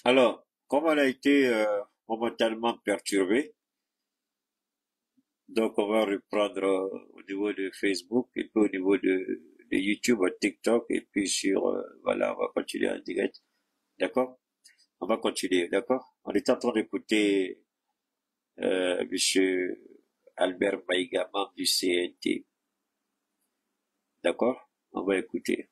Alors, comme on a été momentanément perturbé, donc on va reprendre au niveau de Facebook et puis au niveau de YouTube, TikTok et puis sur, voilà, on va continuer en direct. D'accord? On va continuer, d'accord? On est en train d'écouter Monsieur Albert Maïga, membre du CNT. D'accord? On va écouter.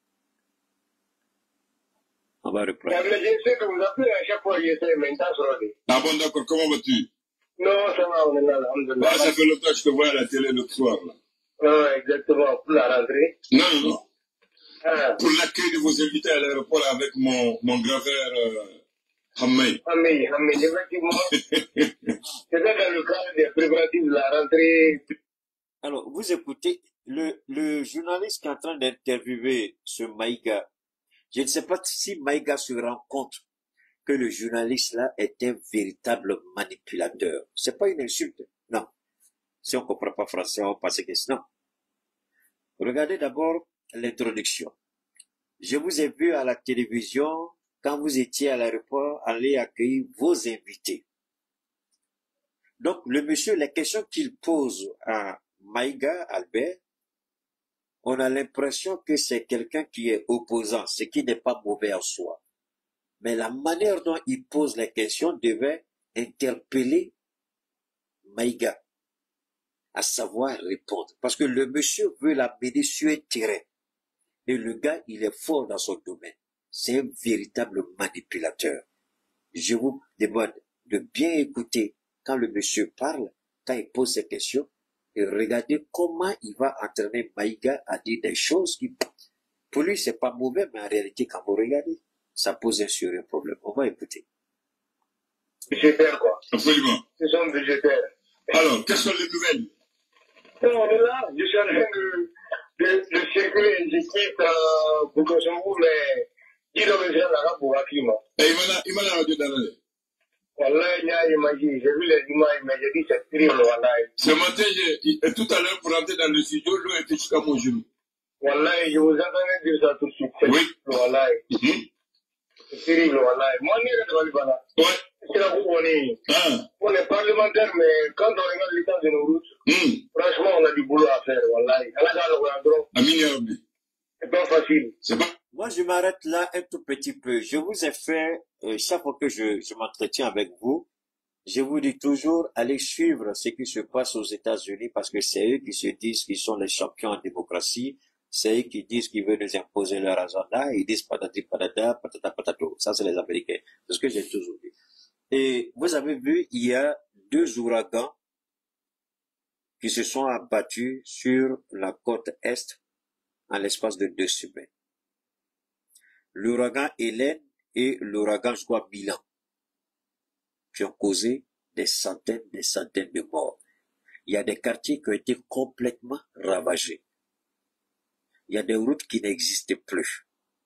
On va reprendre. Je sais que vous appelez à chaque fois, j'essaie maintenant sur le. Ah bon, d'accord, comment vas-tu? Non, ça va, on est là, alhamdoulilah. Bah, ça fait longtemps que je te vois à la télé l'autre soir, là. Non, exactement, pour la rentrée. Non, non, non. Ah, Pour l'accueil de vos invités à l'aéroport avec mon grand frère Hamay. Hamid, effectivement, c'était dans le cadre des préparatifs de la rentrée. Alors, vous écoutez le journaliste qui est en train d'interviewer ce Maïga. Je ne sais pas si Maïga se rend compte que le journaliste là est un véritable manipulateur. C'est pas une insulte, non. Si on comprend pas français, on pense que c'est non. Regardez d'abord l'introduction. Je vous ai vu à la télévision quand vous étiez à l'aéroport aller accueillir vos invités. Donc, le monsieur, les questions qu'il pose à Maïga Albert, on a l'impression que c'est quelqu'un qui est opposant, ce qui n'est pas mauvais en soi. Mais la manière dont il pose les questions devait interpeller Maïga à savoir répondre. Parce que le monsieur veut l'amener sur un terrain. Et le gars, il est fort dans son domaine. C'est un véritable manipulateur. Je vous demande de bien écouter quand le monsieur parle, quand il pose ses questions, et regardez comment il va entraîner Maïga à dire des choses qui, pour lui, c'est pas mauvais, mais en réalité, quand vous regardez, ça pose un sérieux problème. On va écouter. Budgétaire, quoi. Absolument. Ce sont budgétaires. Alors, quelles sont les nouvelles? Non, on est là, je suis en train de circuler, j'équipe pour que je vous, mais dis donc, je suis là pour Akima. Et il m'a radio dans l'année. Wallah, j'ai vu les images, mais j'ai dit c'est terrible, wallah. Ce matin, et tout à l'heure, pour entrer dans le studio, l'eau était jusqu'à mon genou. Wallah, je vous entendais dire ça tout de suite. Oui. Wallah. C'est terrible, wallah. Moi, je ne sais pas. Ouais. C'est là où on est. Ah. On est parlementaire, mais quand on regarde l'état de nos routes, franchement, on a du boulot à faire, wallah. Amin. C'est pas facile. C'est pas. Moi, je m'arrête là un tout petit peu. Je vous ai fait, chaque fois que je m'entretiens avec vous, je vous dis toujours, allez suivre ce qui se passe aux États-Unis parce que c'est eux qui se disent qu'ils sont les champions en démocratie. C'est eux qui disent qu'ils veulent nous imposer leur agenda. Ils disent patati patata, patata patato. Ça, c'est les Américains. C'est ce que j'ai toujours dit. Et vous avez vu, il y a 2 ouragans qui se sont abattus sur la côte Est en l'espace de 2 semaines. L'ouragan Hélène et l'ouragan, je crois, Milan, qui ont causé des centaines de morts. Il y a des quartiers qui ont été complètement ravagés. Il y a des routes qui n'existent plus.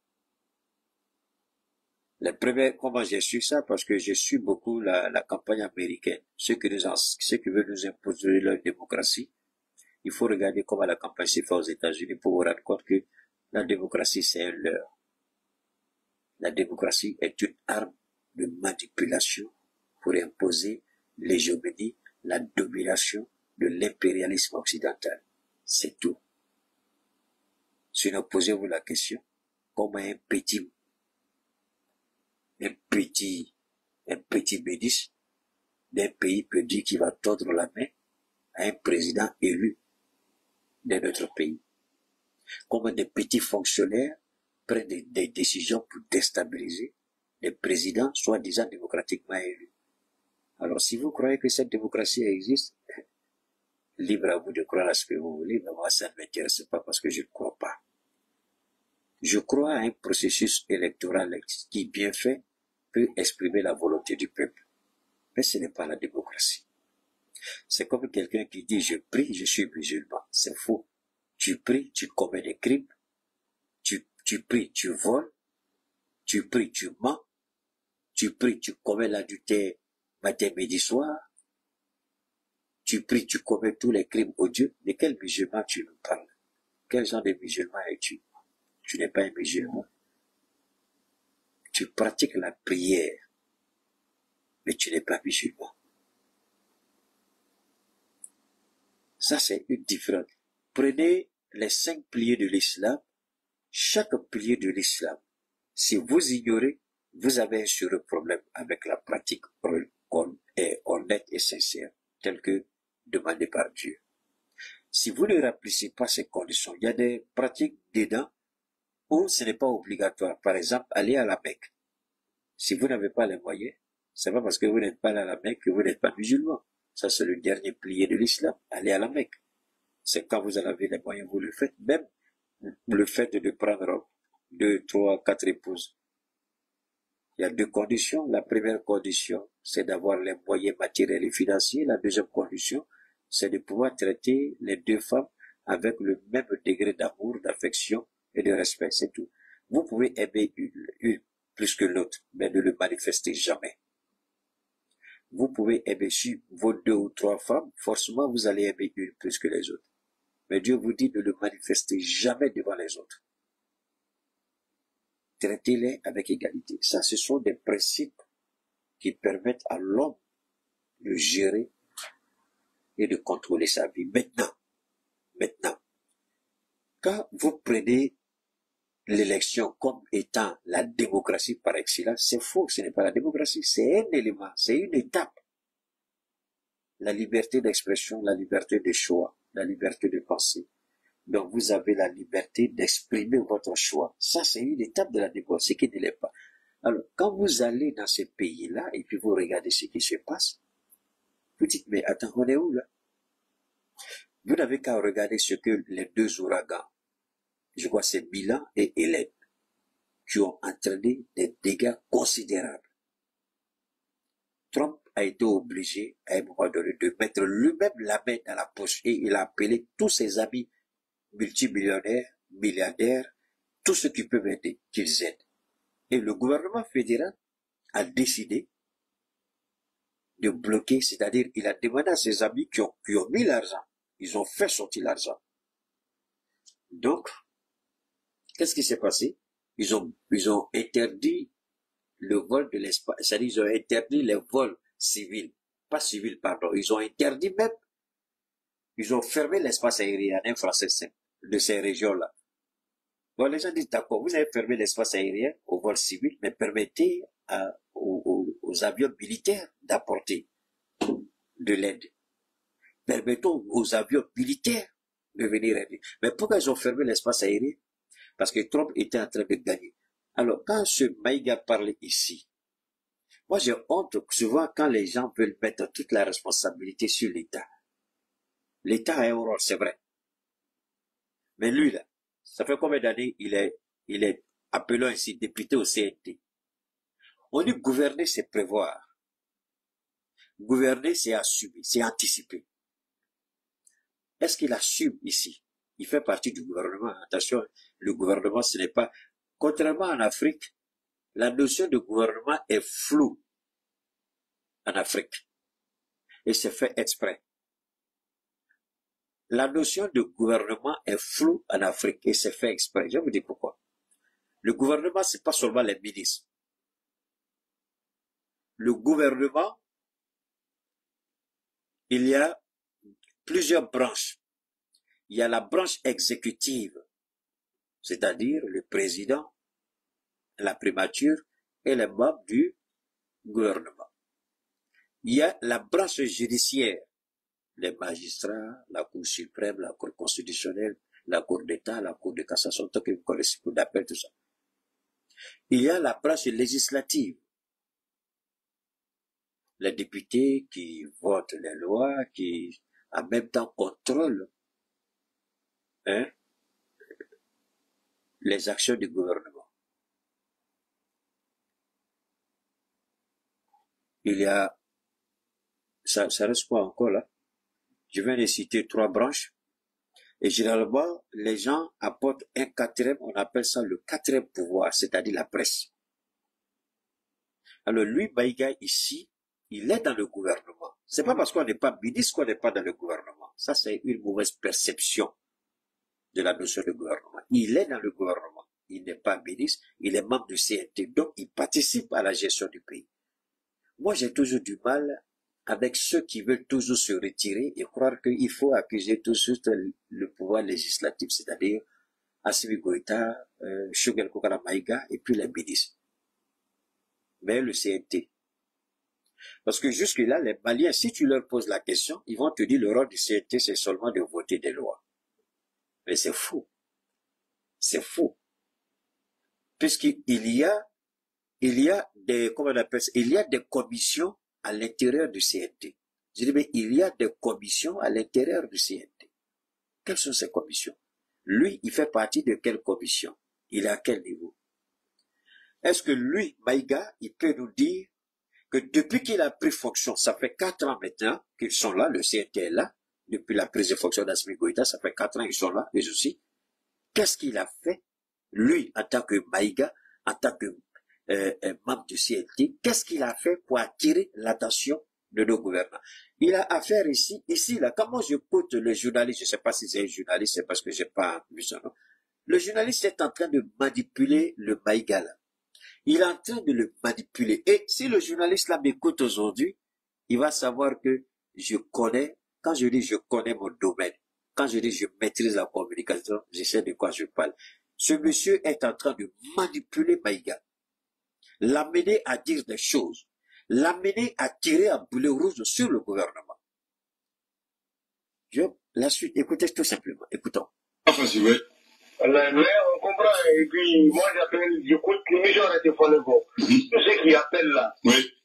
Les premiers, comment j'ai su ça? Parce que je suis beaucoup la campagne américaine. Ceux qui veulent nous imposer leur démocratie. Il faut regarder comment la campagne s'est faite aux États-Unis pour vous rendre compte que la démocratie, c'est un leurre. La démocratie est une arme de manipulation pour imposer l'hégémonie, la domination de l'impérialisme occidental. C'est tout. Sinon, posez-vous la question, comment un petit bénisse d'un pays peut dire qu'il va tordre la main à un président élu de notre pays? Comment des petits fonctionnaires prennent des décisions pour déstabiliser les présidents soi-disant démocratiquement élus? Alors, si vous croyez que cette démocratie existe, libre à vous de croire à ce que vous voulez, mais moi, ça ne m'intéresse pas parce que je ne crois pas. Je crois à un processus électoral qui, bien fait, peut exprimer la volonté du peuple. Mais ce n'est pas la démocratie. C'est comme quelqu'un qui dit, je prie, je suis musulman. C'est faux. Tu pries, tu commets des crimes. Tu pries, tu voles. Tu pries, tu mens. Tu pries, tu commets l'adultère matin, midi, soir. Tu pries, tu commets tous les crimes odieux. De quel musulman tu nous parles? Quel genre de musulman es-tu? Tu n'es pas un musulman. tu pratiques la prière, mais tu n'es pas musulman. Ça, c'est une différence. Prenez les 5 piliers de l'islam. Chaque pilier de l'islam, si vous ignorez, vous avez un sérieux problème avec la pratique honnête et sincère, telle que demandée par Dieu. Si vous ne remplissez pas ces conditions, il y a des pratiques dedans où ce n'est pas obligatoire. Par exemple, aller à la Mecque. Si vous n'avez pas les moyens, c'est pas parce que vous n'êtes pas allé à la Mecque que vous n'êtes pas musulman. Ça, c'est le dernier pilier de l'islam. Aller à la Mecque. C'est quand vous en avez les moyens, vous le faites. Même le fait de prendre 2, 3, 4 épouses. Il y a 2 conditions. La première condition, c'est d'avoir les moyens matériels et financiers. La deuxième condition, c'est de pouvoir traiter les 2 femmes avec le même degré d'amour, d'affection et de respect. C'est tout. Vous pouvez aimer une plus que l'autre, mais ne le manifestez jamais. Vous pouvez aimer sur vos 2 ou 3 femmes, forcément vous allez aimer une plus que les autres. Mais Dieu vous dit de le manifester jamais devant les autres. Traitez-les avec égalité. Ça, ce sont des principes qui permettent à l'homme de gérer et de contrôler sa vie. Maintenant, quand vous prenez l'élection comme étant la démocratie par excellence, c'est faux, ce n'est pas la démocratie, c'est un élément, c'est une étape. La liberté d'expression, la liberté de choix, la liberté de penser. Donc vous avez la liberté d'exprimer votre choix. Ça, c'est une étape de la démocratie qui ne l'est pas. Alors, quand vous allez dans ces pays-là, et puis vous regardez ce qui se passe, vous dites, mais attends, on est où là? Vous n'avez qu'à regarder ce que les 2 ouragans, je crois c'est Milan et Hélène, qui ont entraîné des dégâts considérables. Trump a été obligé, à un moment donné, de mettre lui-même la main dans la poche et il a appelé tous ses amis multimillionnaires, milliardaires, tous ceux qui peuvent aider, qu'ils aident. Et le gouvernement fédéral a décidé de bloquer, c'est-à-dire il a demandé à ses amis qui ont mis l'argent, ils ont fait sortir l'argent. Donc, qu'est-ce qui s'est passé? Ils ont interdit le vol de l'espace, c'est-à-dire ils ont interdit les vols civils, pas civils, pardon, ils ont interdit même, ils ont fermé l'espace aérien français de ces régions-là. Bon, les gens disent, d'accord, vous avez fermé l'espace aérien au vol civil, mais permettez aux avions militaires d'apporter de l'aide. Permettons aux avions militaires de venir aider. Mais pourquoi ils ont fermé l'espace aérien? Parce que Trump était en train de gagner. Alors, quand ce Maïga parle ici, moi j'ai honte souvent quand les gens veulent mettre toute la responsabilité sur l'État. L'État a un rôle, c'est vrai. Mais lui, là, ça fait combien d'années il est, appelons ici, député au CNT. On dit gouverner, c'est prévoir. Gouverner, c'est assumer, c'est anticiper. Est-ce qu'il assume ici? Il fait partie du gouvernement. Attention, le gouvernement, ce n'est pas... Contrairement en Afrique, la notion de gouvernement est floue en Afrique. Et c'est fait exprès. La notion de gouvernement est floue en Afrique et c'est fait exprès. Je vais vous dire pourquoi. Le gouvernement, c'est pas seulement les ministres. Le gouvernement, il y a plusieurs branches. Il y a la branche exécutive, c'est-à-dire le président, la primature et les membres du gouvernement. Il y a la branche judiciaire, les magistrats, la Cour suprême, la Cour constitutionnelle, la Cour d'État, la Cour de cassation, tout ce que vous connaissez, Cour d'appel, tout ça. Il y a la branche législative, les députés qui votent les lois, qui en même temps contrôlent les actions du gouvernement. Il y a, ça reste quoi encore là? Je viens de citer 3 branches. Et généralement, les gens apportent un 4e, on appelle ça le 4e pouvoir, c'est-à-dire la presse. Alors lui, Maïga, ici, il est dans le gouvernement. C'est pas parce qu'on n'est pas ministre qu'on n'est pas dans le gouvernement. Ça, c'est une mauvaise perception de la notion de gouvernement. Il est dans le gouvernement. il n'est pas ministre, il est membre du CNT, donc il participe à la gestion du pays. Moi, j'ai toujours du mal avec ceux qui veulent toujours se retirer et croire qu'il faut accuser tout de suite le pouvoir législatif, c'est-à-dire Assimi Goïta, Choguel Kokala Maïga et puis les ministres. Mais le CNT. Parce que jusque-là, les Maliens, si tu leur poses la question, ils vont te dire le rôle du CNT, c'est seulement de voter des lois. Mais c'est faux. C'est faux. Puisqu'il y a des, comment on appelle ça, il y a des commissions à l'intérieur du CNT. Je dis, mais il y a des commissions à l'intérieur du CNT. Quelles sont ces commissions? Lui, il fait partie de quelle commission? Il est à quel niveau? Est-ce que lui, Maïga, il peut nous dire que depuis qu'il a pris fonction, ça fait 4 ans maintenant qu'ils sont là, le CNT est là, depuis la prise de fonction d'Assimi Goïta, ça fait 4 ans qu'ils sont là, eux aussi. Qu'est-ce qu'il a fait, lui, en tant que Maïga, en tant que membre du CNT, qu'est-ce qu'il a fait pour attirer l'attention de nos gouvernants? Il a affaire ici, là, quand moi j'écoute le journaliste, je ne sais pas si c'est un journaliste, c'est parce que j'ai pas vu son nom, le journaliste est en train de manipuler le Maïga là. Il est en train de le manipuler. Et si le journaliste là m'écoute aujourd'hui, il va savoir que je connais, quand je dis je connais mon domaine, quand je dis je maîtrise la communication, je sais de quoi je parle. Ce monsieur est en train de manipuler Maïga, l'amener à dire des choses, l'amener à tirer un boulet rouge sur le gouvernement. La suite, écoutez tout simplement, écoutons. Mais on comprend, et puis moi j'écoute l'émission de téléphone. Tous ceux qui appellent là,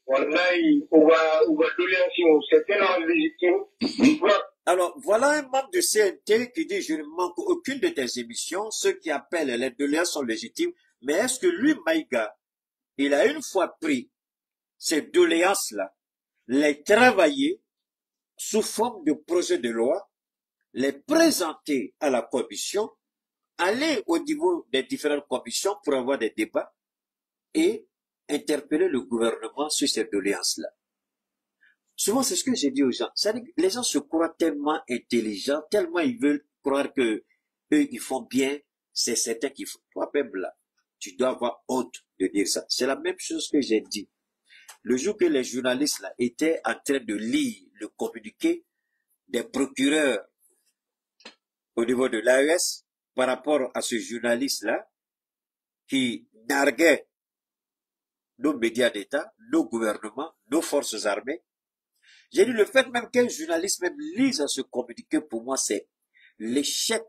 on va donner un signe, c'est tellement légitime. Alors, voilà un membre du CNT qui dit, je ne manque aucune de tes émissions, ceux qui appellent les doléances sont légitimes, mais est-ce que lui, Maïga, il a une fois pris ces doléances-là, les travailler sous forme de projet de loi, les présenter à la commission, aller au niveau des différentes commissions pour avoir des débats et interpeller le gouvernement sur ces doléances-là. Souvent, c'est ce que j'ai dit aux gens. Les gens se croient tellement intelligents, tellement ils veulent croire que eux, ils font bien, c'est certain qu'ils font. Toi-même là, tu dois avoir honte de dire ça. C'est la même chose que j'ai dit. Le jour que les journalistes là étaient en train de lire le communiqué des procureurs au niveau de l'AES par rapport à ce journaliste-là qui narguait nos médias d'État, nos gouvernements, nos forces armées. J'ai dit le fait même qu'un journaliste même lise ce communiqué, pour moi, c'est l'échec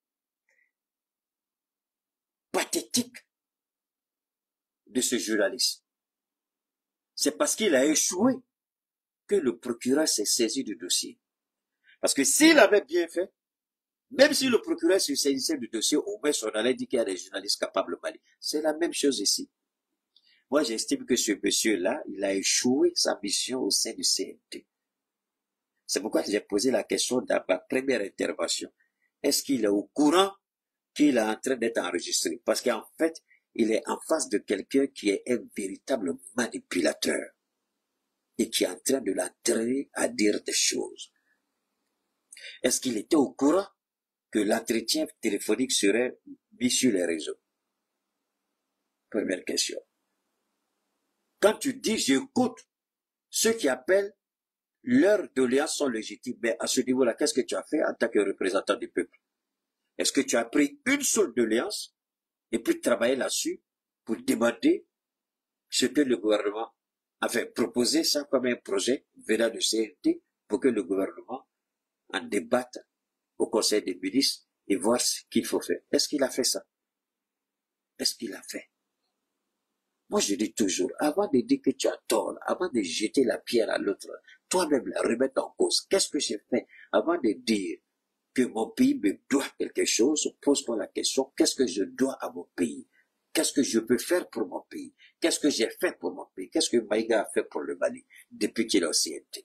pathétique de ce journaliste. C'est parce qu'il a échoué que le procureur s'est saisi du dossier. Parce que s'il avait bien fait, même si le procureur se saisissait du dossier, au moins on allait dire qu'il y a des journalistes capables au Mali. C'est la même chose ici. Moi, j'estime que ce monsieur-là, il a échoué sa mission au sein du CNT. C'est pourquoi j'ai posé la question dans ma première intervention. Est-ce qu'il est au courant qu'il est en train d'être enregistré? Parce qu'en fait, il est en face de quelqu'un qui est un véritable manipulateur et qui est en train de l'entraîner à dire des choses. Est-ce qu'il était au courant que l'entretien téléphonique serait mis sur les réseaux? Première question. Quand tu dis j'écoute ceux qui appellent, leurs doléances sont légitimes, mais à ce niveau-là, qu'est-ce que tu as fait en tant que représentant du peuple? Est-ce que tu as pris une seule doléance et puis travaillé là-dessus pour demander ce que le gouvernement avait proposé, ça comme un projet venant du CNT, pour que le gouvernement en débatte au Conseil des ministres et voir ce qu'il faut faire? Est-ce qu'il a fait ça? Est-ce qu'il a fait? Moi, je dis toujours, avant de dire que tu as tort, avant de jeter la pierre à l'autre, toi-même la remettre en cause. Qu'est-ce que j'ai fait? Avant de dire que mon pays me doit quelque chose, pose-moi la question, qu'est-ce que je dois à mon pays? Qu'est-ce que je peux faire pour mon pays? Qu'est-ce que j'ai fait pour mon pays? Qu'est-ce que Maïga a fait pour le Mali depuis qu'il est au CNT?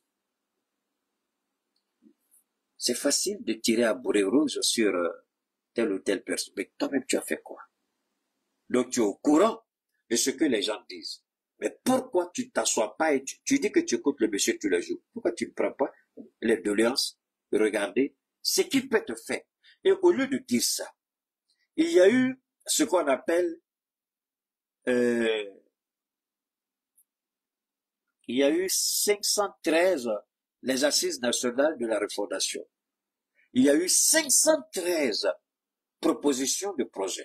C'est facile de tirer à boulet rouge sur telle ou telle personne, mais toi-même tu as fait quoi? Donc tu es au courant de ce que les gens disent. Mais pourquoi tu t'assois pas et tu dis que tu écoutes le monsieur tous les jours? Pourquoi tu ne prends pas les doléances de regarder ce qu'il peut te faire? Et au lieu de dire ça, il y a eu ce qu'on appelle, il y a eu 513, les assises nationales de la refondation. Il y a eu 513 propositions de projets.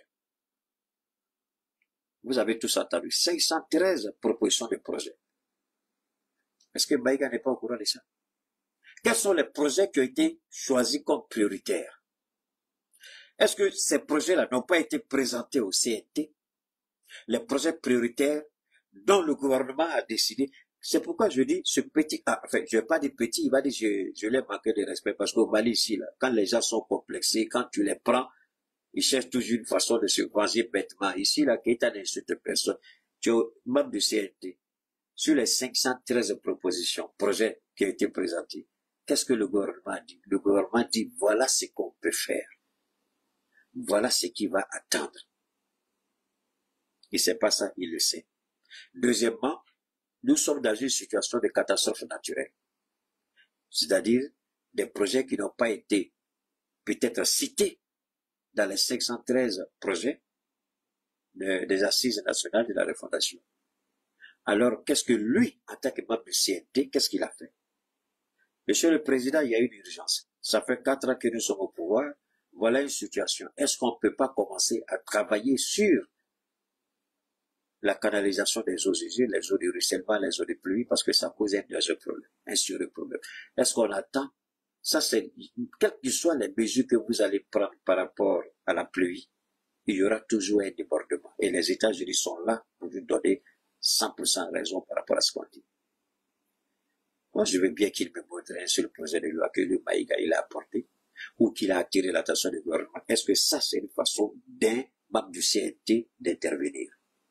Vous avez tous entendu, 513 propositions de projets. Est-ce que Maïga n'est pas au courant de ça? Quels sont les projets qui ont été choisis comme prioritaires? Est-ce que ces projets-là n'ont pas été présentés au CNT? Les projets prioritaires dont le gouvernement a décidé. C'est pourquoi je dis ce petit, enfin, je ne vais pas dire petit, il va dire je l'ai manqué de respect parce qu'au Mali ici, là, quand les gens sont complexés, quand tu les prends, ils cherchent toujours une façon de se venger bêtement. Ici, là, Keita n'insulte personne. Tu es membre du CNT. Sur les 513 propositions, projets qui ont été présentés, qu'est-ce que le gouvernement dit? Le gouvernement dit, voilà ce qu'on peut faire. Voilà ce qui va attendre. Il ne sait pas ça, il le sait. Deuxièmement, nous sommes dans une situation de catastrophe naturelle. C'est-à-dire des projets qui n'ont pas été peut-être cités dans les 513 projets des assises nationales de la refondation. Alors, qu'est-ce que lui, en tant que membre du CNT, qu'est-ce qu'il a fait? Monsieur le Président, il y a une urgence. Ça fait 4 ans que nous sommes au pouvoir. Voilà une situation. Est-ce qu'on ne peut pas commencer à travailler sur la canalisation des eaux usées, les eaux de ruissellement, les eaux de pluie, parce que ça pose un sérieux problème. Est-ce qu'on attend? Ça, c'est, quelles que soient les mesures que vous allez prendre par rapport à la pluie, il y aura toujours un débordement. Et les États-Unis sont là pour nous donner 100% raison par rapport à ce qu'on dit. Moi, je veux bien qu'il me montre un seul projet de loi que le Maïga il a apporté, ou qu'il a attiré l'attention du gouvernement. Est-ce que ça, c'est une façon d'un membre du CNT d'intervenir?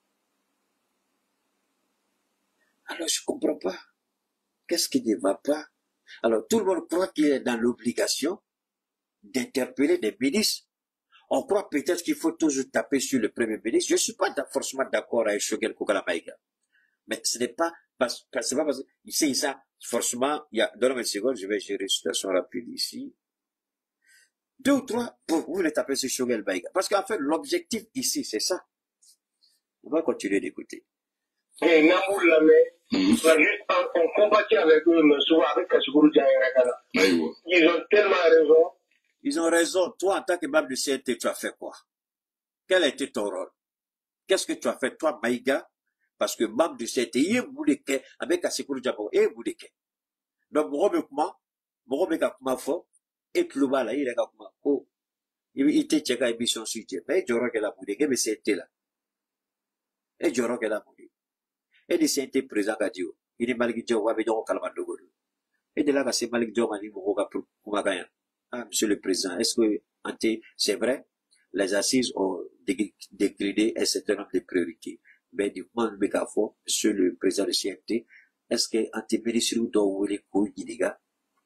Alors, je ne comprends pas. Qu'est-ce qui ne va pas? Alors, tout le monde croit qu'il est dans l'obligation d'interpeller des ministres. On croit peut-être qu'il faut toujours taper sur le Premier ministre. Je ne suis pas forcément d'accord avec Shogel Kokala Maïga. Mais ce n'est pas parce que, il sait ça, forcément, il y a, dans une seconde, je vais gérer une situation rapide ici. 2 ou 3, vous les tapez sur Shogel Maïga. Parce qu'en fait, l'objectif ici, c'est ça. On va continuer d'écouter. Et Namoul on combattait avec eux, mais souvent avec Kassourou Djaïrakala. Ils ont tellement raison. Ils ont raison. Toi, en tant que membre du CNT, tu as fait quoi? Quel a été ton rôle? Qu'est-ce que tu as fait, toi, Maïga? Parce que membre du CNT, il y a Boudeke, avec Kassourou Djabo, et Boudeke. Donc, Morobeka Kumafo, et Tlouba, il est comme oh, il était tchèque émission suite, mais il y aura que la Boudeke, mais CNT là. Et il y aura que la Boudeke. Et le CNT présent à Dieu. Il est Malik Djawa, mais donc, Kalmandogo. Et de là, c'est Malik Djawa, il m'a dit, ah, monsieur le président, est-ce que, c'est vrai, les assises ont décliné un certain nombre de priorités. Mais du coup, monsieur le président du CNT, est-ce que, ministre ou les couilles, les gars,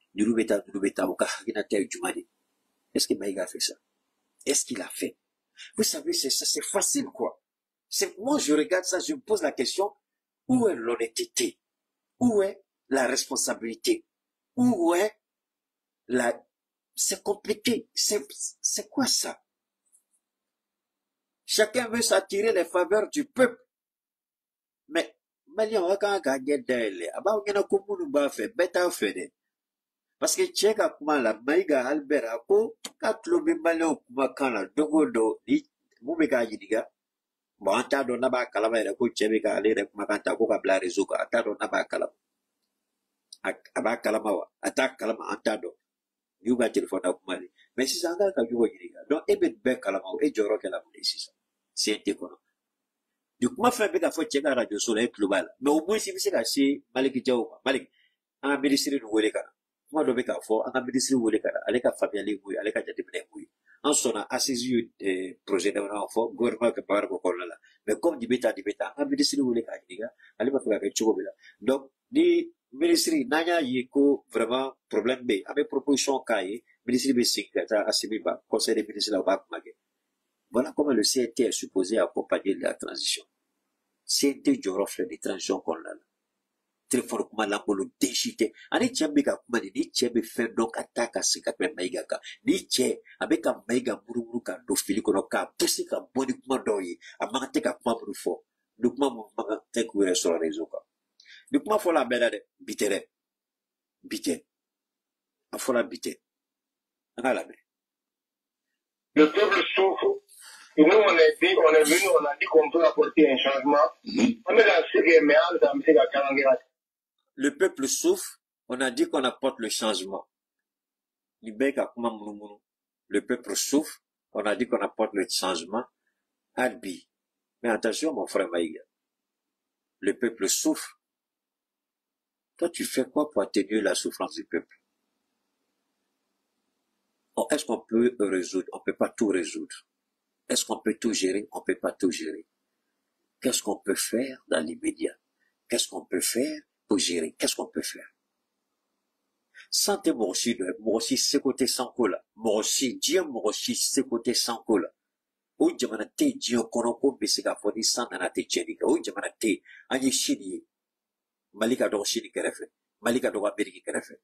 est-ce que Maïga a fait ça? Est-ce qu'il a fait? Vous savez, c'est facile, quoi. Moi, je regarde ça, je me pose la question, où est l'honnêteté? Où est la responsabilité? Où est c'est compliqué. C'est quoi ça? Chacun veut s'attirer les faveurs du peuple. Mais, Malian, on va gagner d'elle. On va faire bêta fait. Parce que Tchèque kuma la Maïga Albert Ako, quand l'homme Malian kuma kana dogodo, ni Moumeka Yidiga, bon, antado naba kalama ko Tchèque aller kuma kanta ko kabla rezuka, antado naba kalama. Aba kalama wa, attaque kalama antado. Yuga téléphone à Kumali. Mais si ça engage à Yuga Yidiga, donc, Ebed Bek kalama, et Joro Kalama, c'est ça. C'est un téléphone. Du coup, ma femme a fait Tchèque à Radio Soleil global. Mais au moins, si c'est assez, Malik Djaouma, Malik, un ministre de Wélekana. Moi, le mec a fait, un ministre de Wélekana, avec la famille Ligouille, avec la Jadibne Gouille. En son a assisi projet d'un enfant, gouvernement que par rapport là. Mais comme du bêta, un ministre de Wélekana, allez pas faire avec Tchouobela. Donc, ni ministre, Nanya Yeko, vraiment, problème B, avec proposition Kaye, ministre B, Sikata, Assimiba, conseil des ministres là-bas, Magé. Voilà comment le CNT est supposé accompagner la transition. CNT Djorof, les transitions qu'on a là. très fort kuma langolo déchité ani tchembe ka kuma ni tchembe fait donc attaque à ce qu'a maiga ka ni tche avec un maiga muru ka do fili kono ka pousser ka boni kuma doyi a magate ka kuma muru fo do kuma magate ku sur réseau ka do kuma fo la belade bitere bité a fo la bité ala be le peuple souffre. Et nous, on est venu, on a dit qu'on peut apporter un changement. Le peuple souffre, on a dit qu'on apporte le changement. Le peuple souffre, on a dit qu'on apporte le changement. Albi. Mais attention, mon frère Maïga. Le peuple souffre. Toi, tu fais quoi pour atténuer la souffrance du peuple? Est-ce qu'on peut résoudre? On ne peut pas tout résoudre. Est-ce qu'on peut tout gérer? On ne peut pas tout gérer. Qu'est-ce qu'on peut faire dans l'immédiat? Qu'est-ce qu'on peut faire pour gérer? Qu'est-ce qu'on peut faire? Santé Morsi, c'est côté sans cola. Morsi, Dieu Morsi, c'est côté sans cola. Ou Jamanate, Dieu Konoko, Bessiga Fodi, Sananate Chenika, ou Jamanate, Agne Chini, Malika Dorchini Kerefe, Malika Dora Beriki Kerefe.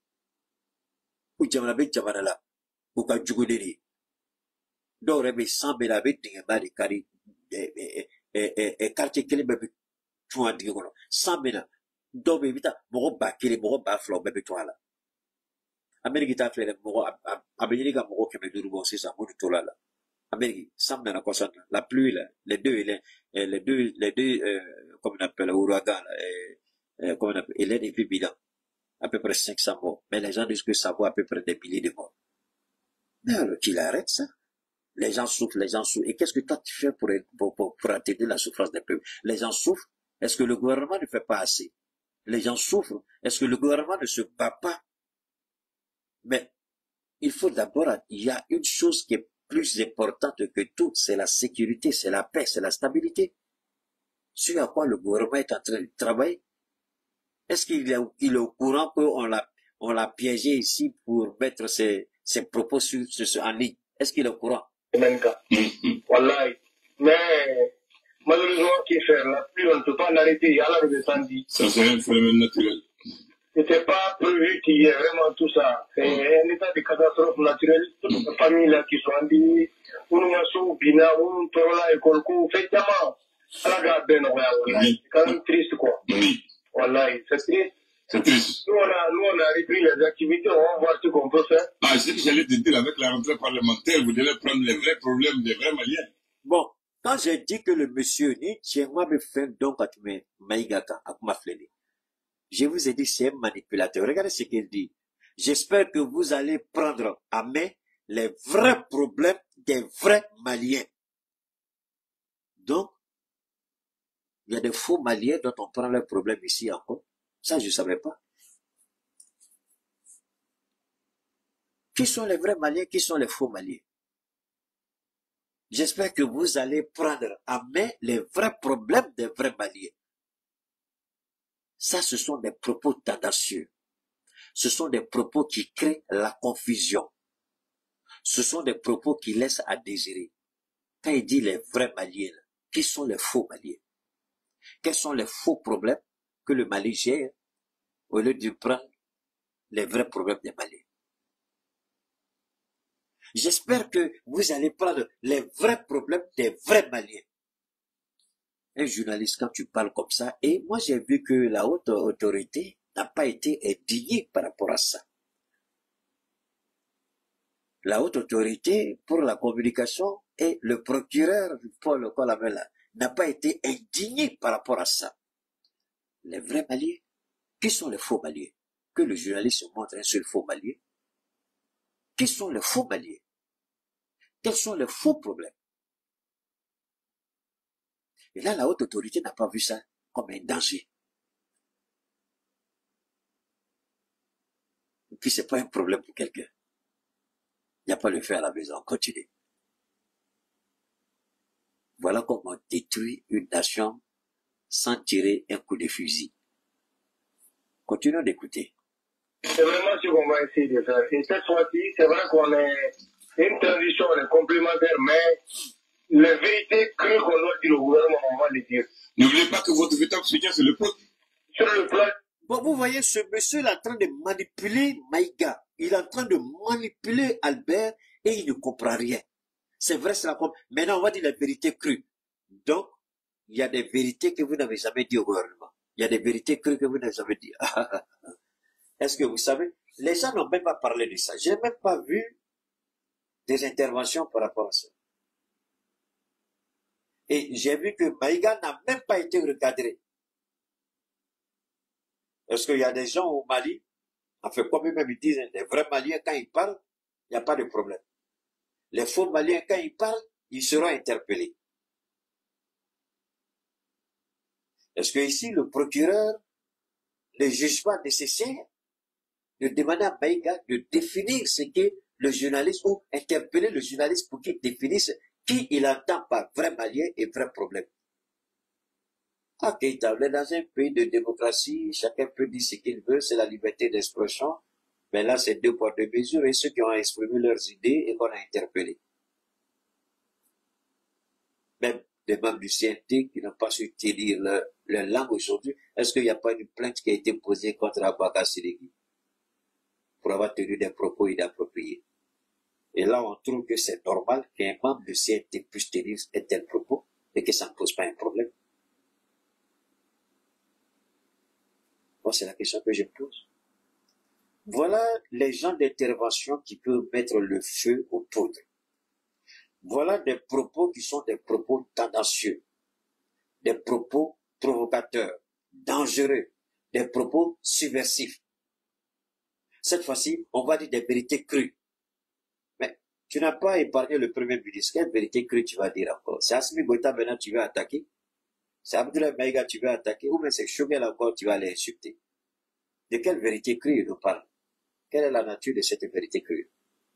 Ou Jamanabe Jamanala, Uka Juguderi. Dore be sambe la be dinga bari kari quartier kele be tuwa dinga kono sambe na do be bita mo ba kele mo ba flo be tuwa la Amerique ta fere mo abeni ga mo ke be duru bon c'est ça mo to la Amerique sambe na kosa la pluie là les deux comme on appelle ouragan comme on appelle il est depuis bilan à peu près 500 morts mais les gens disent que ça vaut à peu près des milliers de morts mais alors qu'il arrête ça. Les gens souffrent. Et qu'est-ce que toi tu fais pour atténuer la souffrance des peuples? Les gens souffrent. Est-ce que le gouvernement ne fait pas assez? Les gens souffrent. Est-ce que le gouvernement ne se bat pas? Mais il faut d'abord, il y a une chose qui est plus importante que tout, c'est la sécurité, c'est la paix, c'est la stabilité. Ce à quoi le gouvernement est en train de travailler. Est-ce qu'il est au courant qu'on l'a piégé ici pour mettre ses propos en ligne? Est-ce qu'il est au courant? Wallahi. Mais malheureusement, qui fait la pluie, on ne peut pas l'arrêter. Il y a la descendue. Ça, c'est un phénomène naturel. C'était pas prévu qu'il y ait vraiment tout ça. C'est un état de catastrophe naturelle. Toutes les familles là qui sont en vie, Ounumassou, Bina, Ounou, Torola et Kolkou, fait tellement. C'est quand même triste, quoi. Oui. Wallahi, c'est triste. C'est triste. Nous, on a repris les activités, on va voir ce qu'on peut faire. Ah, c'est ce que j'allais te dire, avec la rentrée parlementaire, vous devez prendre les vrais problèmes des vrais Maliens. Bon, quand j'ai dit que le monsieur ni Tchengwa me fait donc à Maïgaka, à Kumafleni, je vous ai dit c'est un manipulateur. Regardez ce qu'il dit. J'espère que vous allez prendre à main les vrais problèmes des vrais Maliens. Donc, il y a des faux Maliens dont on prend leurs problèmes ici encore. Ça, je ne savais pas. Qui sont les vrais Maliens, qui sont les faux Maliens? J'espère que vous allez prendre à main les vrais problèmes des vrais Maliens. Ça, ce sont des propos tendancieux. Ce sont des propos qui créent la confusion. Ce sont des propos qui laissent à désirer. Quand il dit les vrais Maliens, qui sont les faux Maliens? Quels sont les faux problèmes que le Mali gère au lieu de prendre les vrais problèmes des Maliens? J'espère que vous allez prendre les vrais problèmes des vrais Maliens. Un journaliste, quand tu parles comme ça, et moi j'ai vu que la haute autorité n'a pas été indignée par rapport à ça. La haute autorité pour la communication et le procureur Paul Kolamela n'a pas été indigné par rapport à ça. Les vrais Maliens, qui sont les faux Maliens? Que le journaliste montre un seul faux Malien. Qui sont les faux Maliens? Quels sont les faux problèmes? Et là, la haute autorité n'a pas vu ça comme un danger. Et puis, c'est pas un problème pour quelqu'un. Il n'y a pas le feu à la maison. Continue. Voilà comment on détruit une nation sans tirer un coup de fusil. Continuons d'écouter. C'est vraiment ce qu'on va essayer de faire. Et cette fois-ci, c'est vrai qu'on est une transition, elle est complémentaire, mais les vérités crues qu'on doit dire au gouvernement, on va les dire. N'oubliez pas que votre véritable soutien, c'est le peuple. Sur le plan Bon, vous voyez, ce monsieur est en train de manipuler Maïga. Il est en train de manipuler Albert et il ne comprend rien. C'est vrai, c'est la compte. Maintenant, on va dire la vérité crue. Donc, il y a des vérités que vous n'avez jamais dit au gouvernement. Il y a des vérités crues que vous n'avez jamais dit. Est-ce que vous savez, les gens n'ont même pas parlé de ça. Je n'ai même pas vu des interventions par rapport à ça. Et j'ai vu que Maïga n'a même pas été recadré. Est-ce qu'il y a des gens au Mali, enfin, comme eux-mêmes ils disent, les vrais Maliens, quand ils parlent, il n'y a pas de problème. Les faux Maliens, quand ils parlent, ils seront interpellés. Est-ce que ici, le procureur ne juge pas nécessaire de demander à Maïga de définir ce qu'est le journaliste ou interpeller le journaliste pour qu'il définisse qui il entend par vrai Malien et vrai problème? Ok, on est dans un pays de démocratie, chacun peut dire ce qu'il veut, c'est la liberté d'expression. Mais là, c'est deux poids, deux mesures, et ceux qui ont exprimé leurs idées et qu'on a interpellés. Même des membres du CNT qui n'ont pas su tenir leur langue aujourd'hui, est-ce qu'il n'y a pas une plainte qui a été posée contre Abouaka Sidiki pour avoir tenu des propos inappropriés? Et là, on trouve que c'est normal qu'un membre du CNT puisse tenir un tel propos et que ça ne pose pas un problème. Bon, c'est la question que je pose. Voilà les gens d'intervention qui peuvent mettre le feu aux poudres. Voilà des propos qui sont des propos tendancieux, des propos provocateurs, dangereux, des propos subversifs. Cette fois-ci, on va dire des vérités crues. Mais tu n'as pas épargné le premier ministre. Quelle vérité crue tu vas dire encore? C'est Assimi Goïta maintenant tu vas attaquer? C'est Abdoulaye Maïga tu vas attaquer? Ou bien c'est Choguel encore tu vas aller insulter? De quelle vérité crue il nous parle? Quelle est la nature de cette vérité crue?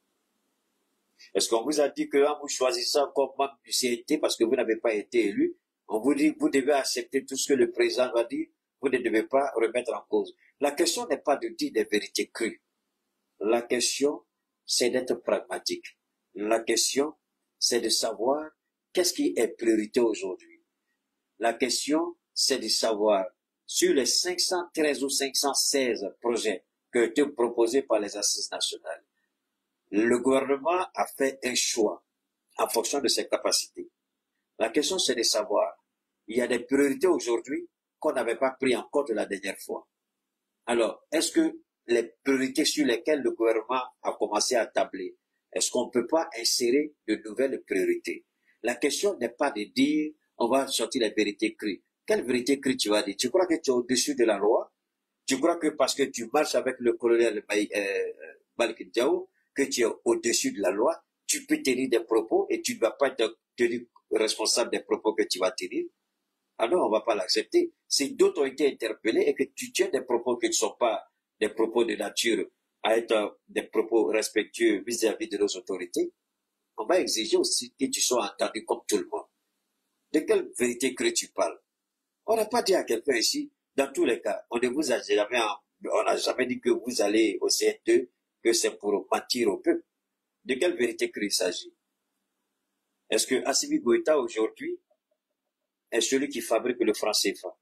Est-ce qu'on vous a dit que en vous choisissant comme membre du CNT parce que vous n'avez pas été élu, on vous dit que vous devez accepter tout ce que le président va dire, vous ne devez pas remettre en cause. La question n'est pas de dire des vérités crues. La question, c'est d'être pragmatique. La question, c'est de savoir qu'est-ce qui est priorité aujourd'hui. La question, c'est de savoir sur les 513 ou 516 projets qui ont été proposés par les assises nationales. Le gouvernement a fait un choix en fonction de ses capacités. La question, c'est de savoir, il y a des priorités aujourd'hui qu'on n'avait pas pris en compte la dernière fois. Alors, est-ce que les priorités sur lesquelles le gouvernement a commencé à tabler, est-ce qu'on ne peut pas insérer de nouvelles priorités? La question n'est pas de dire, on va sortir les vérités crues. Quelle vérité crue tu vas dire? Tu crois que tu es au-dessus de la loi? Tu crois que parce que tu marches avec le colonel Malick Diao, que tu es au-dessus de la loi, tu peux tenir des propos et tu ne vas pas être tenu responsable des propos que tu vas tenir? Alors, on ne va pas l'accepter. Si d'autres ont été interpellés et que tu tiens des propos qui ne sont pas des propos de nature à être des propos respectueux vis-à-vis de nos autorités, on va exiger aussi que tu sois entendu comme tout le monde. De quelle vérité crue tu parles? On n'a pas dit à quelqu'un ici, dans tous les cas, on ne vous a jamais, on n'a jamais dit que vous allez au CN2, que c'est pour mentir au peuple. De quelle vérité crue il s'agit? Est-ce que Assimi Goïta aujourd'hui est celui qui fabrique le franc CFA?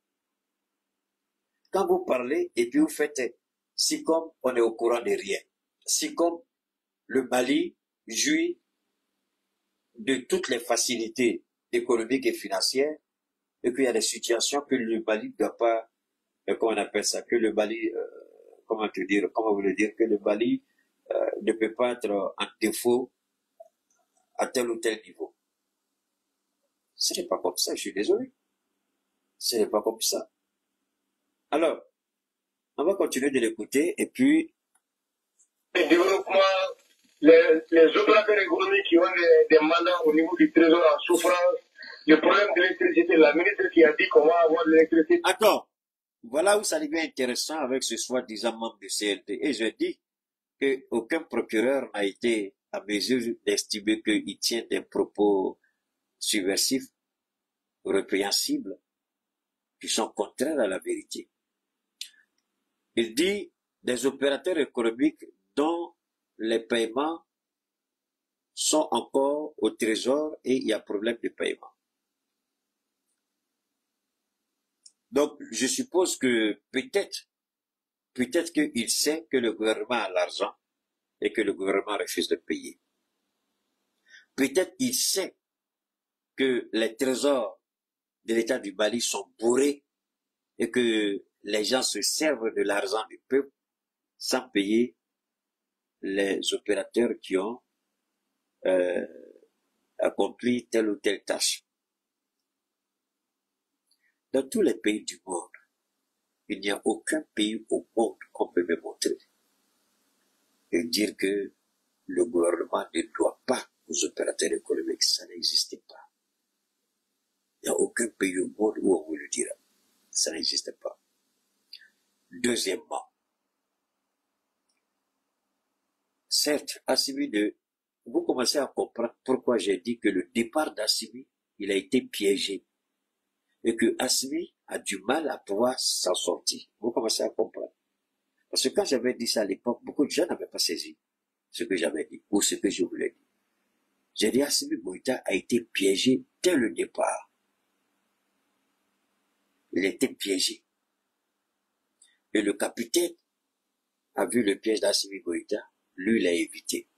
Quand vous parlez et puis vous faites si comme on est au courant de rien, si comme le Mali jouit de toutes les facilités économiques et financières et qu'il y a des situations que le Mali ne doit pas, comment on appelle ça, que le Mali, comment vous le dire, que le Mali ne peut pas être en défaut à tel ou tel niveau. Ce n'est pas comme ça, je suis désolé. Ce n'est pas comme ça. Alors, on va continuer de l'écouter et puis... Le développement, les opérateurs économiques qui ont des mandats au niveau du trésor en souffrance, le problème de l'électricité, la ministre qui a dit qu'on va avoir de l'électricité. Attends, voilà où ça devient intéressant avec ce soi-disant membre du CNT. Et je dis qu'aucun procureur n'a été à mesure d'estimer qu'il tient des propos subversifs, répréhensibles, qui sont contraires à la vérité. Il dit des opérateurs économiques dont les paiements sont encore au trésor et il y a problème de paiement. Donc, je suppose que peut-être qu'il sait que le gouvernement a l'argent et que le gouvernement refuse de payer. Peut-être qu'il sait que les trésors de l'État du Mali sont bourrés et que les gens se servent de l'argent du peuple sans payer les opérateurs qui ont accompli telle ou telle tâche. Dans tous les pays du monde, il n'y a aucun pays au monde qu'on peut me montrer et dire que le gouvernement ne doit pas aux opérateurs économiques. Ça n'existe pas. Il n'y a aucun pays au monde où on vous le dira. Ça n'existe pas. Deuxièmement, certes, Assimi vous commencez à comprendre pourquoi j'ai dit que le départ d'Assimi, il a été piégé. Et que Assimi a du mal à pouvoir s'en sortir. Vous commencez à comprendre. Parce que quand j'avais dit ça à l'époque, beaucoup de gens n'avaient pas saisi ce que j'avais dit ou ce que je voulais dire. J'ai dit Assimi Goïta a été piégé dès le départ. Il a été piégé. Et le capitaine a vu le piège d'Assimi Goïta, lui l'a évité.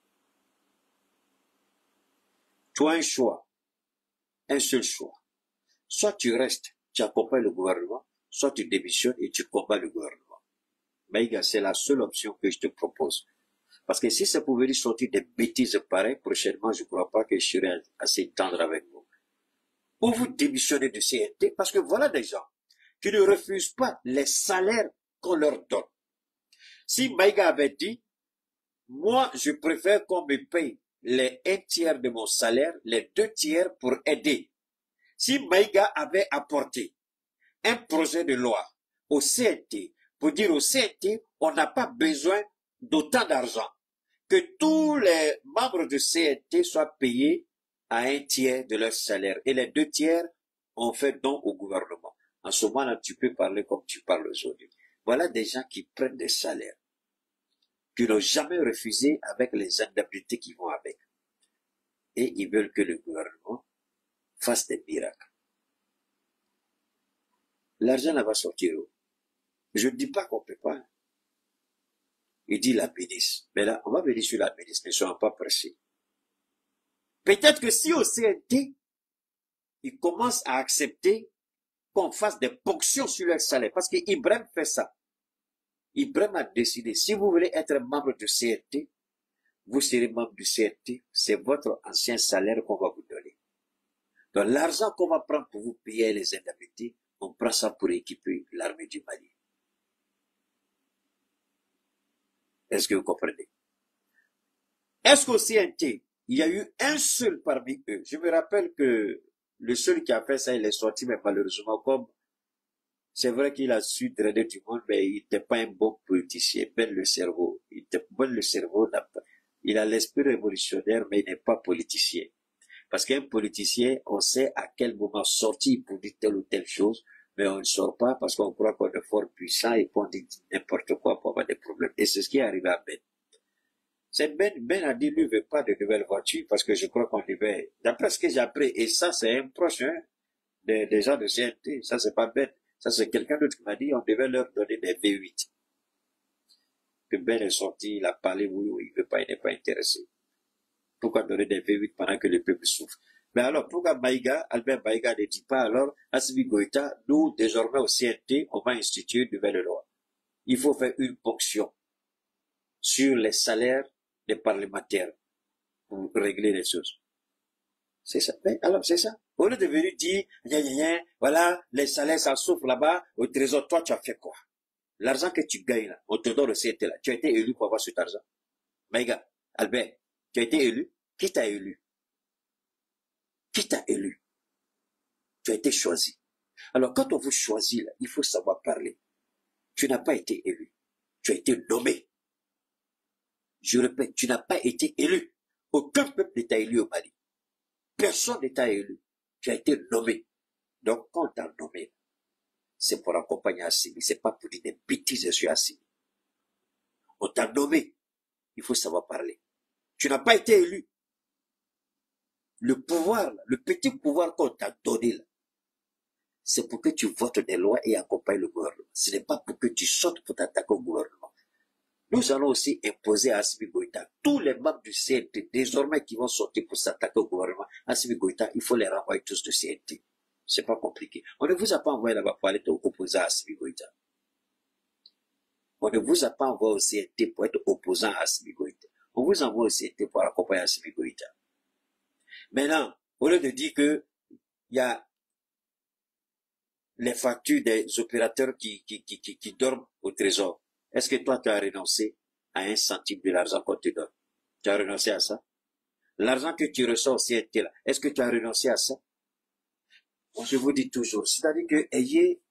Tu as un choix, un seul choix. Soit tu restes, tu accompagnes le gouvernement, soit tu démissionnes et tu combats le gouvernement. Maïga, c'est la seule option que je te propose. Parce que si ça pouvait lui sortir des bêtises pareilles, prochainement, je ne crois pas que je serais assez tendre avec vous. Ou vous démissionnez du CNT, parce que voilà des gens qui ne refusent pas les salaires qu'on leur donne. Si Maïga avait dit, moi, je préfère qu'on me paye les 1/3 de mon salaire, les 2/3 pour aider. Si Maïga avait apporté un projet de loi au CNT, pour dire au CNT, on n'a pas besoin d'autant d'argent, que tous les membres du CNT soient payés à 1/3 de leur salaire, et les 2/3, on fait don au gouvernement. En ce moment-là, tu peux parler comme tu parles aujourd'hui. Voilà des gens qui prennent des salaires, qui n'ont jamais refusé avec les indemnités qui vont avec. Et ils veulent que le gouvernement fasse des miracles. L'argent là va sortir où? Je ne dis pas qu'on ne peut pas. Il dit la ministre. Mais là, on va venir sur la ministre, ne soyons pas pressés. Peut-être que si au CNT, ils commencent à accepter qu'on fasse des ponctions sur leur salaire, parce qu'Ibrahim fait ça. Ibrahim a décidé, si vous voulez être membre du CNT, vous serez membre du CNT, c'est votre ancien salaire qu'on va vous donner. Donc l'argent qu'on va prendre pour vous payer les indemnités, on prend ça pour équiper l'armée du Mali. Est-ce que vous comprenez? Est-ce qu'au CNT, il y a eu un seul parmi eux? Je me rappelle que le seul qui a fait ça, il est sorti, mais malheureusement, comme c'est vrai qu'il a su drainer du monde, mais il n'était pas un bon politicien, ben le cerveau. Il était bon le cerveau, il a l'esprit révolutionnaire, mais il n'est pas politicien. Parce qu'un politicien, on sait à quel moment sortir pour dire telle ou telle chose, mais on ne sort pas parce qu'on croit qu'on est fort puissant et qu'on dit n'importe quoi pour avoir des problèmes. Et c'est ce qui est arrivé à Ben. Ben a dit, lui, ne veut pas de nouvelles voitures parce que je crois qu'on devait, d'après ce que j'ai appris, et ça, c'est un proche, hein, des gens de CNT, ça, c'est pas Ben. Ça, c'est quelqu'un d'autre qui m'a dit, on devait leur donner des V8. Que Ben est sorti, il a parlé, oui, il veut pas, il n'est pas intéressé. Pourquoi donner des V8 pendant que le peuple souffre? Mais alors, pourquoi Albert Maïga ne dit pas alors, Assimi Goïta, nous, désormais au CNT, on va instituer une nouvelle loi. Il faut faire une ponction sur les salaires des parlementaires pour régler les choses. C'est ça. Mais alors, c'est ça. Au lieu de venir dire, voilà, les salaires, ça souffre là-bas, au trésor, toi, tu as fait quoi? L'argent que tu gagnes là, on te donne le CNT là. Tu as été élu pour avoir cet argent. Maïga, Albert, tu as été élu? Qui t'a élu? Qui t'a élu? Tu as été choisi. Alors, quand on vous choisit, là, il faut savoir parler. Tu n'as pas été élu. Tu as été nommé. Je répète, tu n'as pas été élu. Aucun peuple ne t'a élu au Mali. Personne ne t'a élu. Tu as été nommé. Donc, quand on t'a nommé, c'est pour accompagner Assimi. C'est pas pour dire des bêtises sur Assimi. On t'a nommé. Il faut savoir parler. Tu n'as pas été élu. Le pouvoir, le petit pouvoir qu'on t'a donné, là, c'est pour que tu votes des lois et accompagnes le gouvernement. Ce n'est pas pour que tu sortes pour t'attaquer au gouvernement. Nous allons aussi imposer à Assimi Goïta, tous les membres du CNT, désormais qui vont sortir pour s'attaquer au gouvernement, Assimi Goïta, il faut les renvoyer tous du CNT. C'est pas compliqué. On ne vous a pas envoyé là-bas pour aller opposer à Assimi Goïta. On ne vous a pas envoyé au CNT pour être opposant à Assimi Goïta. On vous envoie au CNT pour accompagner Assimi Goïta. Maintenant, au lieu de dire que il y a les factures des opérateurs qui dorment au trésor, est-ce que toi, tu as renoncé à 1 centime de l'argent qu'on te donne? Tu as renoncé à ça? L'argent que tu reçois au CNT là, est-ce que tu as renoncé à ça? Bon, je vous dis toujours, c'est-à-dire que ayez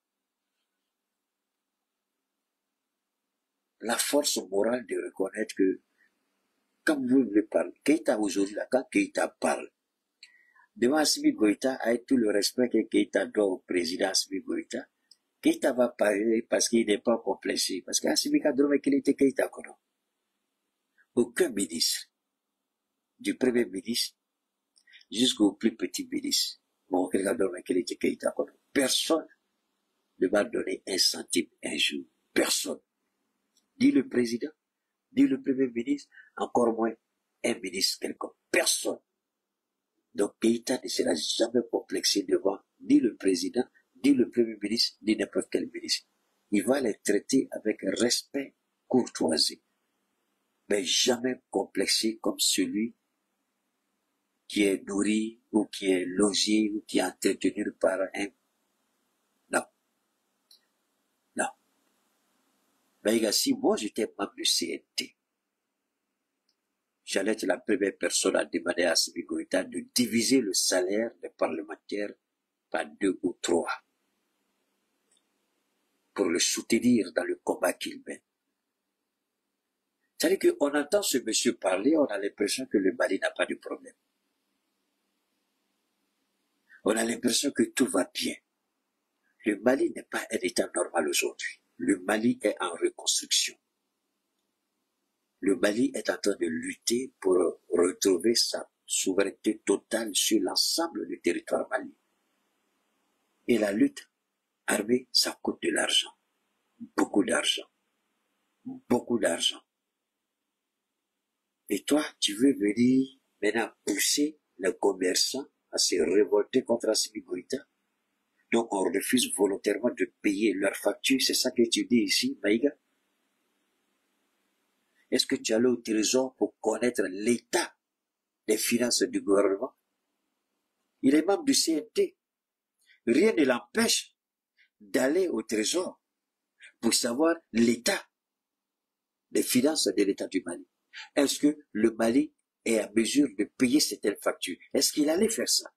la force morale de reconnaître que quand vous voulez parler, Keïta aujourd'hui là, quand Keïta parle, devant Assimi Goïta, avec tout le respect que Keïta doit au président Assimi Goïta, Keïta va parler parce qu'il n'est pas complexé. Parce qu'Assimi Kadrome, qu'il était Keïta, quoi. Aucun ministre, du premier ministre jusqu'au plus petit ministre, bon, qu'il était Keïta, quoi. Personne ne m'a donné 1 centime un jour. Personne. Ni le président, ni le premier ministre, encore moins un ministre quelconque. Personne. Donc Keïta ne sera jamais complexé devant ni le président, ni le premier ministre, ni n'importe quel ministre. Il va les traiter avec respect, courtoisie, mais jamais complexé comme celui qui est nourri, ou qui est logé, ou qui est entretenu par un... Non. Non. Mais si moi j'étais membre du CNT, j'allais être la première personne à demander à Assimi Goïta de diviser le salaire des parlementaires par 2 ou 3 pour le soutenir dans le combat qu'il mène. C'est-à-dire qu'on entend ce monsieur parler, on a l'impression que le Mali n'a pas de problème. On a l'impression que tout va bien. Le Mali n'est pas un état normal aujourd'hui. Le Mali est en reconstruction. Le Mali est en train de lutter pour retrouver sa souveraineté totale sur l'ensemble du territoire malien. Et la lutte armée, ça coûte de l'argent. Beaucoup d'argent. Beaucoup d'argent. Et toi, tu veux venir maintenant pousser les commerçants à se révolter contre Assimi Goïta? Donc on refuse volontairement de payer leurs factures, c'est ça que tu dis ici, Maïga? Est-ce que tu es allé au trésor pour connaître l'état des finances du gouvernement? Il est membre du CNT. Rien ne l'empêche d'aller au trésor pour savoir l'état des finances de l'état du Mali. Est-ce que le Mali est à mesure de payer certaines factures? Est-ce qu'il allait faire ça?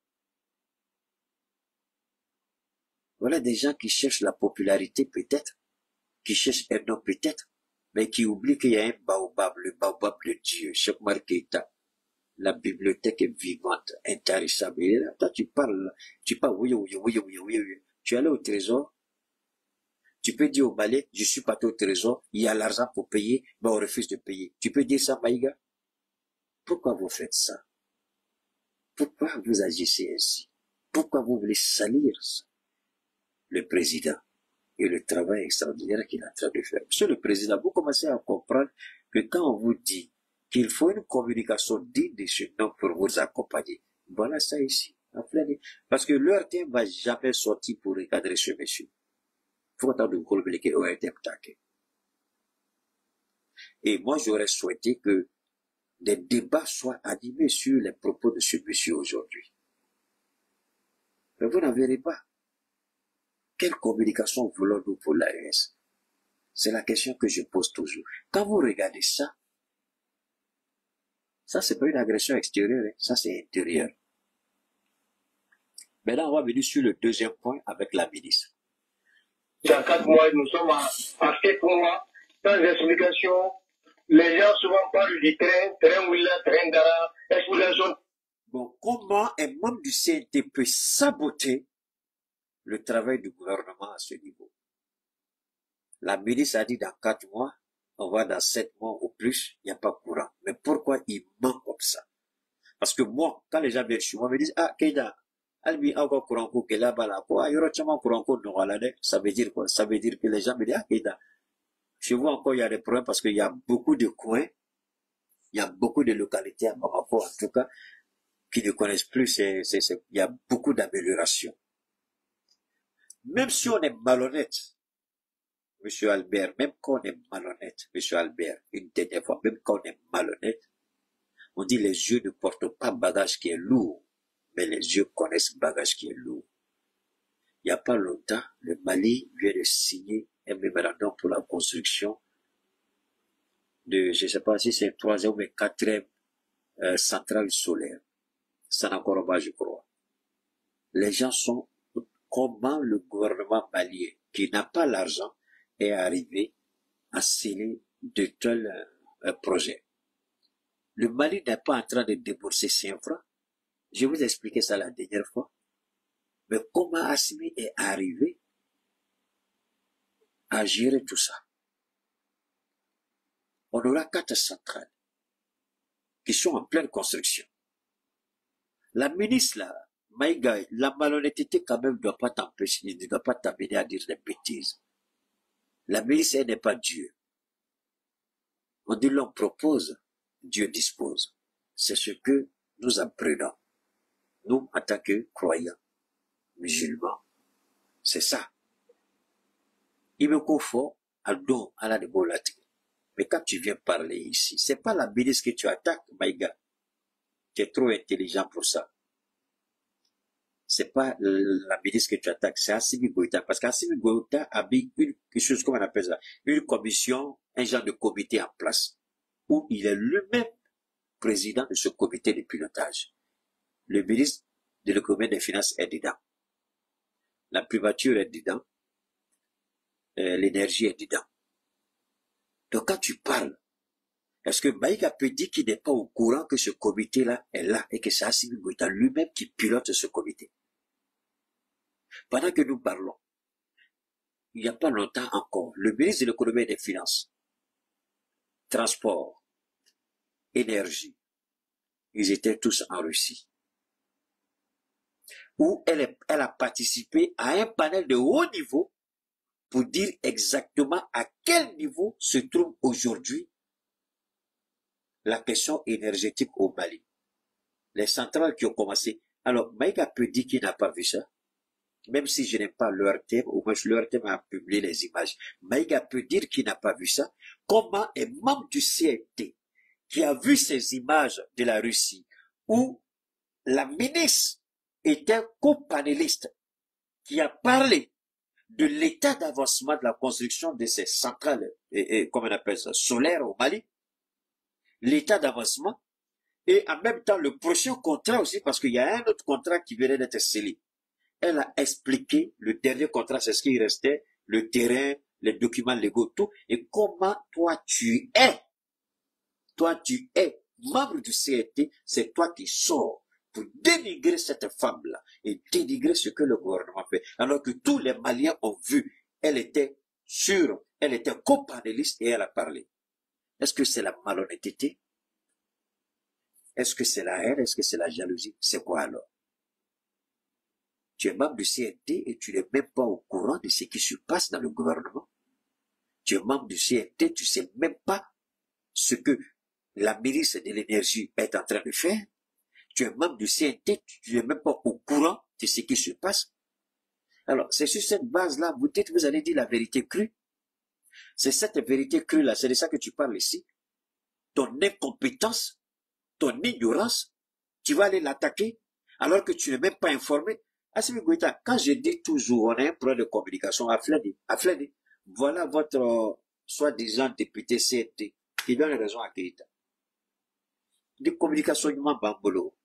Voilà des gens qui cherchent la popularité peut-être, qui cherchent un nom peut-être, mais qui oublient qu'il y a un baobab, le baobab de Dieu, Cheikh Oumar Keïta. La bibliothèque est vivante, intarissable. Et là, toi, tu parles, oui. Tu es allé au trésor, tu peux dire au Malais, je suis parti au trésor, il y a l'argent pour payer, mais on refuse de payer. Tu peux dire ça, Maïga? Pourquoi vous faites ça? Pourquoi vous agissez ainsi? Pourquoi vous voulez salir ça? Le président et le travail extraordinaire qu'il est en train de faire. Monsieur le président, vous commencez à comprendre que quand on vous dit qu'il faut une communication digne de ce nom pour vous accompagner, voilà ça ici. Parce que l'ORTM ne va jamais sortir pour recadrer ce monsieur. Il faut attendre de communiquer l'ORTM. Et moi, j'aurais souhaité que des débats soient animés sur les propos de ce monsieur aujourd'hui. Mais vous n'en verrez pas. Quelle communication voulons-nous pour l'AES? C'est la question que je pose toujours. Quand vous regardez ça, ça c'est pas une agression extérieure, hein? Ça c'est intérieur. Maintenant, on va venir sur le deuxième point avec la ministre. Dans 4 mois, nous sommes à 7 mois, sans explication. Les gens souvent parlent du train Willa, train Dara, explosion. Bon, comment un membre du CNT peut saboter le travail du gouvernement à ce niveau? La ministre a dit dans 4 mois, on va dans 7 mois ou plus, il n'y a pas courant. Mais pourquoi il ment comme ça? Parce que moi, quand les gens viennent chez moi, me disent, ah, Keïta, Albi Awa Kuranko Kelabala, quoi, Yorochama Kuranko Noralade, ça veut dire quoi? Ça veut dire que les gens me disent, ah, chez vous encore, il y a des problèmes parce qu'il y a beaucoup de coins, il y a beaucoup de localités à Bamako, en tout cas, qui ne connaissent plus, il y a beaucoup d'améliorations. Même si on est malhonnête, Monsieur Albert, même quand on est malhonnête, Monsieur Albert, une dernière fois, même quand on est malhonnête, on dit les yeux ne portent pas bagage qui est lourd, mais les yeux connaissent bagage qui est lourd. Il n'y a pas longtemps, le Mali vient de signer un mémorandum pour la construction de, je ne sais pas si c'est une 3e ou une 4e centrale solaire. Sanakoroba, je crois. Les gens sont, comment le gouvernement malien, qui n'a pas l'argent, est arrivé à sceller de tels projets. Le Mali n'est pas en train de débourser 5 francs. Je vous ai expliqué ça la dernière fois. Mais comment Assimi est arrivé à gérer tout ça? On aura 4 centrales qui sont en pleine construction. La ministre, là, Maïga, la malhonnêteté quand même ne doit pas t'empêcher, ne doit pas t'amener à dire des bêtises. La ministre, elle n'est pas Dieu. On dit l'homme propose, Dieu dispose. C'est ce que nous apprenons. Nous, en tant que croyants, musulmans, c'est ça. Il me confond à don, à la débolatrie. Mais quand tu viens parler ici, c'est pas la ministre que tu attaques, Maïga. Tu es trop intelligent pour ça. C'est pas la ministre que tu attaques, c'est Assimi Goïta. Parce qu'Assimi Goïta a mis quelque chose, comme on appelle ça, une commission, un genre de comité en place, où il est lui-même président de ce comité de pilotage. Le ministre de l'économie et des finances est dedans. La primature est dedans. L'énergie est dedans. Donc quand tu parles, est-ce que Maïga peut dire qu'il n'est pas au courant que ce comité-là est là et que c'est Assimi Goïta lui-même qui pilote ce comité? Pendant que nous parlons, il n'y a pas longtemps encore, le ministre de l'économie et des finances, transport, énergie, ils étaient tous en Russie. Où elle a participé à un panel de haut niveau pour dire exactement à quel niveau se trouve aujourd'hui la question énergétique au Mali. Les centrales qui ont commencé. Alors, Maïga peut dire qu'il n'a pas vu ça. Même si je n'aime pas leur thème, au moins leur thème a publié les images. Maïga peut dire qu'il n'a pas vu ça. Comment un membre du CNT qui a vu ces images de la Russie, où la ministre était co-panéliste, qui a parlé de l'état d'avancement de la construction de ces centrales, comment on appelle ça, solaires au Mali, l'état d'avancement, et en même temps le prochain contrat aussi, parce qu'il y a un autre contrat qui venait d'être scellé. Elle a expliqué le dernier contrat, c'est ce qui restait, le terrain, les documents légaux, tout, et comment toi tu es membre du CNT, c'est toi qui sors pour dénigrer cette femme-là et dénigrer ce que le gouvernement fait. Alors que tous les Maliens ont vu, elle était sûre, elle était co-panéliste et elle a parlé. Est-ce que c'est la malhonnêteté? Est-ce que c'est la haine? Est-ce que c'est la jalousie? C'est quoi alors? Tu es membre du CNT et tu n'es même pas au courant de ce qui se passe dans le gouvernement. Tu es membre du CNT, tu ne sais même pas ce que la ministre de l'énergie est en train de faire. Tu es membre du CNT, tu n'es même pas au courant de ce qui se passe. Alors, c'est sur cette base-là, vous allez dire la vérité crue. C'est cette vérité crue-là, c'est de ça que tu parles ici. Ton incompétence, ton ignorance, tu vas aller l'attaquer alors que tu n'es même pas informé. Assimi Goïta, quand je dis toujours, on a un problème de communication, Afladi, voilà votre soi-disant député CNT qui donne raison à Keïta. Des communications, il m'a bambolo.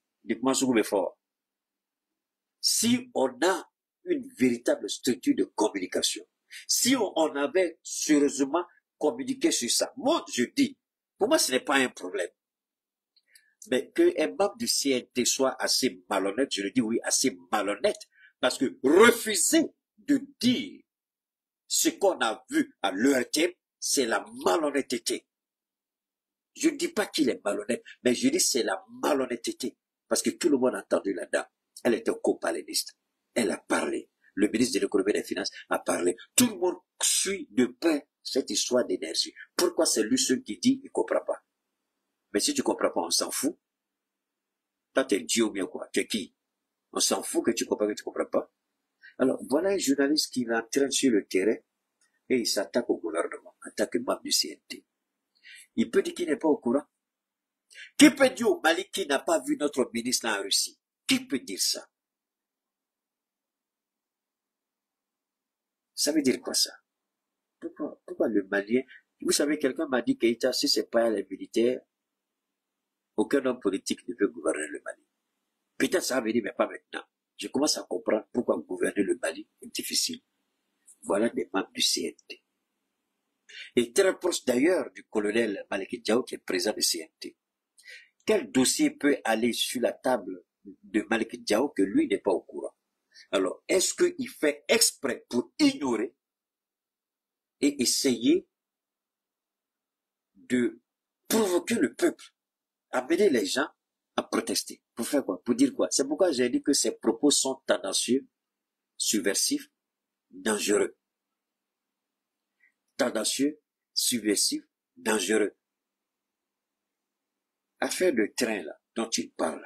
Si on a une véritable structure de communication, si on avait sérieusement communiqué sur ça, moi je dis, pour moi ce n'est pas un problème. Mais qu'un membre du CNT soit assez malhonnête, je le dis oui, assez malhonnête, parce que refuser de dire ce qu'on a vu à l'ERTM, c'est la malhonnêteté. Je ne dis pas qu'il est malhonnête, mais je dis c'est la malhonnêteté, parce que tout le monde a entendu là-dedans. Elle était copaléniste. Elle a parlé. Le ministre de l'économie et des finances a parlé. Tout le monde suit de près cette histoire d'énergie. Pourquoi c'est lui seul qui dit, il ne comprend pas? Mais si tu ne comprends pas, on s'en fout. Toi, t'es Dieu ou bien quoi? Tu es qui? On s'en fout que tu comprends, que tu ne comprends pas. Alors, voilà un journaliste qui entraîne sur le terrain et il s'attaque au gouvernement, attaque le membre du CNT. Il peut dire qu'il n'est pas au courant. Qui peut dire au Mali qui n'a pas vu notre ministre en Russie? Qui peut dire ça? Ça veut dire quoi ça? Pourquoi le Malien? Vous savez, quelqu'un m'a dit Keïta, si c'est pas les militaires, aucun homme politique ne veut gouverner le Mali. Peut-être ça va venir, mais pas maintenant. Je commence à comprendre pourquoi gouverner le Mali est difficile. Voilà des membres du CNT. Et très proche d'ailleurs du colonel Maliki Diao qui est président du CNT. Quel dossier peut aller sur la table de Maliki Diao que lui n'est pas au courant? Alors, est-ce qu'il fait exprès pour ignorer et essayer de provoquer le peuple, amener les gens à protester? Pour faire quoi? Pour dire quoi? C'est pourquoi j'ai dit que ces propos sont tendancieux, subversifs, dangereux. Tendancieux, subversif, dangereux. Affaire de train là, dont il parle.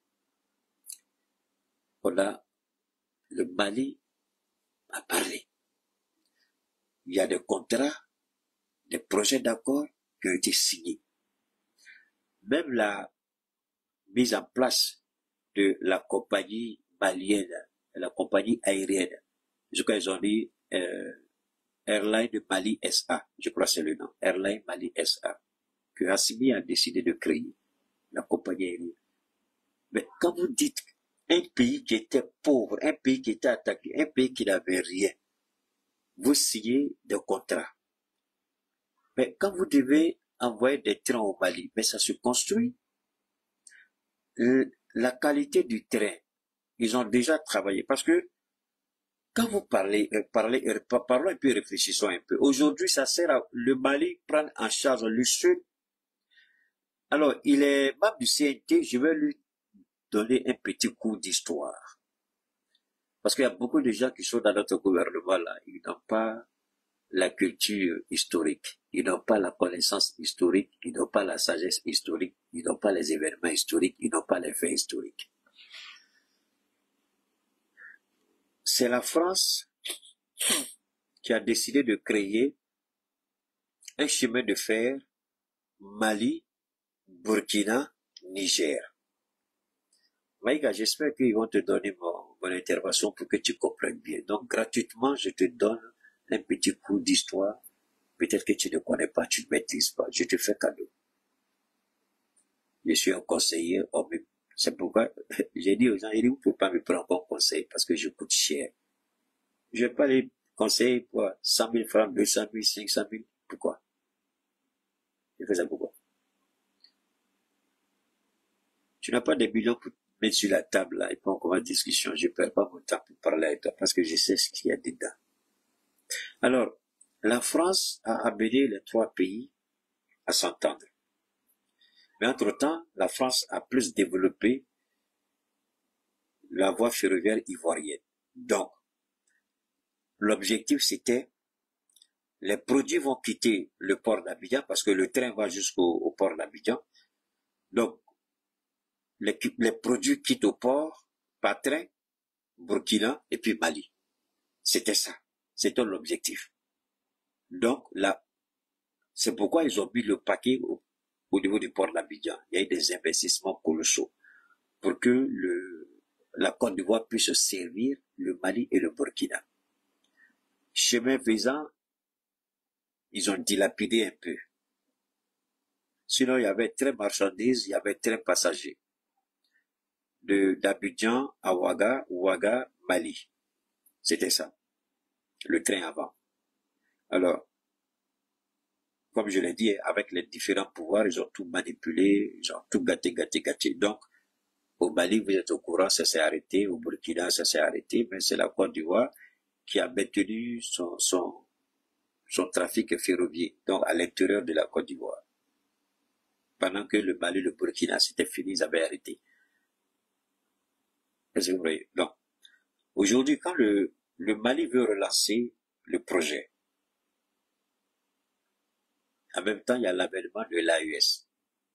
Voilà, le Mali a parlé. Il y a des contrats, des projets d'accord qui ont été signés. Même la mise en place de la compagnie malienne, la compagnie aérienne, je crois qu'ils ont dit Airline de Mali SA, je crois que c'est le nom, Airline Mali SA, que Assimi a décidé de créer, la compagnie aérienne. Mais quand vous dites un pays qui était pauvre, un pays qui était attaqué, un pays qui n'avait rien, vous signez des contrats. Mais quand vous devez envoyer des trains au Mali, mais ça se construit. La qualité du train, ils ont déjà travaillé. Parce que quand vous parlons un peu, réfléchissons un peu. Aujourd'hui, ça sert à le Mali prendre en charge le sud. Alors, il est membre du CNT, je vais lui donner un petit coup d'histoire. Parce qu'il y a beaucoup de gens qui sont dans notre gouvernement là, ils n'ont pas la culture historique, ils n'ont pas la connaissance historique, ils n'ont pas la sagesse historique, ils n'ont pas les événements historiques, ils n'ont pas les faits historiques. C'est la France qui a décidé de créer un chemin de fer Mali, Burkina, Niger. Maïga, j'espère qu'ils vont te donner mon intervention pour que tu comprennes bien. Donc, gratuitement, je te donne un petit coup d'histoire. Peut-être que tu ne connais pas, tu ne maîtrises pas. Je te fais cadeau. Je suis un conseiller. C'est pourquoi j'ai dit aux gens, vous ne pouvez pas me prendre comme conseil parce que je coûte cher. Je ne vais pas les conseiller pour 100 000 francs, 200 000, 500 000. Pourquoi? Je fais ça pourquoi? Tu n'as pas des millions pour mettre sur la table là et puis on commence la discussion. Je ne perds pas mon temps pour parler avec toi parce que je sais ce qu'il y a dedans. Alors, la France a amené les trois pays à s'entendre. Mais entre-temps, la France a plus développé la voie ferroviaire ivoirienne. Donc, l'objectif c'était, les produits vont quitter le port d'Abidjan parce que le train va jusqu'au port d'Abidjan. Donc, les produits quittent au port, par train, Burkina et puis Mali. C'était ça. C'était l'objectif. Donc, là, c'est pourquoi ils ont mis le paquet au niveau du port d'Abidjan. Il y a eu des investissements colossaux pour que la Côte d'Ivoire puisse servir le Mali et le Burkina. Chemin faisant, ils ont dilapidé un peu. Sinon, il y avait train marchandises, il y avait train passagers. D'Abidjan à Ouaga, Ouaga, Mali. C'était ça. Le train avant. Alors, comme je l'ai dit, avec les différents pouvoirs, ils ont tout manipulé, ils ont tout gâté. Donc, au Mali, vous êtes au courant, ça s'est arrêté. Au Burkina, ça s'est arrêté. Mais c'est la Côte d'Ivoire qui a maintenu son trafic ferroviaire, donc à l'intérieur de la Côte d'Ivoire. Pendant que le Mali, le Burkina, c'était fini, ils avaient arrêté. Est-ce que vous voyez? Donc, aujourd'hui, quand le Mali veut relancer le projet, en même temps, il y a l'avènement de l'AES.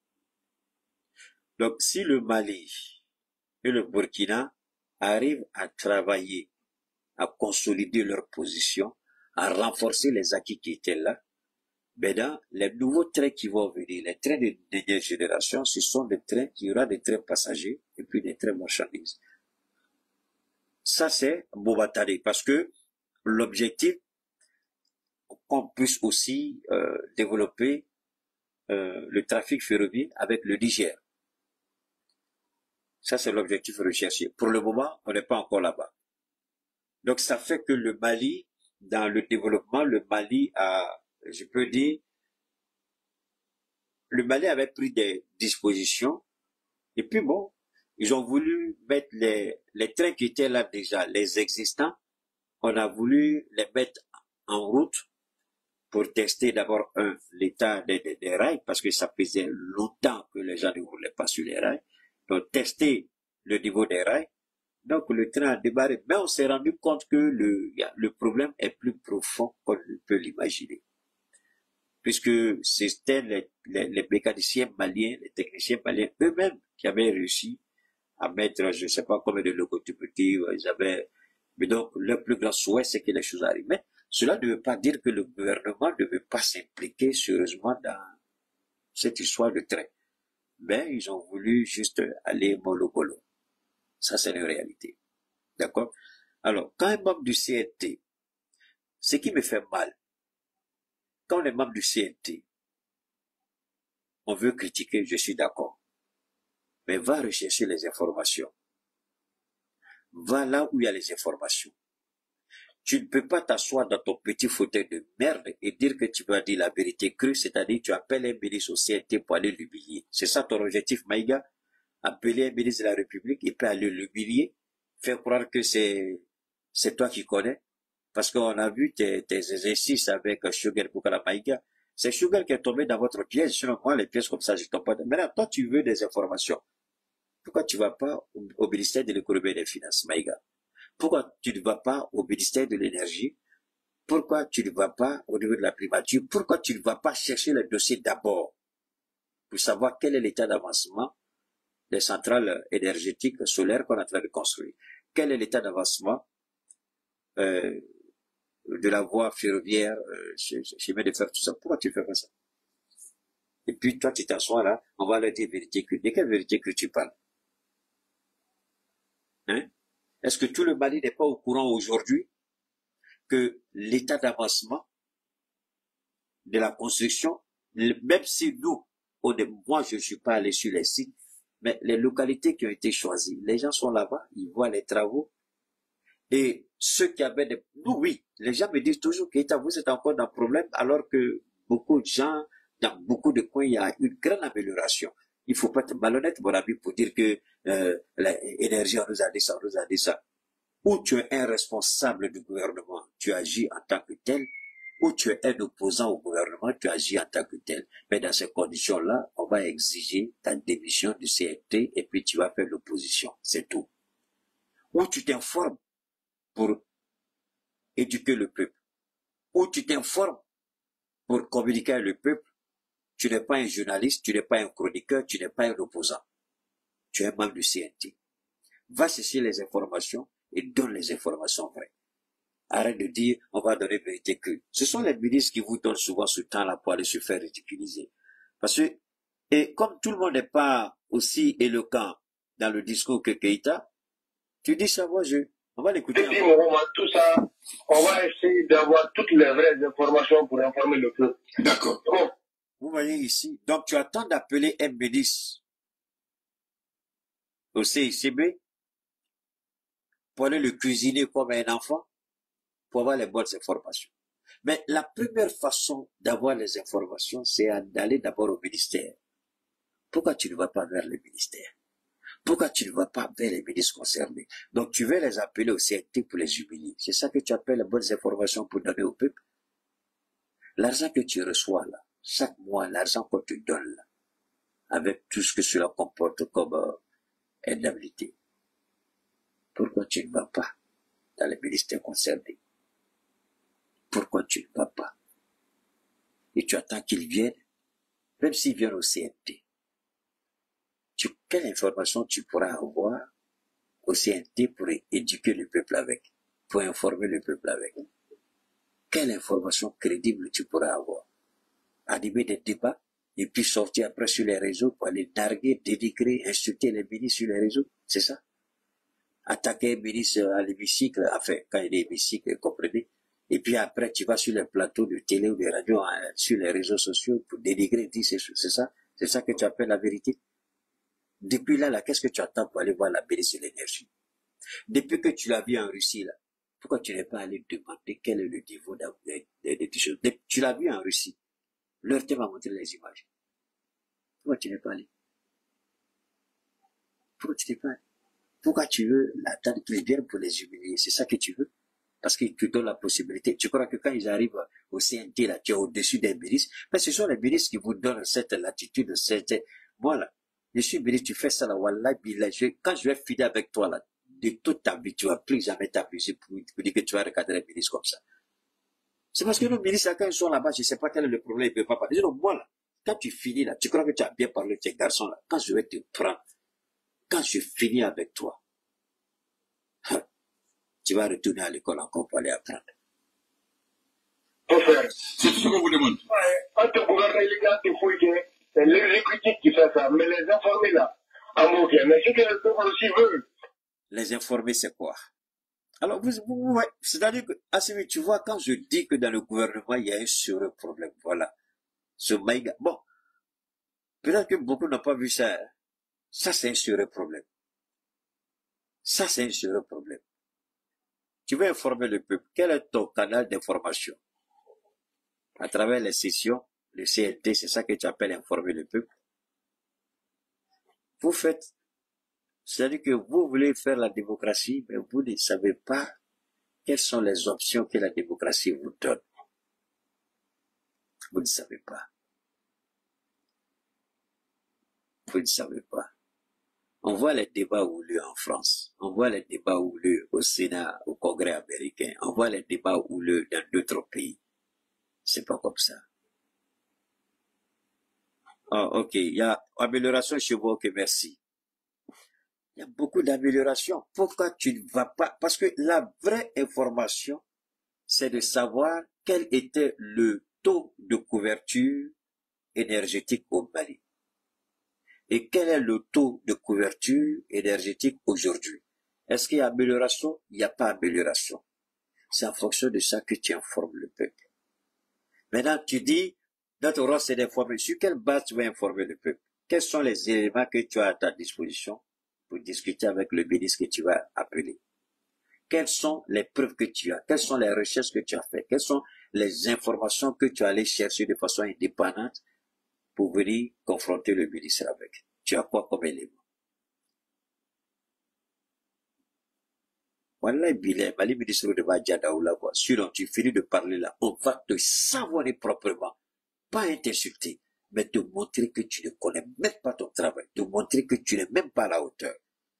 Donc, si le Mali et le Burkina arrivent à travailler, à consolider leur position, à renforcer les acquis qui étaient là, maintenant, les nouveaux trains qui vont venir, les trains de dernière génération, ce sont des trains, il y aura des trains passagers et puis des trains marchandises. Ça, c'est momentané parce que l'objectif, qu'on puisse aussi développer le trafic ferroviaire avec le Niger. Ça, c'est l'objectif recherché. Pour le moment, on n'est pas encore là-bas. Donc, ça fait que le Mali, dans le développement, le Mali a, je peux dire, le Mali avait pris des dispositions. Et puis bon, ils ont voulu mettre les trains qui étaient là déjà, les existants. On a voulu les mettre en route pour tester d'abord l'état des rails, parce que ça faisait longtemps que les gens ne roulaient pas sur les rails. Donc, tester le niveau des rails. Donc, le train a démarré. Mais on s'est rendu compte que le problème est plus profond qu'on ne peut l'imaginer. Puisque c'était les mécaniciens maliens, les techniciens maliens eux-mêmes qui avaient réussi à mettre, je ne sais pas combien de locomotives ils avaient. Mais donc, leur plus grand souhait, c'est que les choses arrivent. Mais cela ne veut pas dire que le gouvernement ne veut pas s'impliquer sérieusement dans cette histoire de train. Mais ils ont voulu juste aller mollo-mollo. Ça, c'est une réalité. D'accord? Alors, quand un membre du CNT, ce qui me fait mal, quand on est membre du CNT, on veut critiquer, je suis d'accord. Mais va rechercher les informations. Va là où il y a les informations. Tu ne peux pas t'asseoir dans ton petit fauteuil de merde et dire que tu vas dire la vérité crue, c'est-à-dire tu appelles un ministre au CNT pour aller l'humilier. C'est ça ton objectif, Maïga? Appeler un ministre de la République et puis aller l'humilier, faire croire que c'est toi qui connais. Parce qu'on a vu tes exercices avec Sugar Bukala Maïga. C'est Sugar qui est tombé dans votre piège. Sinon, moi, les pièges comme ça, je tombe pas. Maintenant, toi, tu veux des informations. Pourquoi tu ne vas pas au ministère de l'économie et des finances, Maïga? Pourquoi tu ne vas pas au ministère de l'énergie? Pourquoi tu ne vas pas au niveau de la primature? Pourquoi tu ne vas pas chercher le dossier d'abord pour savoir quel est l'état d'avancement des centrales énergétiques solaires qu'on est en train de construire? Quel est l'état d'avancement de la voie ferroviaire chemin de fer, tout ça? Pourquoi tu fais pas ça? Et puis toi, tu t'assois là, on va leur dire vérité crue. De quelle vérité crue tu parles? Hein? Est-ce que tout le Mali n'est pas au courant aujourd'hui que l'état d'avancement de la construction, même si nous, moi je ne suis pas allé sur les sites, mais les localités qui ont été choisies, les gens sont là-bas, ils voient les travaux, et ceux qui avaient des... Nous, oui, les gens me disent toujours que vous êtes encore dans le problème, alors que beaucoup de gens, dans beaucoup de coins, il y a une grande amélioration. Il ne faut pas être malhonnête, mon ami, pour dire que l'énergie, on nous a dit ça, on nous a dit ça. Ou tu es un responsable du gouvernement, tu agis en tant que tel, ou tu es un opposant au gouvernement, tu agis en tant que tel. Mais dans ces conditions-là, on va exiger ta démission du CNT et puis tu vas faire l'opposition, c'est tout. Ou tu t'informes pour éduquer le peuple, ou tu t'informes pour communiquer avec le peuple. Tu n'es pas un journaliste, tu n'es pas un chroniqueur, tu n'es pas un opposant. Tu es un membre du CNT. Va chercher les informations et donne les informations vraies. Arrête de dire, on va donner vérité crue. Ce sont les ministres qui vous donnent souvent ce temps-là pour aller se faire ridiculiser. Parce que, et comme tout le monde n'est pas aussi éloquent dans le discours que Keïta, tu dis ça, moi, on va l'écouter. Tout ça, on va essayer d'avoir toutes les vraies informations pour informer le peuple. D'accord. Bon. Vous voyez ici, donc tu attends d'appeler un ministre au CICB pour aller le cuisiner comme un enfant, pour avoir les bonnes informations. Mais la première façon d'avoir les informations, c'est d'aller d'abord au ministère. Pourquoi tu ne vas pas vers le ministère? Pourquoi tu ne vas pas vers les ministres concernés? Donc tu veux les appeler au CNT pour les humilier. C'est ça que tu appelles les bonnes informations pour donner au peuple? L'argent que tu reçois là, chaque mois, l'argent qu'on te donne là, avec tout ce que cela comporte comme indemnité. Pourquoi tu ne vas pas dans les ministères concernés? Pourquoi tu ne vas pas? Et tu attends qu'ils viennent, même s'ils viennent au CNT. Quelle information tu pourras avoir au CNT pour éduquer le peuple avec, pour informer le peuple avec? Quelle information crédible tu pourras avoir? Animer des débats et puis sortir après sur les réseaux pour aller narguer, dénigrer, insulter les ministres sur les réseaux, c'est ça? Attaquer un ministre à l'hémicycle, enfin, quand il est hémicycle, comprenez? Et puis après, tu vas sur les plateaux de télé ou de radio, sur les réseaux sociaux pour dénigrer, dire c'est ça? C'est ça que tu appelles la vérité? Depuis là, qu'est-ce que tu attends pour aller voir la ministre de l'énergie? Depuis que tu l'as vu en Russie, là, pourquoi tu n'es pas allé demander quel est le niveau des choses? Tu l'as vu en Russie. Leur thème m'a montré les images. Pourquoi tu n'es pas allé? Pourquoi tu n'es pas allé? Pourquoi tu veux l'attendre qu'ils viennent pour les humilier? C'est ça que tu veux? Parce qu'ils te donnent la possibilité. Tu crois que quand ils arrivent au CNT, là, tu es au-dessus des ministres? Mais ce sont les ministres qui vous donnent cette latitude, voilà. Je suis ministre, tu fais ça là, wallah, quand je vais finir avec toi là, de toute ta vie, tu vas plus jamais t'abuser pour dire que tu vas regarder les ministres comme ça. C'est parce que nos ministres, quand ils sont là-bas, je ne sais pas quel est le problème, ils ne peuvent pas parler. Donc, moi, là, quand tu finis là, tu crois que tu as bien parlé de tes garçons là, quand je vais te prendre, quand je finis avec toi, tu vas retourner à l'école encore pour aller apprendre. C'est tout ce qu'on vous demande. Quand tu gouvernes les gars, il faut que c'est l'exécutif qui fait ça, mais les informer là, à Moukia, mais ce que le peuple aussi veut. Les informer, c'est quoi? Alors, ouais, c'est-à-dire que, Assimi, tu vois, quand je dis que dans le gouvernement, il y a un sérieux problème, voilà. Ce Maïga, bon, peut-être que beaucoup n'ont pas vu ça. Ça, c'est un sérieux problème. Ça, c'est un sérieux problème. Tu veux informer le peuple. Quel est ton canal d'information? À travers les sessions, le CNT, c'est ça que tu appelles informer le peuple. Vous faites, c'est-à-dire que vous voulez faire la démocratie, mais vous ne savez pas quelles sont les options que la démocratie vous donne. Vous ne savez pas. Vous ne savez pas. On voit les débats houleux en France. On voit les débats houleux au Sénat, au Congrès américain. On voit les débats houleux dans d'autres pays. C'est pas comme ça. Oh, ok. Il y a amélioration chez vous. Ok, merci. Il y a beaucoup d'améliorations. Pourquoi tu ne vas pas? Parce que la vraie information, c'est de savoir quel était le taux de couverture énergétique au Mali. Et quel est le taux de couverture énergétique aujourd'hui? Est-ce qu'il y a amélioration? Il n'y a pas amélioration. C'est en fonction de ça que tu informes le peuple. Maintenant, tu dis, notre rôle c'est d'informer. Sur quelle base tu vas informer le peuple? Quels sont les éléments que tu as à ta disposition pour discuter avec le ministre que tu vas appeler? Quelles sont les preuves que tu as? Quelles sont les recherches que tu as faites? Quelles sont les informations que tu as allé chercher de façon indépendante pour venir confronter le ministre avec? Tu as quoi comme élément? Voilà, Bilal, Mali ministre de Badjadaoula, sinon tu finis de parler là, on va te savonner proprement. Pas t'insulter, mais te montrer que tu ne connais même pas ton travail, te montrer que tu n'es même pas à la hauteur.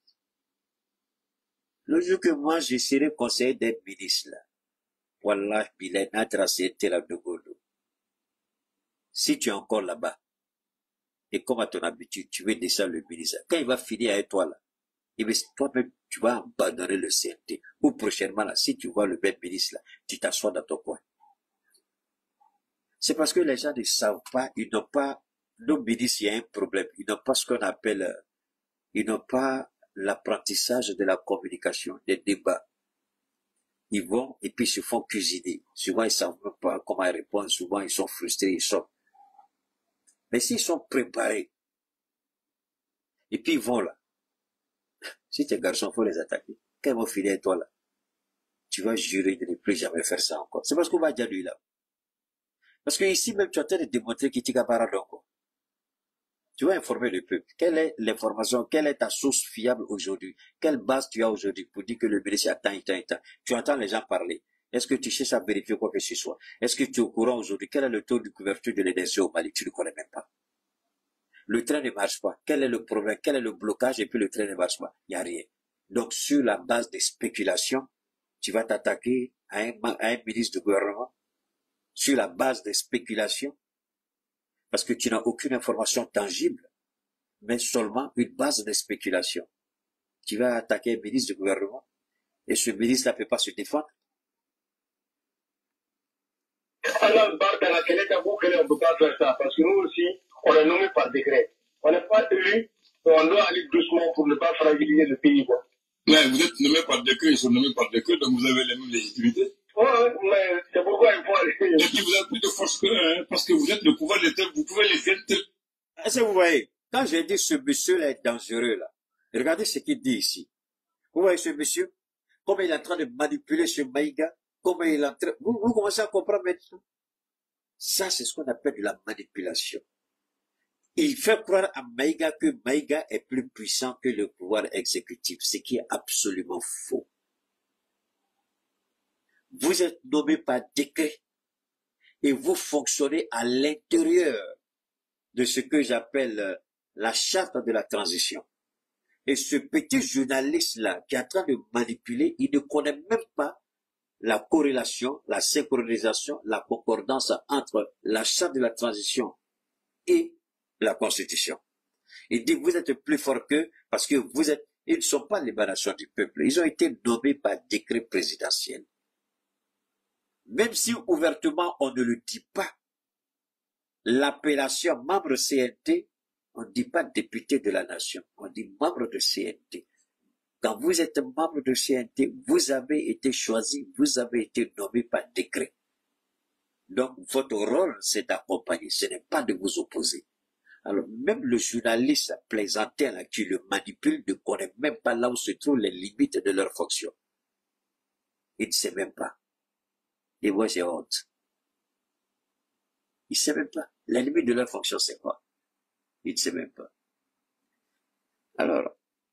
Le jour que moi je serai conseiller d'un ministre là, voilà, Bilal, notre c'était la de Godo. Si tu es encore là-bas, et comme à ton habitude, tu veux descendre le ministre, quand il va finir avec toi là, et bien toi-même, tu vas abandonner le CNT. Ou prochainement, là, si tu vois le même ministre là, tu t'assois dans ton coin. C'est parce que les gens ne savent pas, ils n'ont pas, nos ministres, il y a un problème. Ils n'ont pas ce qu'on appelle, ils n'ont pas l'apprentissage de la communication, des débats. Ils vont et puis se font cuisiner. Souvent, ils ne savent même pas comment répondre. Souvent, ils sont frustrés, ils sont. Mais s'ils sont préparés, et puis ils vont là, si tes garçons, faut les attaquer. Quand ils vont finir toi là, tu vas jurer de ne plus jamais faire ça encore. C'est parce qu'on va dire lui là. Parce que ici même, tu es en train de démontrer qu'il t'y a pas encore. Tu vas informer le peuple. Quelle est l'information? Quelle est ta source fiable aujourd'hui? Quelle base tu as aujourd'hui pour dire que le ministre a tant et tant et tant? Tu entends les gens parler. Est-ce que tu cherches à vérifier quoi que ce soit? Est-ce que tu es au courant aujourd'hui? Quel est le taux de couverture de l'énergie au Mali? Tu ne connais même pas. Le train ne marche pas. Quel est le problème? Quel est le blocage? Et puis le train ne marche pas. Il n'y a rien. Donc, sur la base des spéculations, tu vas t'attaquer à un ministre du gouvernement, sur la base des spéculations, parce que tu n'as aucune information tangible, mais seulement une base de spéculation. Tu vas attaquer un ministre du gouvernement, et ce ministre-là ne peut pas se défendre. Alors, dans la Kélé, on ne peut pas faire ça, parce que nous aussi, on est nommé par décret. On n'est pas élu, on doit aller doucement pour ne pas fragiliser le pays. Quoi. Mais vous êtes nommé par décret, ils sont nommés par décret, donc vous avez les mêmes légitimités. Oui, mais c'est pourquoi il faut aller. Et puis vous avez plus de force que parce que vous êtes le pouvoir de vous pouvez les faire. Est-ce que vous voyez, quand j'ai dit ce monsieur-là est dangereux, là, regardez ce qu'il dit ici. Vous voyez ce monsieur, comment il est en train de manipuler ce Maïga, comment il est en train... Vous commencez à comprendre maintenant. Ça, c'est ce qu'on appelle de la manipulation. Il fait croire à Maïga que Maïga est plus puissant que le pouvoir exécutif, ce qui est absolument faux. Vous êtes nommé par décret et vous fonctionnez à l'intérieur de ce que j'appelle la charte de la transition. Et ce petit journaliste-là qui est en train de manipuler, il ne connaît même pas la corrélation, la synchronisation, la concordance entre la charte de la transition et la Constitution. Il dit, vous êtes plus fort qu'eux parce que vous êtes, ils ne sont pas l'émanation du peuple. Ils ont été nommés par décret présidentiel. Même si ouvertement on ne le dit pas, l'appellation membre CNT, on ne dit pas député de la nation, on dit membre de CNT. Quand vous êtes membre de CNT, vous avez été choisi, vous avez été nommé par décret. Donc votre rôle, c'est d'accompagner, ce n'est pas de vous opposer. Alors même le journaliste plaisantin là, qui le manipule ne connaît même pas là où se trouvent les limites de leur fonction. Il ne sait même pas. Et moi j'ai honte. Il ne sait même pas. La limite de leur fonction, c'est quoi? Il ne sait même pas. Alors,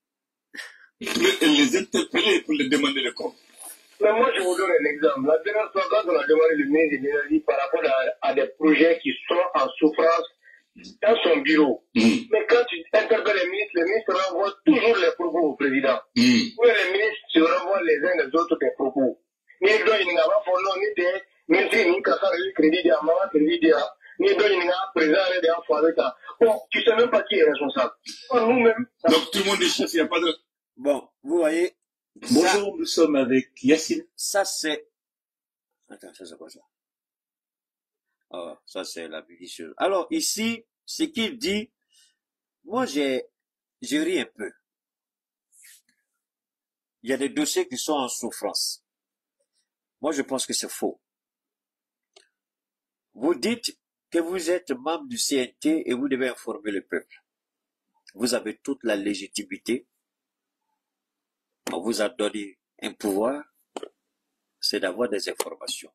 les interpeller pour les demander le compte. Mais moi, je vous donne un exemple. La dernière fois, quand on a demandé le ministre de l'Énergie par rapport à des projets qui sont en souffrance dans son bureau. Mais quand tu interpelles le ministre renvoie toujours les propos au président. Ou les ministres se renvoient les uns les autres des propos. Ni do il n'a pas fondé ni des ministres ni kasar le crédit de Amara crédit de ni do il n'a président de Afouareta. Bon, tu sais même pas qui est responsable. Nous-mêmes. Donc tout le monde est chef, il n'y a pas de... bon, vous voyez. Bonjour, nous sommes avec Yacine. Ça c'est... Attends, ça c'est quoi ça? Oh, ça c'est la munition. Alors ici, ce qu'il dit, moi je ris un peu. Il y a des dossiers qui sont en souffrance. Moi je pense que c'est faux. Vous dites que vous êtes membre du CNT et vous devez informer le peuple. Vous avez toute la légitimité. On vous a donné un pouvoir, c'est d'avoir des informations.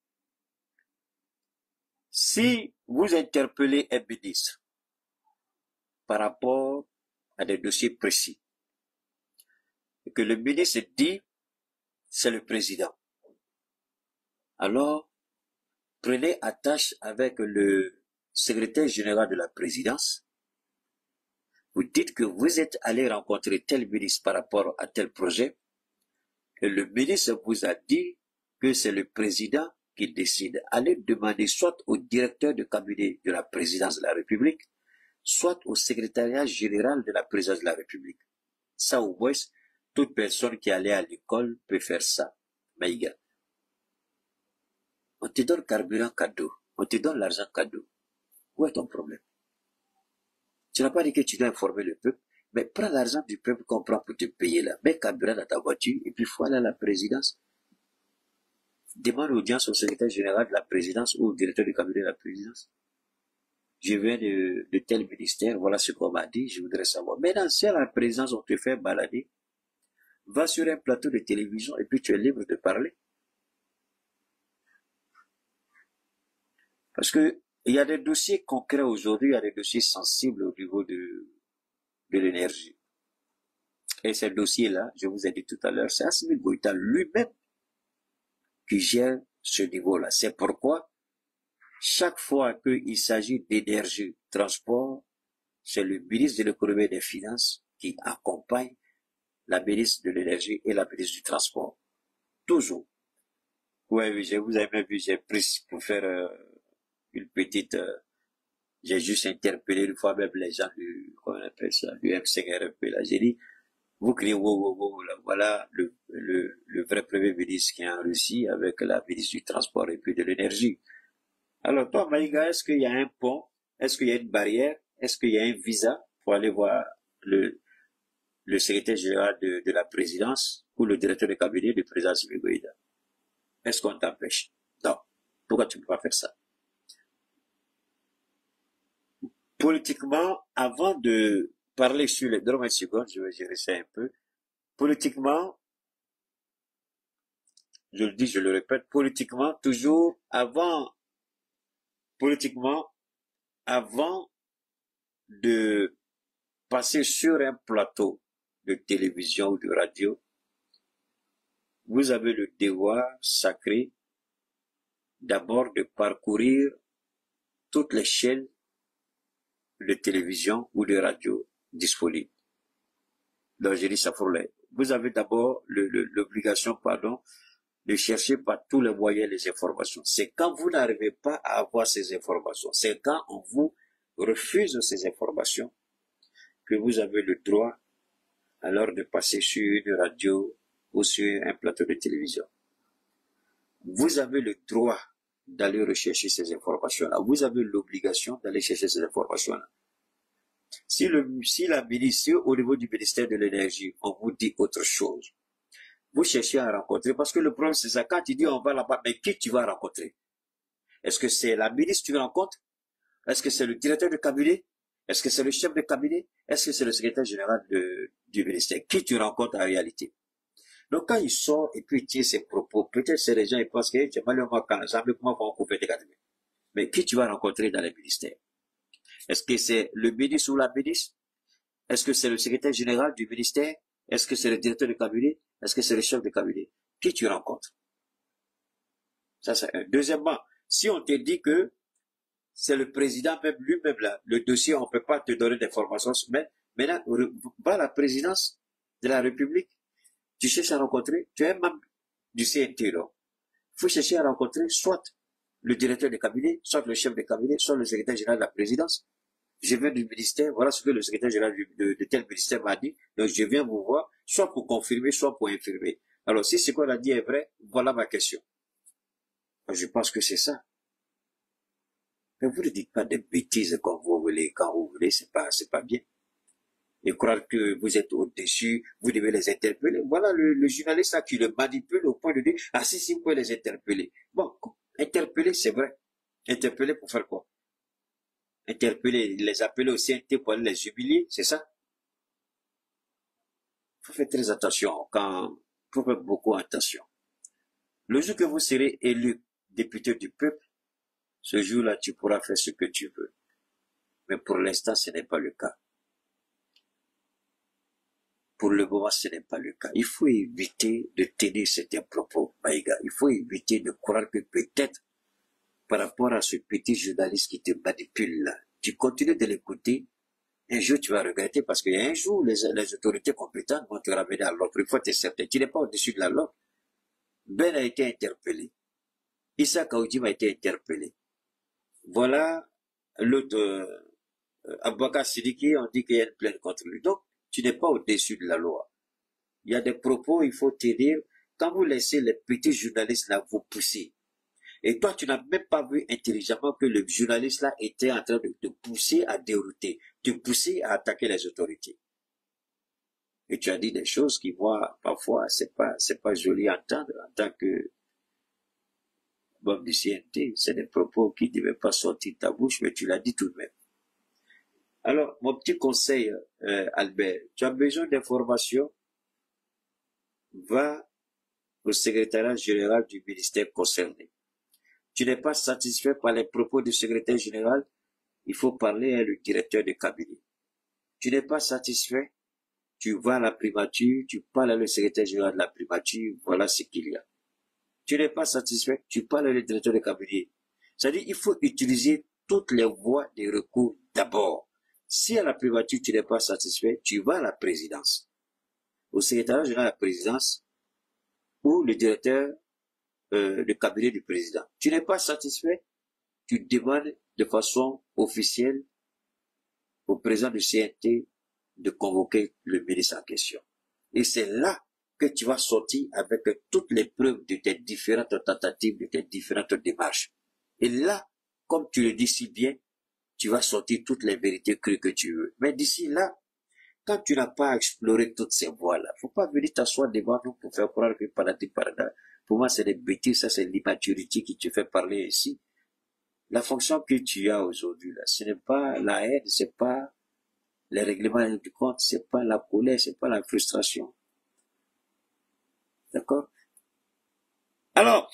Si vous interpellez un ministre par rapport à des dossiers précis, et que le ministre dit, c'est le président, alors prenez attache avec le secrétaire général de la présidence. Vous dites que vous êtes allé rencontrer tel ministre par rapport à tel projet, et le ministre vous a dit que c'est le président qui décide. Allez demander soit au directeur de cabinet de la présidence de la République, soit au secrétariat général de la présidence de la République. Ça, au moins, toute personne qui allait à l'école peut faire ça. Maïga. On te donne carburant cadeau. On te donne l'argent cadeau. Où est ton problème? Tu n'as pas dit que tu dois informer le peuple, mais prends l'argent du peuple qu'on prend pour te payer là. Mets carburant dans ta voiture et puis faut aller à la présidence. Demande l'audience au secrétaire général de la présidence ou au directeur du cabinet de la présidence. Je viens de tel ministère, voilà ce qu'on m'a dit, je voudrais savoir. Maintenant, si à la présidence on te fait balader, va sur un plateau de télévision et puis tu es libre de parler. Parce que il y a des dossiers concrets aujourd'hui, il y a des dossiers sensibles au niveau de l'énergie. Et ces dossiers-là, je vous ai dit tout à l'heure, c'est Assimi Goïta lui-même qui gère ce niveau-là. C'est pourquoi, chaque fois qu'il s'agit d'énergie, transport, c'est le ministre de l'économie et des finances qui accompagne la ministre de l'énergie et la ministre du transport. Toujours. Oui, je vous ai même vu, j'ai pris pour faire une petite... j'ai juste interpellé une fois même les gens du, comment on appelle ça, du M5RP, là. J'ai dit, vous criez, là, voilà le vrai premier ministre qui est en Russie avec la ministre du transport et puis de l'énergie. Alors, toi, Maïga, est-ce qu'il y a un pont? Est-ce qu'il y a une barrière? Est-ce qu'il y a un visa pour aller voir le secrétaire général de la présidence ou le directeur de cabinet du président Assimi Goïta? Est-ce qu'on t'empêche? Non. Pourquoi tu ne peux pas faire ça? Politiquement, avant de parler sur les droits secondes, je vais gérer ça un peu. Politiquement, je le dis, je le répète, politiquement, avant de passer sur un plateau de télévision ou de radio, vous avez le devoir sacré d'abord de parcourir toutes les chaînes de télévision ou de radio disponibles. Donc, j'ai dit ça pour les. Vous avez d'abord l'obligation, de chercher par tous les moyens les informations. C'est quand vous n'arrivez pas à avoir ces informations, c'est quand on vous refuse ces informations que vous avez le droit alors de passer sur une radio ou sur un plateau de télévision. Vous avez le droit d'aller rechercher ces informations-là. Vous avez l'obligation d'aller chercher ces informations-là. Si la ministre, au niveau du ministère de l'énergie, on vous dit autre chose, vous cherchez à rencontrer, parce que le problème c'est ça, quand tu dis on va là-bas, mais qui tu vas rencontrer? Est-ce que c'est la ministre que tu rencontres? Est-ce que c'est le directeur de cabinet? Est-ce que c'est le chef de cabinet? Est-ce que c'est le secrétaire général du ministère? Qui tu rencontres en réalité? Donc quand il sort et puis il tient ses propos, peut-être c'est les gens ils pensent que c'est malheureusement quand comment on coupe des cadres. Mais qui tu vas rencontrer dans les ministères? Est-ce que c'est le ministre ou la ministre? Est-ce que c'est le secrétaire général du ministère? Est-ce que c'est le directeur de cabinet? Est-ce que c'est le chef de cabinet? Qui tu rencontres? Ça, c'est un. Deuxièmement, si on te dit que c'est le président même lui-même là, le dossier, on ne peut pas te donner d'informations, mais maintenant, va à la présidence de la République, tu cherches à rencontrer, tu es membre du CNT, là. Il faut chercher à rencontrer soit le directeur de cabinet, soit le chef de cabinet, soit le secrétaire général de la présidence. Je viens du ministère, voilà ce que le secrétaire général de tel ministère m'a dit, donc je viens vous voir, soit pour confirmer, soit pour infirmer. Alors si ce qu'on a dit est vrai, voilà ma question. Je pense que c'est ça. Mais vous ne dites pas des bêtises quand vous voulez, c'est pas bien. Et croire que vous êtes au-dessus, vous devez les interpeller. Voilà le journaliste là qui le manipule au point de dire, ah si, vous pouvez les interpeller. Bon, interpeller, c'est vrai. Interpeller pour faire quoi? Interpeller, les appeler au CNT pour aller les humilier, c'est ça? Il faut faire très attention faut faire beaucoup attention. Le jour que vous serez élu député du peuple, ce jour-là, tu pourras faire ce que tu veux. Mais pour l'instant, ce n'est pas le cas. Pour le moment, ce n'est pas le cas. Il faut éviter de tenir certains propos, Maïga. Il faut éviter de croire que peut-être, par rapport à ce petit journaliste qui te manipule là, tu continues de l'écouter, un jour tu vas regretter parce qu'il y a un jour, les autorités compétentes vont te ramener à l'ordre. Il faut être certain. Tu n'es pas au-dessus de la loi. Ben a été interpellé. Issa Kaoudim a été interpellé. Voilà, l'autre, Aboubacar Sidiki, on dit qu'il y a une plainte contre lui. Donc, tu n'es pas au-dessus de la loi. Il y a des propos, il faut te dire, quand vous laissez les petits journalistes là vous pousser, et toi, tu n'as même pas vu intelligemment que le journaliste là était en train de te pousser à dérouter, te pousser à attaquer les autorités. Et tu as dit des choses qui, moi, parfois, c'est pas joli à entendre en tant que membre du CNT. C'est des propos qui ne devaient pas sortir de ta bouche, mais tu l'as dit tout de même. Alors, mon petit conseil, Albert, tu as besoin d'informations, va au secrétariat général du ministère concerné. Tu n'es pas satisfait par les propos du secrétaire général, il faut parler à le directeur de cabinet. Tu n'es pas satisfait, tu vas à la primature, tu parles à le secrétaire général de la primature, voilà ce qu'il y a. Tu n'es pas satisfait, tu parles à le directeur de cabinet. C'est-à-dire, il faut utiliser toutes les voies de recours d'abord. Si à la primature tu n'es pas satisfait, tu vas à la présidence. au secrétariat général de la présidence ou le directeur du cabinet du président. Tu n'es pas satisfait, tu demandes de façon officielle au président du CNT de convoquer le ministre en question. Et c'est là que tu vas sortir avec toutes les preuves de tes différentes tentatives, de tes différentes démarches. Et là, comme tu le dis si bien, tu vas sortir toutes les vérités crues que tu veux. Mais d'ici là, quand tu n'as pas exploré toutes ces voies-là, faut pas venir t'asseoir devant nous pour faire croire que parati parada. Pour moi, c'est des bêtises, ça c'est l'immaturité qui te fait parler ici. La fonction que tu as aujourd'hui, là, ce n'est pas la haine, c'est pas les règlements du compte, c'est pas la colère, c'est pas la frustration. D'accord? Alors,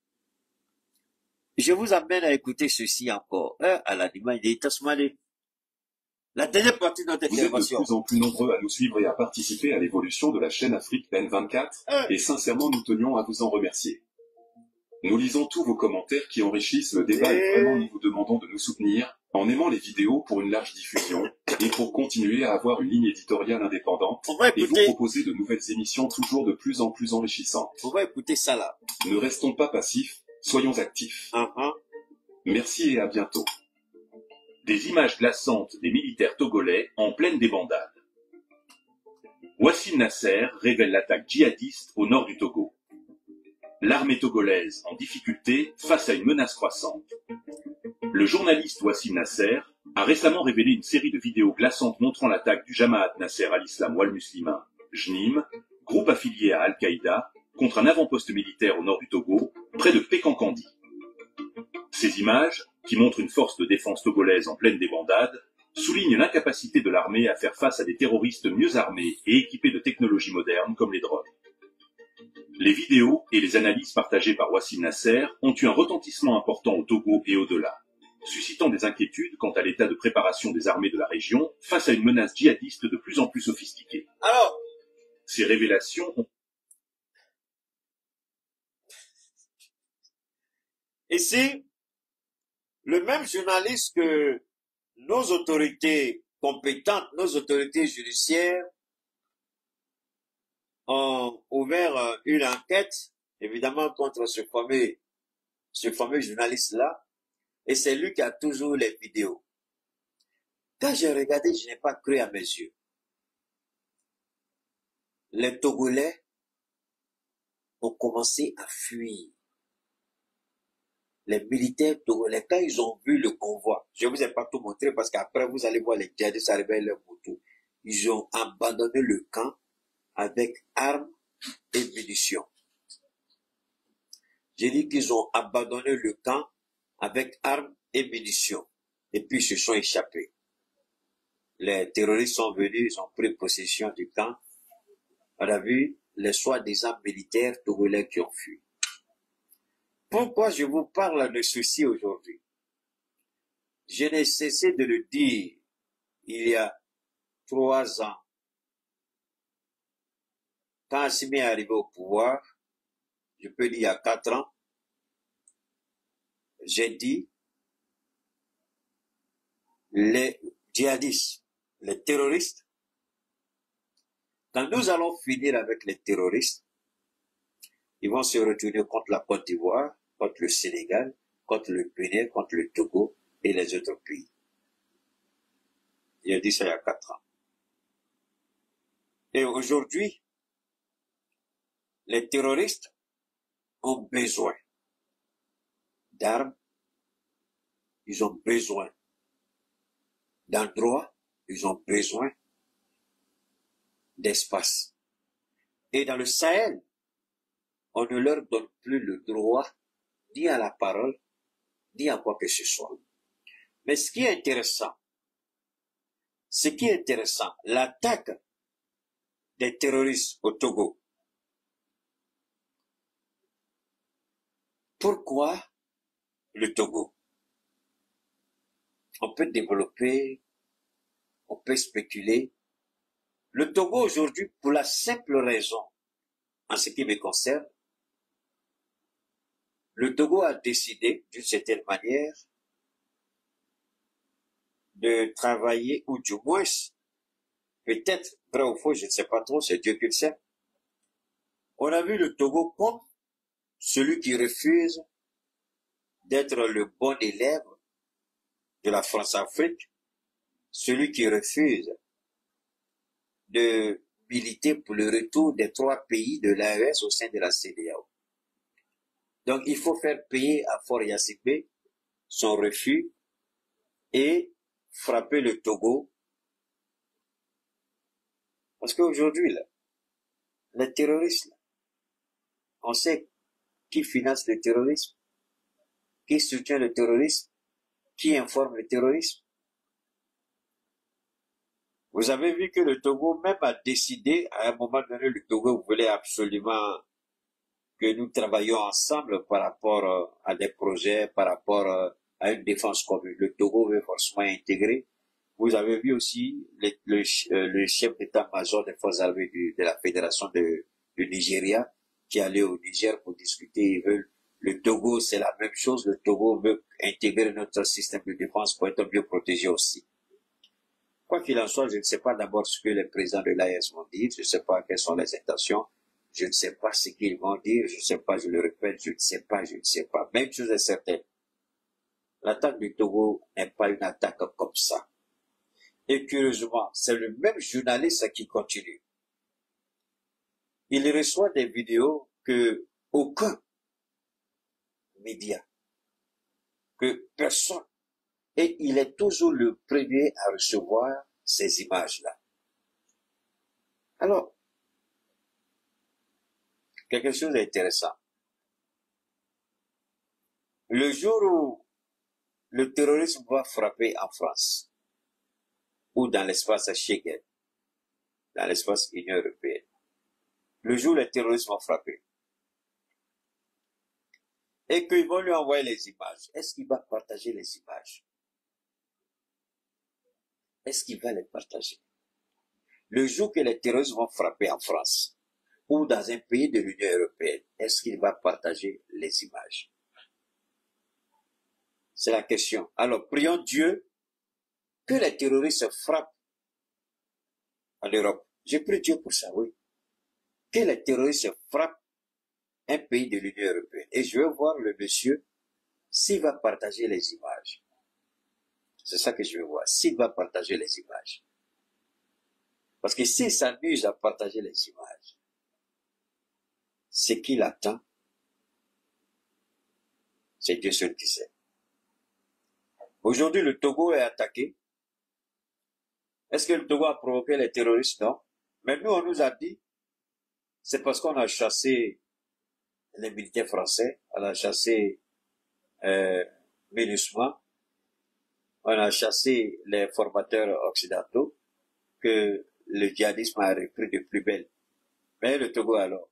je vous amène à écouter ceci encore, à l'animal des Tasmané. La dernière partie de notre intervention. Vous êtes de plus en plus nombreux à nous suivre et à participer à l'évolution de la chaîne Afrique N24, et sincèrement nous tenions à vous en remercier. Nous lisons tous vos commentaires qui enrichissent le débat et vraiment nous vous demandons de nous soutenir en aimant les vidéos pour une large diffusion et pour continuer à avoir une ligne éditoriale indépendante et vous proposer de nouvelles émissions toujours de plus en plus enrichissantes. On va écouter ça là. Ne restons pas passifs, soyons actifs. Merci et à bientôt. Des images glaçantes des militaires togolais en pleine débandade. Wassim Nasser révèle l'attaque djihadiste au nord du Togo. L'armée togolaise en difficulté face à une menace croissante. Le journaliste Wassim Nasser a récemment révélé une série de vidéos glaçantes montrant l'attaque du Jamaat Nasser al-Islam wal-Muslimin, JNIM, groupe affilié à Al-Qaïda, contre un avant-poste militaire au nord du Togo, près de Pékankandi. Ces images, qui montrent une force de défense togolaise en pleine débandade, soulignent l'incapacité de l'armée à faire face à des terroristes mieux armés et équipés de technologies modernes comme les drones. Les vidéos et les analyses partagées par Wassim Nasser ont eu un retentissement important au Togo et au-delà, suscitant des inquiétudes quant à l'état de préparation des armées de la région face à une menace djihadiste de plus en plus sophistiquée. Alors, ces révélations ont... Ici, le même journaliste que nos autorités compétentes, nos autorités judiciaires, ont ouvert une enquête, évidemment, contre ce fameux journaliste-là, et c'est lui qui a toujours les vidéos. Quand j'ai regardé, je n'ai pas cru à mes yeux. Les Togolais ont commencé à fuir. Les militaires togolais, quand ils ont vu le convoi, je ne vous ai pas tout montré parce qu'après vous allez voir les djihadistes arriver à leur moto. Ils ont abandonné le camp avec armes et munitions. J'ai dit qu'ils ont abandonné le camp avec armes et munitions. Et puis ils se sont échappés. Les terroristes sont venus, ils ont pris possession du camp. On a vu les soi-disant militaires togolais qui ont fui. Pourquoi je vous parle de ceci aujourd'hui? Je n'ai cessé de le dire il y a 3 ans. Quand Assimi est arrivé au pouvoir, je peux dire il y a 4 ans, j'ai dit les djihadistes, les terroristes, quand nous allons finir avec les terroristes, ils vont se retourner contre la Côte d'Ivoire, contre le Sénégal, contre le Bénin, contre le Togo et les autres pays. J'ai dit ça il y a 4 ans. Et aujourd'hui, les terroristes ont besoin d'armes, ils ont besoin d'endroits, ils ont besoin d'espace. Et dans le Sahel, on ne leur donne plus le droit ni à la parole, ni à quoi que ce soit. Mais ce qui est intéressant, l'attaque des terroristes au Togo. Pourquoi le Togo? On peut développer, on peut spéculer. Le Togo aujourd'hui, pour la simple raison, en ce qui me concerne, le Togo a décidé, d'une certaine manière, de travailler, ou du moins, Peut-être, vrai ou faux, je ne sais pas trop, c'est Dieu qui le sait. On a vu le Togo comme celui qui refuse d'être le bon élève de la France-Afrique, celui qui refuse de militer pour le retour des 3 pays de l'AES au sein de la CEDEAO. Donc, il faut faire payer à Faure Gnassingbé son refus et frapper le Togo. Parce qu'aujourd'hui, là, les terroristes, là, on sait qui finance le terrorisme, qui soutient le terrorisme, qui informe le terrorisme. Vous avez vu que le Togo même a décidé, à un moment donné, le Togo voulait absolument que nous travaillions ensemble par rapport à des projets, par rapport à une défense commune. Le Togo veut forcément intégrer. Vous avez vu aussi le chef d'état-major des forces armées de la Fédération du Nigeria qui allait au Niger pour discuter. Le Togo, c'est la même chose. Le Togo veut intégrer notre système de défense pour être mieux protégé aussi. Quoi qu'il en soit, je ne sais pas d'abord ce que les présidents de l'AES vont dire, je ne sais pas quelles sont les intentions, je ne sais pas ce qu'ils vont dire, je ne sais pas, je le répète, je ne sais pas. Même chose est certaine. L'attaque du Togo n'est pas une attaque comme ça. Et curieusement, c'est le même journaliste qui continue. Il reçoit des vidéos que aucun média, que personne, et il est toujours le premier à recevoir ces images-là. Alors, quelque chose d'intéressant. Le jour où le terrorisme va frapper en France, ou dans l'espace Schengen, dans l'espace Union européenne, le jour où le terrorisme va frapper, et qu'ils vont lui envoyer les images, est-ce qu'il va partager les images? Est-ce qu'il va les partager? Le jour que les terroristes vont frapper en France, ou dans un pays de l'Union européenne, est-ce qu'il va partager les images? C'est la question. Alors, prions Dieu que les terroristes frappent en Europe. Je prie Dieu pour ça, oui. Que les terroristes frappent un pays de l'Union européenne. Et je veux voir le monsieur s'il va partager les images. C'est ça que je veux voir. S'il va partager les images. Parce que s'il s'amuse à partager les images, ce qu'il attend, c'est Dieu seul qui sait. Aujourd'hui, le Togo est attaqué. Est-ce que le Togo a provoqué les terroristes? Non. Mais nous, on nous a dit, c'est parce qu'on a chassé les militaires français, on a chassé MINUSMA, on a chassé les formateurs occidentaux, que le djihadisme a repris de plus belle. Mais le Togo alors,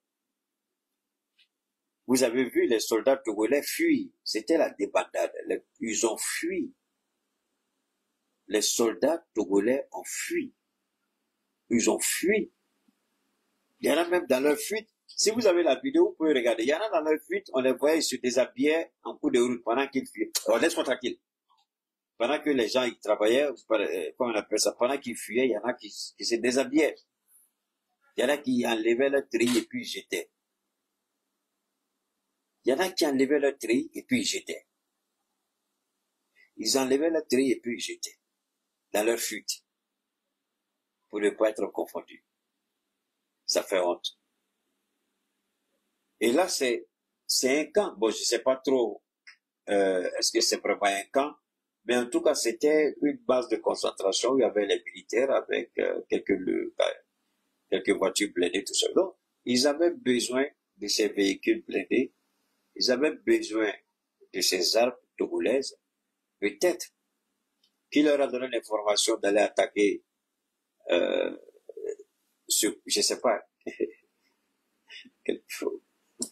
vous avez vu les soldats togolais fuir, c'était la débandade, ils ont fui. Les soldats togolais ont fui. Ils ont fui. Il y en a même dans leur fuite. Si vous avez la vidéo, vous pouvez regarder. Il y en a dans leur fuite, on les voyait se déshabiller en cours de route pendant qu'ils fuyaient. Alors, laisse-moi tranquille. Pendant que les gens ils travaillaient, comment on appelle ça, pendant qu'ils fuyaient, il y en a qui se déshabillaient. Il y en a qui enlevaient leur tri et puis ils jetaient. Il y en a qui enlevaient leur tri et puis ils jetaient. Ils enlevaient leur tri et puis ils jetaient. Dans leur fuite. Pour ne pas être confondus. Ça fait honte. Et là, c'est un camp. Bon, je sais pas trop, est-ce que c'est vraiment un camp? Mais en tout cas, c'était une base de concentration où il y avait les militaires avec quelques voitures blindées, tout ça. Donc, ils avaient besoin de ces véhicules blindés. Ils avaient besoin de ces armes togolaises. Peut-être qui leur a donné l'information d'aller attaquer, je sais pas, quelque chose.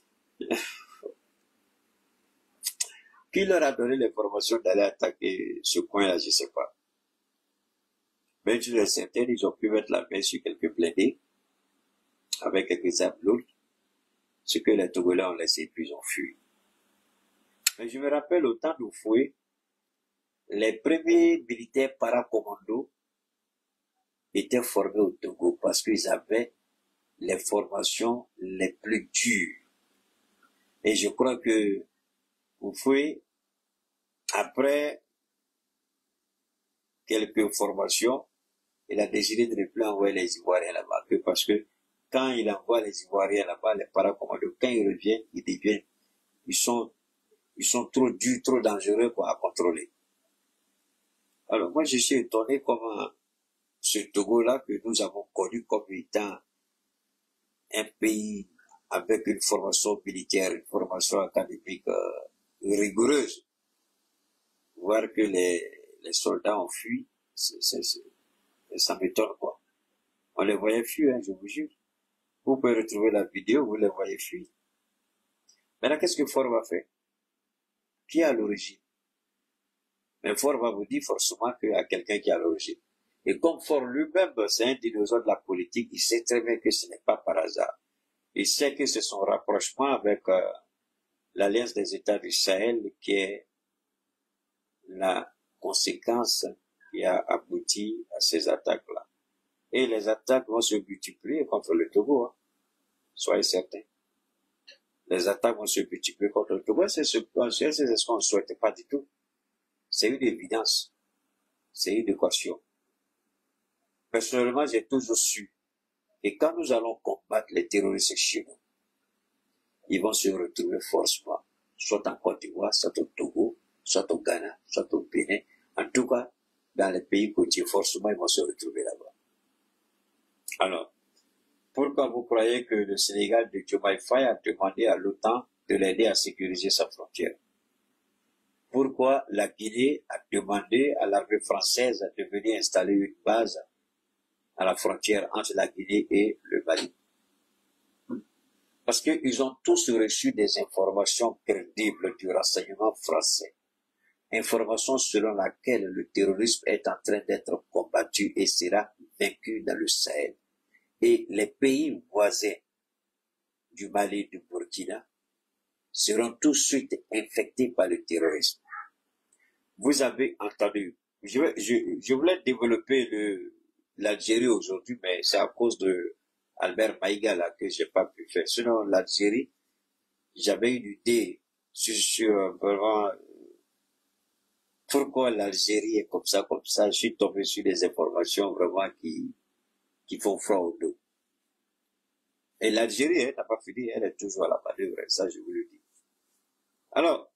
Qui leur a donné l'information d'aller attaquer ce coin-là, je sais pas. Mais je suis certain, ils ont pu mettre la main sur quelques blindés, avec quelques armes lourdes, ce que les Togolais ont laissé, puis ils ont fui. Mais je me rappelle au temps d'Oufoué, les premiers militaires paracommandos étaient formés au Togo parce qu'ils avaient les formations les plus dures. Et je crois que Houphouët, après quelques formations, il a décidé de ne plus envoyer les Ivoiriens là-bas, parce que quand il envoie les Ivoiriens là-bas, les paracommandos, quand ils reviennent, ils sont trop durs, trop dangereux à contrôler. Alors moi, je suis étonné comment ce Togo-là que nous avons connu comme étant un pays avec une formation militaire, une formation académique rigoureuse, voir que les soldats ont fui, ça m'étonne quoi. On les voyait fuir, hein, je vous jure. Vous pouvez retrouver la vidéo, vous les voyez fuir. Maintenant, qu'est-ce que Faure va faire? Qui est à l'origine? Mais Faure va vous dire forcément qu'il y a quelqu'un qui est à l'origine. Et comme Faure lui-même, c'est un dinosaure de la politique, il sait très bien que ce n'est pas par hasard. Il sait que c'est son rapprochement avec l'Alliance des États du Sahel qui est la conséquence qui a abouti à ces attaques-là. Et les attaques vont se multiplier contre le Togo, hein. Soyez certains. Les attaques vont se multiplier contre le Togo. C'est ce qu'on ne souhaite pas du tout. C'est une évidence. C'est une équation. Personnellement, j'ai toujours su que quand nous allons combattre les terroristes chez nous, ils vont se retrouver forcément, soit en Côte d'Ivoire, soit au Togo, soit au Ghana, soit au Bénin. En tout cas, dans les pays côtiers, forcément, ils vont se retrouver là-bas. Alors, pourquoi vous croyez que le Sénégal de Diomaye Faye a demandé à l'OTAN de l'aider à sécuriser sa frontière? Pourquoi la Guinée a demandé à l'armée française de venir installer une base à la frontière entre la Guinée et le Mali? Parce qu'ils ont tous reçu des informations crédibles du renseignement français. Informations selon laquelle le terrorisme est en train d'être combattu et sera vaincu dans le Sahel. Et les pays voisins du Mali et du Burkina seront tout de suite infectés par le terrorisme. Vous avez entendu, je voulais développer l'Algérie aujourd'hui, mais c'est à cause de Albert Maïga là que j'ai pas pu faire. Sinon, l'Algérie, j'avais une idée sur vraiment pourquoi l'Algérie est comme ça. Je suis tombé sur des informations vraiment qui font froid au dos. Et l'Algérie, elle n'a pas fini, elle est toujours à la manœuvre, ça je vous le dis. Alors,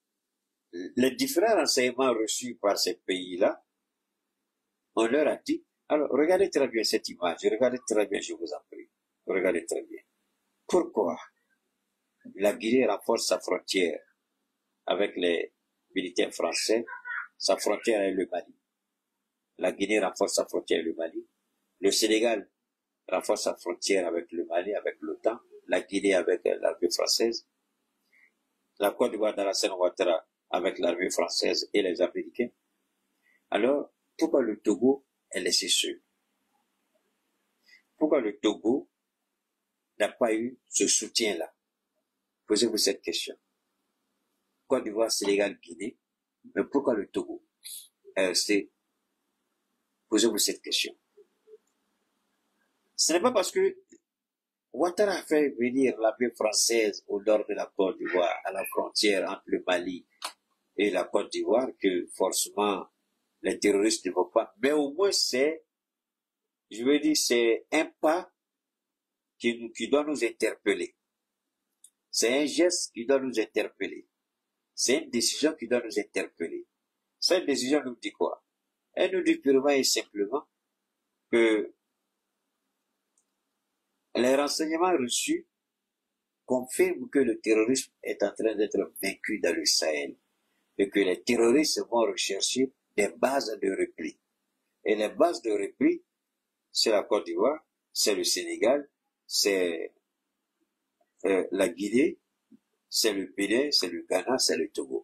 les différents renseignements reçus par ces pays-là, on leur a dit, alors regardez très bien cette image, regardez très bien, je vous en prie, regardez très bien. Pourquoi la Guinée renforce sa frontière avec les militaires français, sa frontière avec le Mali? La Guinée renforce sa frontière avec le Mali. Le Sénégal renforce sa frontière avec le Mali, avec l'OTAN, la Guinée avec l'armée française, la Côte d'Ivoire d'Alassane Ouattara avec l'armée française et les Américains. Alors, pourquoi le Togo est laissé seul? Pourquoi le Togo n'a pas eu ce soutien-là? Posez-vous cette question. Côte d'Ivoire, Sénégal, Guinée, mais pourquoi le Togo est resté? Posez-vous cette question. Ce n'est pas parce que Ouattara a fait venir l'armée française au nord de la Côte d'Ivoire, à la frontière entre le Mali et la Côte d'Ivoire, que forcément les terroristes ne vont pas. Mais au moins c'est un pas qui doit nous interpeller. C'est un geste qui doit nous interpeller. C'est une décision qui doit nous interpeller. Cette décision nous dit quoi? Elle nous dit purement et simplement que les renseignements reçus confirment que le terrorisme est en train d'être vaincu dans le Sahel et que les terroristes vont rechercher des bases de repli. Et les bases de repli, c'est la Côte d'Ivoire, c'est le Sénégal, c'est la Guinée, c'est le Bénin, c'est le Ghana, c'est le Togo.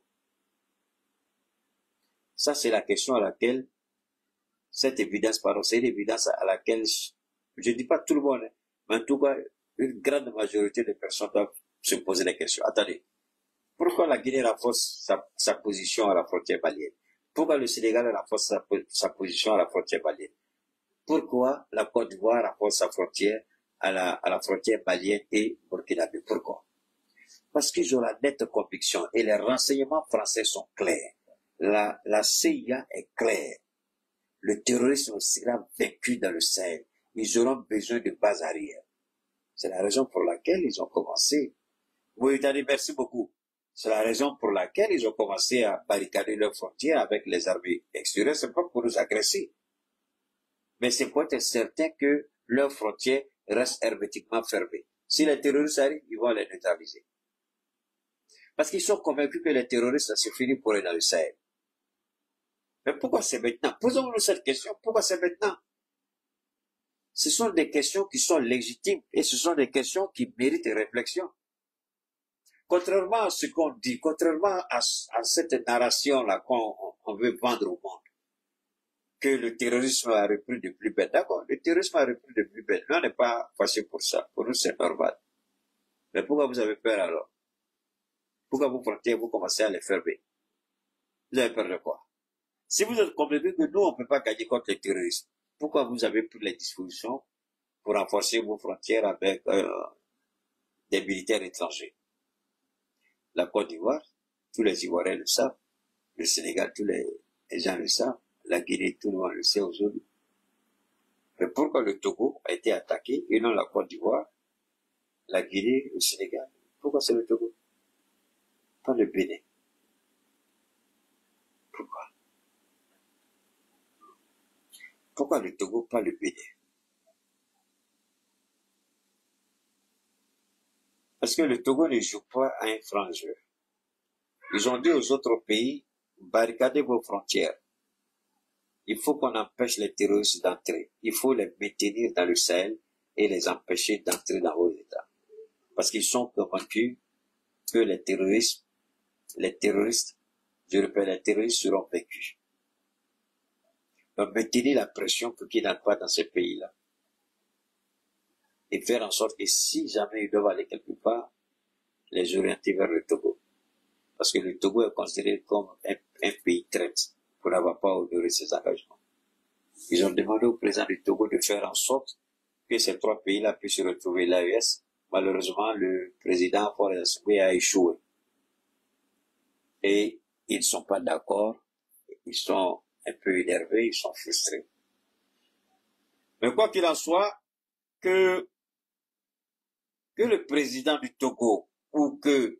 Ça, c'est la question à laquelle, c'est une évidence à laquelle, je ne dis pas tout le monde, mais en tout cas, une grande majorité des personnes doivent se poser la question. Attendez, pourquoi la Guinée renforce sa position à la frontière malienne? Pourquoi le Sénégal renforce sa position à la frontière malienne? Pourquoi la Côte d'Ivoire rapporte sa frontière à la frontière malienne et burkinabé? Pourquoi? Parce qu'ils ont la nette conviction et les renseignements français sont clairs. La CIA est claire. Le terrorisme sera vaincu dans le Sahel. Ils auront besoin de bases arrière. C'est la raison pour laquelle ils ont commencé. Mauritanie, merci beaucoup. C'est la raison pour laquelle ils ont commencé à barricader leurs frontières avec les armées extérieures. C'est pas pour nous agresser. Mais c'est pour être certain que leurs frontières restent hermétiquement fermées. Si les terroristes arrivent, ils vont les neutraliser. Parce qu'ils sont convaincus que les terroristes, ça suffit pour eux dans le Sahel. Mais pourquoi c'est maintenant? Posons-nous cette question. Pourquoi c'est maintenant? Ce sont des questions qui sont légitimes et ce sont des questions qui méritent réflexion. Contrairement à ce qu'on dit, contrairement à cette narration-là qu'on veut vendre au monde, que le terrorisme a repris de plus belle. D'accord, le terrorisme a repris de plus belle. Nous, on n'est pas fâchés pour ça. Pour nous, c'est normal. Mais pourquoi vous avez peur alors? Pourquoi vos frontières, vous commencez à les fermer? Vous avez peur de quoi? Si vous êtes convaincu que nous, on ne peut pas gagner contre les terroristes, pourquoi vous avez pris les dispositions pour renforcer vos frontières avec des militaires étrangers? La Côte d'Ivoire, tous les Ivoiriens le savent. Le Sénégal, tous les gens le savent. La Guinée, tout le monde le sait aujourd'hui. Mais pourquoi le Togo a été attaqué et non la Côte d'Ivoire, la Guinée, le Sénégal? Pourquoi c'est le Togo? Pas le Bénin. Pourquoi? Pourquoi le Togo, pas le Bénin? Parce que le Togo ne joue pas à un franc jeu. Ils ont dit aux autres pays, barricadez vos frontières. Il faut qu'on empêche les terroristes d'entrer. Il faut les maintenir dans le Sahel et les empêcher d'entrer dans vos États. Parce qu'ils sont convaincus que les terroristes, je répète, les terroristes seront vaincus. Donc maintenir la pression pour qu'ils n'entrent pas dans ces pays-là. Et faire en sorte que si jamais ils doivent aller quelque part, les orienter vers le Togo. Parce que le Togo est considéré comme un pays traite pour n'avoir pas honoré ses engagements. Ils ont demandé au président du Togo de faire en sorte que ces trois pays-là puissent retrouver l'AES. Malheureusement, le président Faure Gnassingbé a échoué. Et ils ne sont pas d'accord. Ils sont un peu énervés, ils sont frustrés. Mais quoi qu'il en soit, que le président du Togo ou que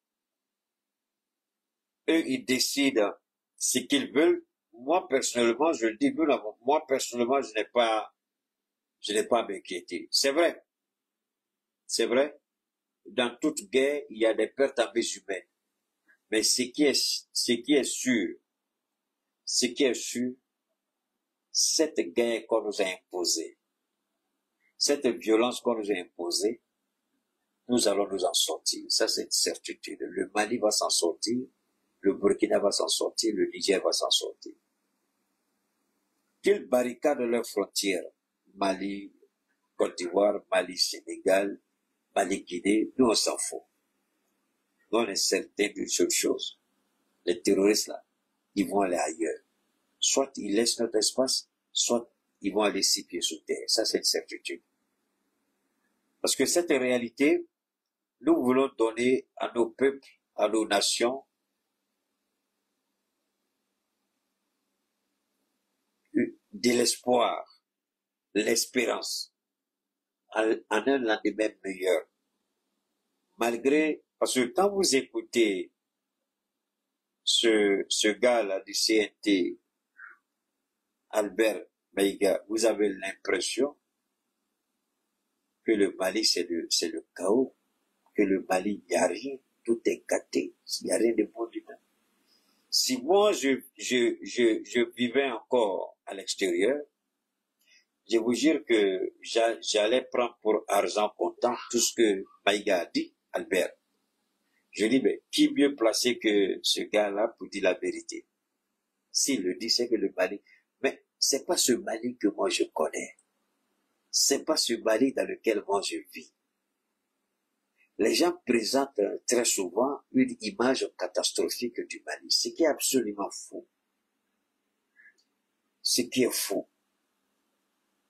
eux, ils décident ce qu'ils veulent, moi personnellement, je le dis, moi personnellement, je n'ai pas à m'inquiéter. C'est vrai. C'est vrai. Dans toute guerre, il y a des pertes en vie humaines. Mais ce qui est sûr, cette guerre qu'on nous a imposée, cette violence qu'on nous a imposée, nous allons nous en sortir. Ça, c'est une certitude. Le Mali va s'en sortir, le Burkina va s'en sortir, le Niger va s'en sortir. Qu'ils barricadent leurs frontières, Mali, Côte d'Ivoire, Mali, Sénégal, Mali, Guinée, nous on s'en fout. Nous on est certain d'une seule chose. Les terroristes là, ils vont aller ailleurs. Soit ils laissent notre espace, soit ils vont aller 6 pieds sous terre. Ça, c'est une certitude. Parce que cette réalité, nous voulons donner à nos peuples, à nos nations, de l'espoir, l'espérance, en un lendemain meilleur. Malgré, parce que quand vous écoutez ce gars-là du CNT, Albert Maïga, vous avez l'impression que le Mali, c'est le chaos, que le Mali, il n'y a rien, tout est gâté, il n'y a rien de bon du tout. Si moi, je vivais encore à l'extérieur, je vous jure que j'allais prendre pour argent comptant tout ce que Maïga a dit, Albert. Je dis, mais qui mieux placé que ce gars-là pour dire la vérité? S'il le dit, c'est que le Mali, mais c'est pas ce Mali que moi je connais. C'est pas ce Mali dans lequel moi je vis. Les gens présentent très souvent une image catastrophique du Mali, ce qui est absolument faux. Ce qui est faux.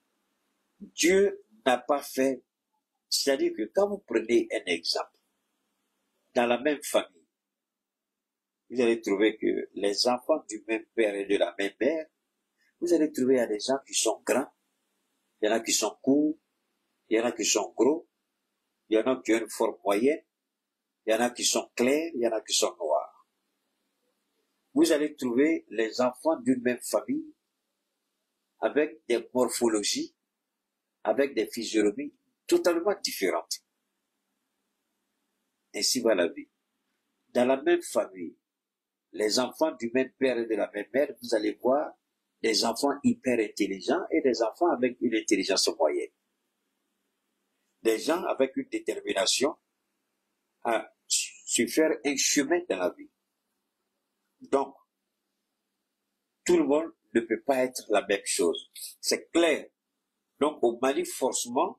Dieu n'a pas fait, c'est-à-dire que quand vous prenez un exemple, dans la même famille, vous allez trouver que les enfants du même père et de la même mère, vous allez trouver, il y a des gens qui sont grands, il y en a qui sont courts, il y en a qui sont gros, il y en a qui ont une forme moyenne, il y en a qui sont clairs, il y en a qui sont noirs. Vous allez trouver les enfants d'une même famille avec des morphologies, avec des physionomies totalement différentes. Ainsi va la vie. Dans la même famille, les enfants du même père et de la même mère, vous allez voir des enfants hyper intelligents et des enfants avec une intelligence moyenne. Des gens avec une détermination à se faire un chemin dans la vie. Donc, tout le monde ne peut pas être la même chose. C'est clair. Donc, au Mali, forcément,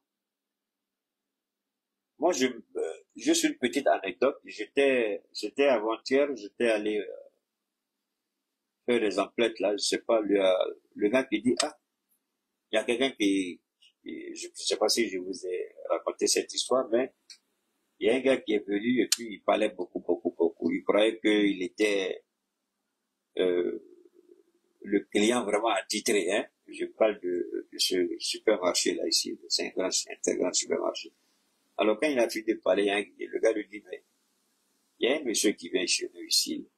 moi, juste une petite anecdote. J'étais avant-hier, j'étais allé faire des emplettes là, je sais pas, le gars qui dit, ah, il y a quelqu'un je sais pas si je vous ai raconté cette histoire, mais il y a un gars qui est venu et puis il parlait beaucoup. Il croyait qu'il était le client vraiment attitré, hein. Je parle de ce supermarché là ici, c'est un très grand supermarché. Alors quand il a fini de parler, hein, le gars lui dit, mais il y a un monsieur qui vient chez nous ici.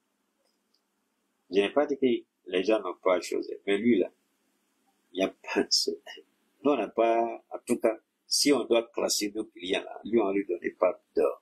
Je n'ai pas dit que les gens n'ont pas choisi, mais lui là, il n'y a pas nous on n'a pas, en tout cas, si on doit classer nos clients là, lui on lui donnait pas d'or.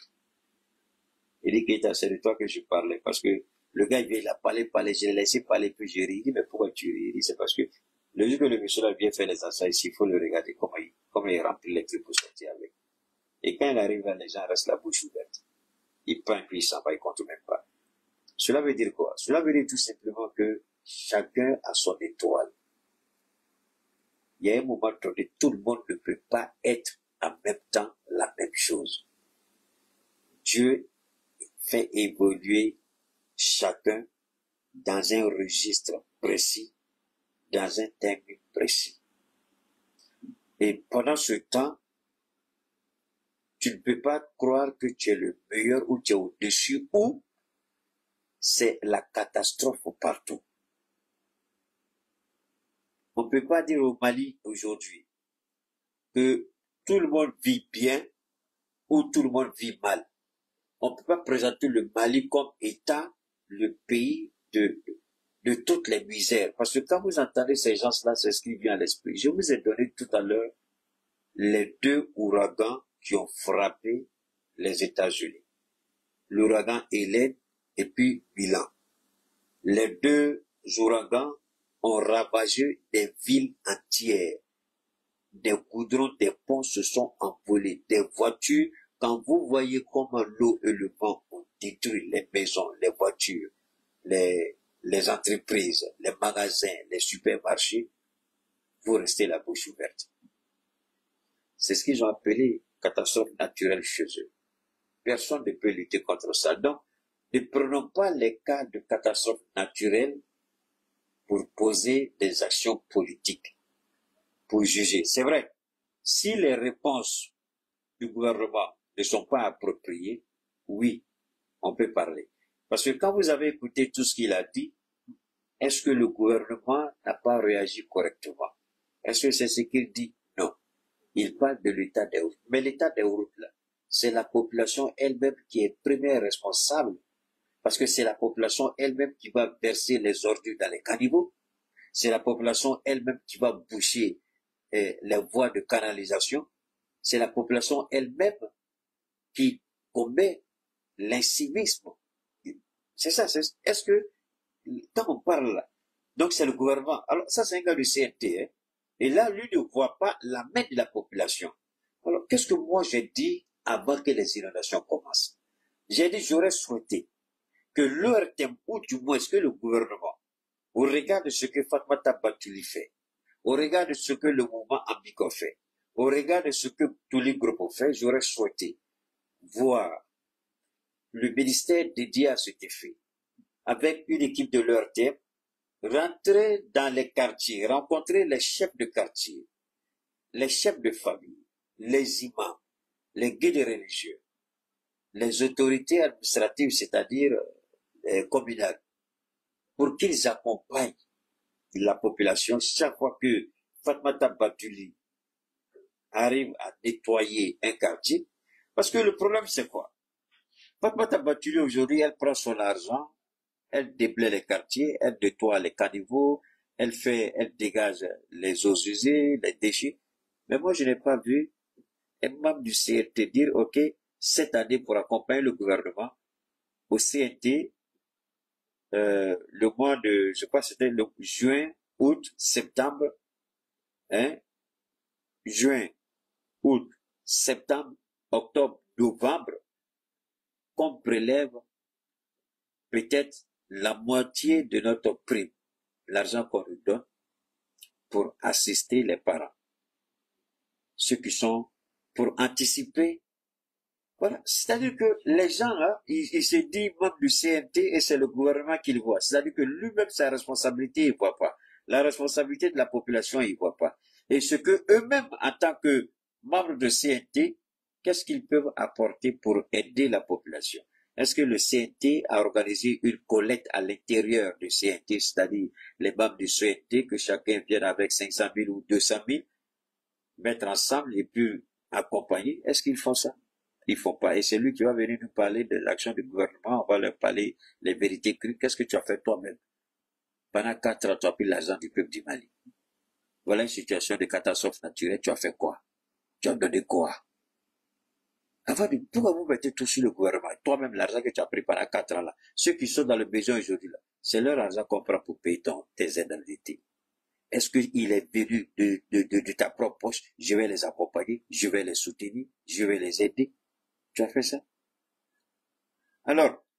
Il dit que c'est de toi que je parlais, parce que le gars, il a parlé, je l'ai laissé parler, puis j'ai ri. Il dit, mais pourquoi tu ris? Il dit, c'est parce que le jour que le monsieur là vient faire les achats ici, il faut le regarder comment il remplit les trucs pour sortir avec. Et quand il arrive là, les gens restent la bouche ouverte. Il prend, puis il s'en va, il compte même pas. Cela veut dire quoi? Cela veut dire tout simplement que chacun a son étoile. Il y a un moment donné, tout le monde ne peut pas être en même temps la même chose. Dieu fait évoluer chacun dans un registre précis, dans un timing précis. Et pendant ce temps, tu ne peux pas croire que tu es le meilleur ou tu es au-dessus ou c'est la catastrophe partout. On ne peut pas dire au Mali aujourd'hui que tout le monde vit bien ou tout le monde vit mal. On ne peut pas présenter le Mali comme étant le pays de toutes les misères. Parce que quand vous entendez ces gens-là, c'est ce qui vient à l'esprit. Je vous ai donné tout à l'heure les deux ouragans qui ont frappé les États-Unis. L'ouragan Hélène et puis Milan. Les deux ouragans ont ravagé des villes entières. Des goudrons, des ponts se sont envolés. Des voitures, quand vous voyez comment l'eau et le vent ont détruit les maisons, les voitures, les entreprises, les magasins, les supermarchés, vous restez la bouche ouverte. C'est ce qu'ils ont appelé catastrophe naturelle chez eux. Personne ne peut lutter contre ça. Donc, ne prenons pas les cas de catastrophe naturelle pour poser des actions politiques, pour juger. C'est vrai, si les réponses du gouvernement ne sont pas appropriées, oui, on peut parler. Parce que quand vous avez écouté tout ce qu'il a dit, est-ce que le gouvernement n'a pas réagi correctement? Est-ce que c'est ce qu'il dit? Non. Il parle de l'état des routes. Mais l'état des routes, là, c'est la population elle-même qui est première responsable. Parce que c'est la population elle-même qui va verser les ordures dans les caniveaux. C'est la population elle-même qui va boucher les voies de canalisation. C'est la population elle-même qui commet l'incivisme. C'est ça. Est-ce que, quand on parle là, donc c'est le gouvernement. Alors ça, c'est un gars du CNT. Hein, et là, lui ne voit pas la main de la population. Alors, qu'est-ce que moi j'ai dit avant que les inondations commencent? J'ai dit, j'aurais souhaité que leur thème, ou du moins que le gouvernement, au regard de ce que Fatmata Batuli fait, au regard de ce que le mouvement Ambico fait, au regard de ce que tous les groupes fait, j'aurais souhaité voir le ministère dédié à cet effet, avec une équipe de leur thème, rentrer dans les quartiers, rencontrer les chefs de quartier les chefs de famille, les imams, les guides religieux, les autorités administratives, c'est-à-dire communales, pour qu'ils accompagnent la population chaque fois que Fatmata Batuli arrive à nettoyer un quartier. Parce que le problème, c'est quoi? Fatmata Batuli, aujourd'hui, elle prend son argent, elle déblaye les quartiers, elle nettoie les caniveaux, elle dégage les eaux usées, les déchets. Mais moi, je n'ai pas vu un membre du CNT dire, OK, cette année, pour accompagner le gouvernement, au CNT, le mois de, je crois que c'était le juin, août, septembre, hein, juin, août, septembre, octobre, novembre, qu'on prélève peut-être la moitié de notre prime, l'argent qu'on nous donne, pour assister les parents. Ceux qui sont pour anticiper. Voilà. C'est-à-dire que les gens, là, ils se disent membres du CNT et c'est le gouvernement qui le voit. C'est-à-dire que lui-même, sa responsabilité, il ne voit pas. La responsabilité de la population, il ne voit pas. Et ce que eux-mêmes, en tant que membres de CNT, qu'est-ce qu'ils peuvent apporter pour aider la population? Est-ce que le CNT a organisé une collecte à l'intérieur du CNT, c'est-à-dire les membres du CNT, que chacun vienne avec 500 000 ou 200 000, mettre ensemble et puis accompagner? Est-ce qu'ils font ça? Ils font pas. Et c'est lui qui va venir nous parler de l'action du gouvernement, on va leur parler les vérités crues. Qu'est-ce que tu as fait toi-même? Pendant 4 ans, tu as pris l'argent du peuple du Mali. Voilà une situation de catastrophe naturelle, tu as fait quoi? Tu as donné quoi? Avant de, pourquoi vous mettez tout sur le gouvernement? Toi-même, l'argent que tu as pris pendant 4 ans là, ceux qui sont dans le besoin aujourd'hui là, c'est leur argent qu'on prend pour payer tes aides d'été. Est-ce qu'il est venu de ta propre poche? Je vais les accompagner, je vais les soutenir, je vais les aider. Tu as fait ça? Alors,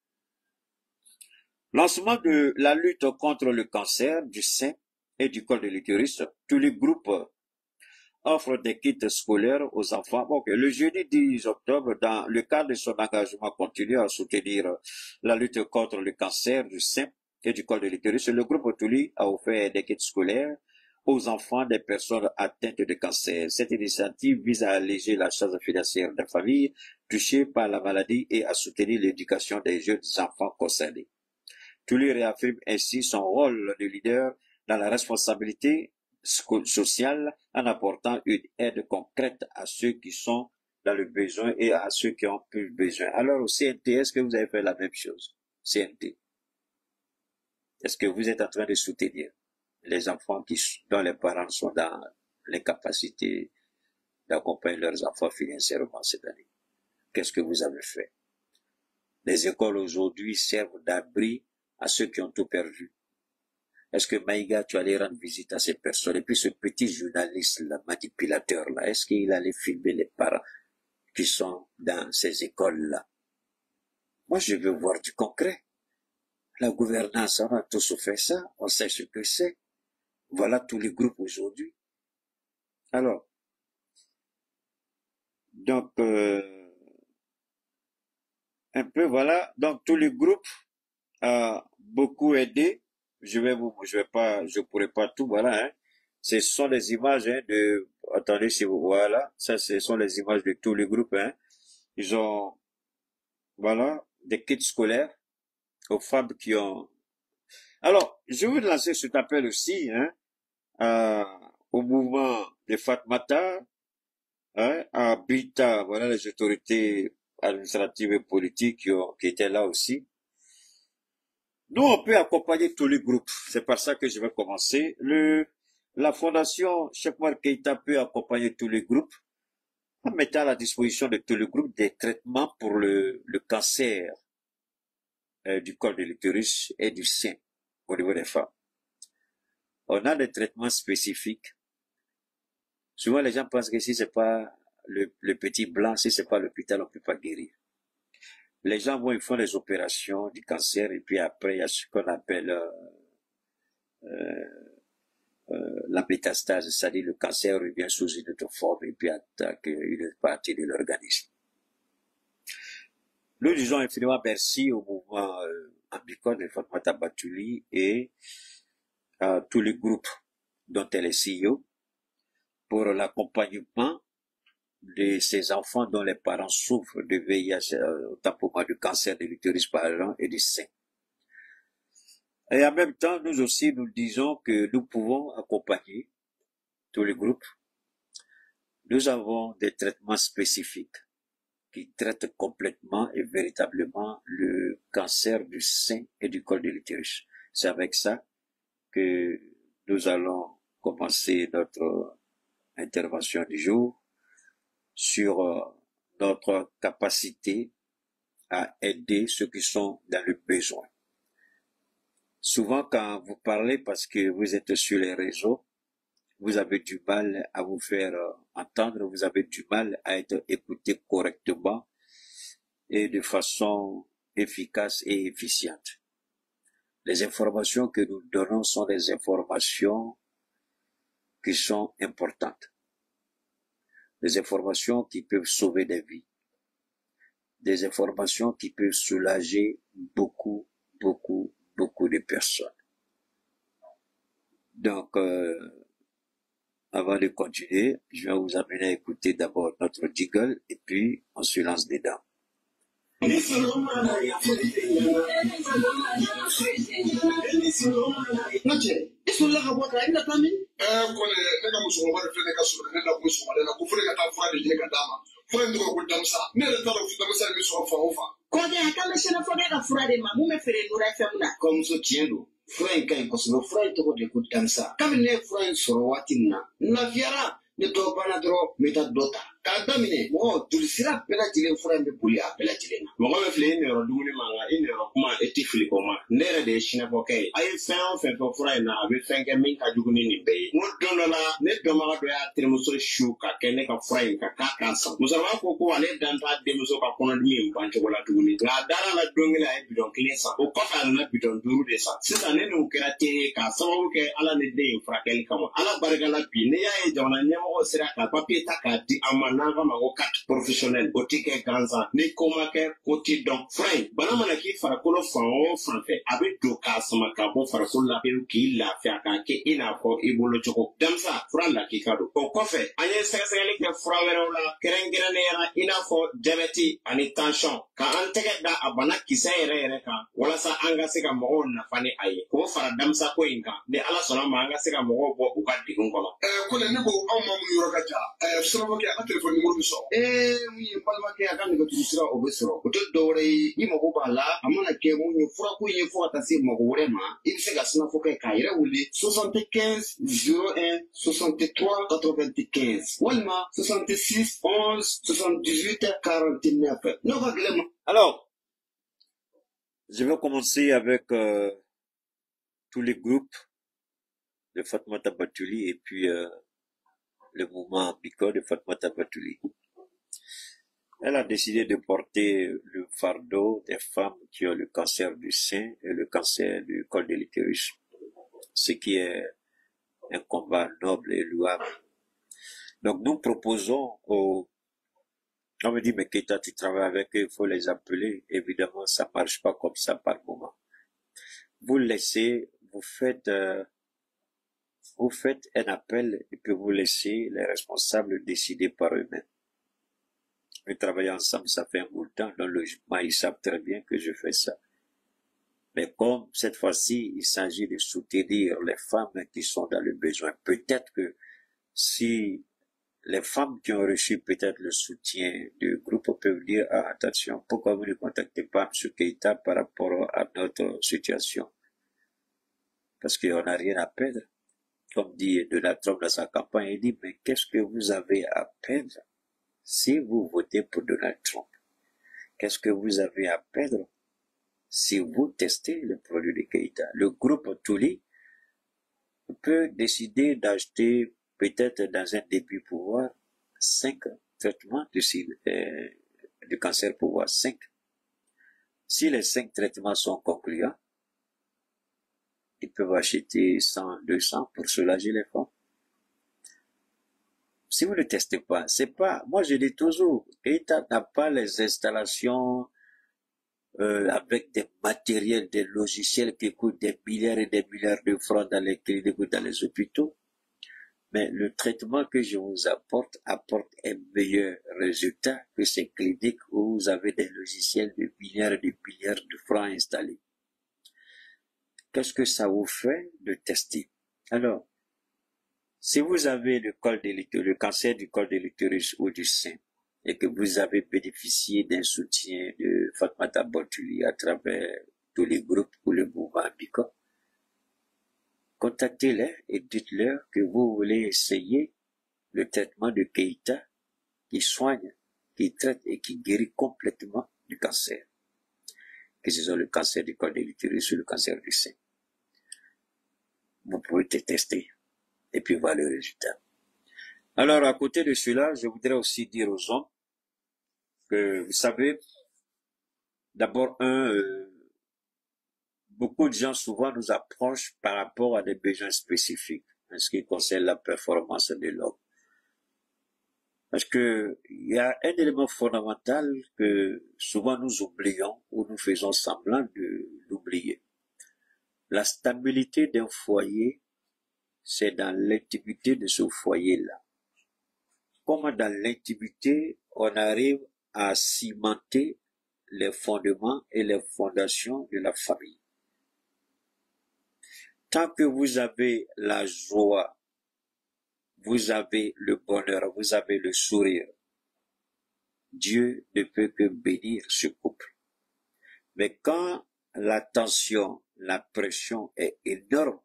lancement de la lutte contre le cancer du sein et du col de l'utérus, tous les groupes offrent des kits scolaires aux enfants. Donc, le jeudi 10 octobre, dans le cadre de son engagement continu à soutenir la lutte contre le cancer du sein et du col de l'utérus, le groupe Otuli a offert des kits scolaires aux enfants des personnes atteintes de cancer. Cette initiative vise à alléger la charge financière des familles touchées par la maladie et à soutenir l'éducation des jeunes enfants concernés. Tully réaffirme ainsi son rôle de leader dans la responsabilité sociale en apportant une aide concrète à ceux qui sont dans le besoin et à ceux qui ont plus besoin. Alors au CNT, est-ce que vous avez fait la même chose? CNT. Est-ce que vous êtes en train de soutenir les enfants dont les parents sont dans l'incapacité d'accompagner leurs enfants financièrement cette année? Qu'est-ce que vous avez fait? Les écoles aujourd'hui servent d'abri à ceux qui ont tout perdu. Est-ce que Maïga, tu allais rendre visite à ces personnes? Et puis ce petit journaliste, le manipulateur là, est-ce qu'il allait filmer les parents qui sont dans ces écoles-là? Moi, je veux voir du concret. La gouvernance, on a tous fait ça, on sait ce que c'est. Voilà tous les groupes aujourd'hui. Alors, donc, un peu, voilà. Donc, tous les groupes ont beaucoup aidé. Je pourrais pas tout, voilà, hein. Ce sont les images, hein, attendez, si vous, voilà. Ça, ce sont les images de tous les groupes, hein. Ils ont, voilà, des kits scolaires aux femmes qui ont. Alors, je veux lancer cet appel aussi, hein, au mouvement de Fatmata, hein, à Brita, voilà les autorités administratives et politiques qui étaient là aussi. Nous, on peut accompagner tous les groupes. C'est par ça que je vais commencer. La fondation Cheikh Oumar Keïta peut accompagner tous les groupes en mettant à la disposition de tous les groupes des traitements pour le cancer du col de l'utérus et du sein au niveau des femmes. On a des traitements spécifiques. Souvent, les gens pensent que si c'est pas le petit blanc, si c'est pas l'hôpital, on peut pas guérir. Les gens vont, ils font des opérations du cancer et puis après, il y a ce qu'on appelle la métastase, c'est-à-dire le cancer revient sous une autre forme et puis attaque une partie de l'organisme. Nous disons infiniment merci au mouvement Ambicon de Fatmata Batuli et à tous les groupes dont elle est CEO pour l'accompagnement de ces enfants dont les parents souffrent de VIH, autant pour moi du cancer de l'utérus par exemple et du sein. Et en même temps, nous aussi, nous disons que nous pouvons accompagner tous les groupes. Nous avons des traitements spécifiques qui traitent complètement et véritablement le cancer du sein et du col de l'utérus. C'est avec ça que nous allons commencer notre intervention du jour sur notre capacité à aider ceux qui sont dans le besoin. Souvent, quand vous parlez, parce que vous êtes sur les réseaux, vous avez du mal à vous faire entendre, vous avez du mal à être écouté correctement et de façon efficace et efficiente. Les informations que nous donnons sont des informations qui sont importantes. Des informations qui peuvent sauver des vies. Des informations qui peuvent soulager beaucoup de personnes. Donc, avant de continuer, je vais vous amener à écouter d'abord notre jingle et puis on se lance dedans. Fura in ka ɲi kosɛbɛ fura in tɔgɔ de ko damisa kabini ne ye fura in sɔrɔ waati min na n lafiyara ne dɔ banna dɔrɔn n bɛ taa dɔ ta k'a daminɛ mɔgɔ joli sira bɛɛ lajɛlen fura in bɛ boli a bɛɛ lajɛlen na mɔgɔ bɛ filɛ i nɛrɛ dumuni ma nka i nɛrɛ kuma i tɛ fili kɔ ma ne yɛrɛ de ye sinafɔkɛ ye a ye fɛn o fɛn fɔ fura in na a bɛ fɛn kɛ min ka jugu ni nin bɛɛ ye n ko don dɔ la ne dɔnbaga dɔ y'a terimuso su ka kɛ ne ka fura in ka k'a kan san musokɔrɔba ko ale dan t'a denmuso ka kɔnɔdimi in ban cogo la tuguni nka a dara la don kelen a ye bidɔn kelen san o kɔfɛ a nana bidɔn 5 de san sisan ne n'o kɛra teri k'a sababu kɛ ala ne den in furakɛli kama ala barika la bi ne y'a ye jamana ɲɛmɔgɔ sera ka papiye ta k'a di an ma n'an ka ma ko carte professionnelle o tɛ kɛ gansan ni ko ma kɛ ko tɛ dɔn fura in bana mana k'i farikolo fan o fan fɛ a bɛ don k'a sama ka bɔ farikolo la pewu k'i lafiya k'a kɛ i n'a fɔ i bolo cogo damisa fura lakika don o kɔfɛ an ye sɛgɛsɛgɛli kɛ fura wɛrɛw la kɛrɛnkɛrɛnnenya la i n'a fɔ jabɛti ani tansiyɔn ka an tɛgɛ da a bana kisɛ yɛrɛ kan walasa an ka se ka mɔgɔw nafa ni a ye k'o fara damisa ko in kan ni ala sɔnna ma an ka se ka mɔgɔw bɔ u ka degun kɔnɔ. Kɔnɛ ne ko aw ma mun yɔrɔ ka jan sirafɔkɛ a ka telefɔni nimoro bɛ sɔrɔ. Mun ye balimakɛ a ka nɛgɛjuru sira o bɛ sɔrɔ o tɛ dɔwɛrɛ ye i mago b'a la a mana kɛ mun ye furako ye fo ka taa se mago wɛrɛ ma i bɛ se ka sinafɔkɛ k'a yɛrɛ wele 75 01 63 95 walima 66 11 78 49 n'o ka gɛlɛn ma. Alors, je vais commencer avec tous les groupes de Fatoumata Batouli et puis le mouvement Biko de Fatoumata Batouli. Elle a décidé de porter le fardeau des femmes qui ont le cancer du sein et le cancer du col de l'utérus, ce qui est un combat noble et louable. Donc nous proposons aux... On me dit, mais Keita, tu travailles avec eux, il faut les appeler. Évidemment, ça marche pas comme ça par moment. Vous laissez, vous faites un appel et puis vous laissez les responsables décider par eux-mêmes. Nous travaillons ensemble, ça fait un bout de temps. Dans le logement, ils savent très bien que je fais ça. Mais comme cette fois-ci, il s'agit de soutenir les femmes qui sont dans le besoin. Peut-être que si les femmes qui ont reçu peut-être le soutien du groupe peuvent dire, ah, attention, pourquoi vous ne contactez pas M. Keita par rapport à notre situation? Parce qu'on n'a rien à perdre. Comme dit Donald Trump dans sa campagne, il dit, mais qu'est-ce que vous avez à perdre si vous votez pour Donald Trump? Qu'est-ce que vous avez à perdre si vous testez le produit de Keita? Le groupe Touli peut décider d'acheter peut-être dans un début pouvoir 5 traitements du cancer pouvoir 5. Si les 5 traitements sont concluants, ils peuvent acheter 100, 200 pour soulager les femmes. Si vous ne testez pas, c'est pas, moi je dis toujours, Keita n'a pas les installations avec des matériels, des logiciels qui coûtent des milliards et des milliards de francs dans les cliniques ou dans les hôpitaux. Mais le traitement que je vous apporte un meilleur résultat que ces cliniques où vous avez des logiciels de milliards et de milliards de francs installés. Qu'est-ce que ça vous fait de tester? Alors, si vous avez le cancer du col de l'utérus ou du sein, et que vous avez bénéficié d'un soutien de Fatmata Bontuli à travers tous les groupes ou le mouvement Bicom, contactez-les et dites-leur que vous voulez essayer le traitement de Keïta qui soigne, qui traite et qui guérit complètement du cancer. Que ce soit le cancer du col de l'utérus ou le cancer du sein. Vous pouvez te tester et puis voir le résultat. Alors, à côté de cela, je voudrais aussi dire aux hommes que, vous savez, d'abord, beaucoup de gens souvent nous approchent par rapport à des besoins spécifiques en ce qui concerne la performance de l'homme. Parce que il y a un élément fondamental que souvent nous oublions ou nous faisons semblant de l'oublier. La stabilité d'un foyer, c'est dans l'intimité de ce foyer-là. Comment dans l'intimité, on arrive à cimenter les fondements et les fondations de la famille. Tant que vous avez la joie, vous avez le bonheur, vous avez le sourire, Dieu ne peut que bénir ce couple. Mais quand la tension, la pression est énorme,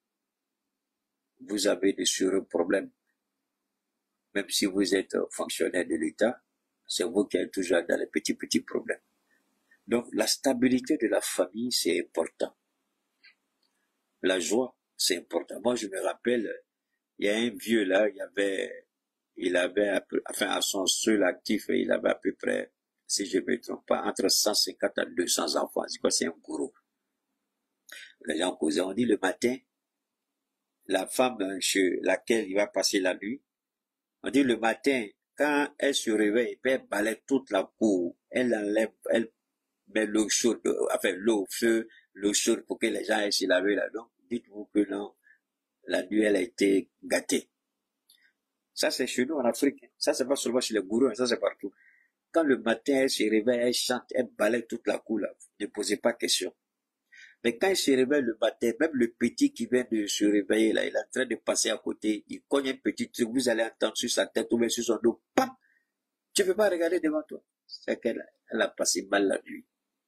vous avez de sérieux problèmes. Même si vous êtes fonctionnaire de l'État, c'est vous qui êtes toujours dans les petits problèmes. Donc, la stabilité de la famille, c'est important. La joie, c'est important. Moi, je me rappelle, il y a un vieux là, il avait à son seul actif, il avait à peu près, si je ne me trompe pas, entre 150 à 200 enfants. C'est quoi? C'est un gourou. Les gens causaient, on dit le matin, la femme chez laquelle il va passer la nuit, on dit le matin, quand elle se réveille, elle balaye toute la cour, elle enlève, elle met l'eau chaude, enfin l'eau au feu, l'eau chaude pour que les gens aillent se laver là-dedans. Dites-vous que non, la nuit elle a été gâtée. Ça c'est chez nous en Afrique, ça c'est pas seulement chez les gourous, ça c'est partout. Quand le matin elle se réveille, elle chante, elle balaye toute la cour là, ne posez pas question. Mais quand il se réveille le matin, même le petit qui vient de se réveiller là, il est en train de passer à côté, il cogne un petit truc, vous allez entendre sur sa tête ou bien sur son dos, pam! Tu ne peux pas regarder devant toi. C'est qu'elle a passé mal la nuit.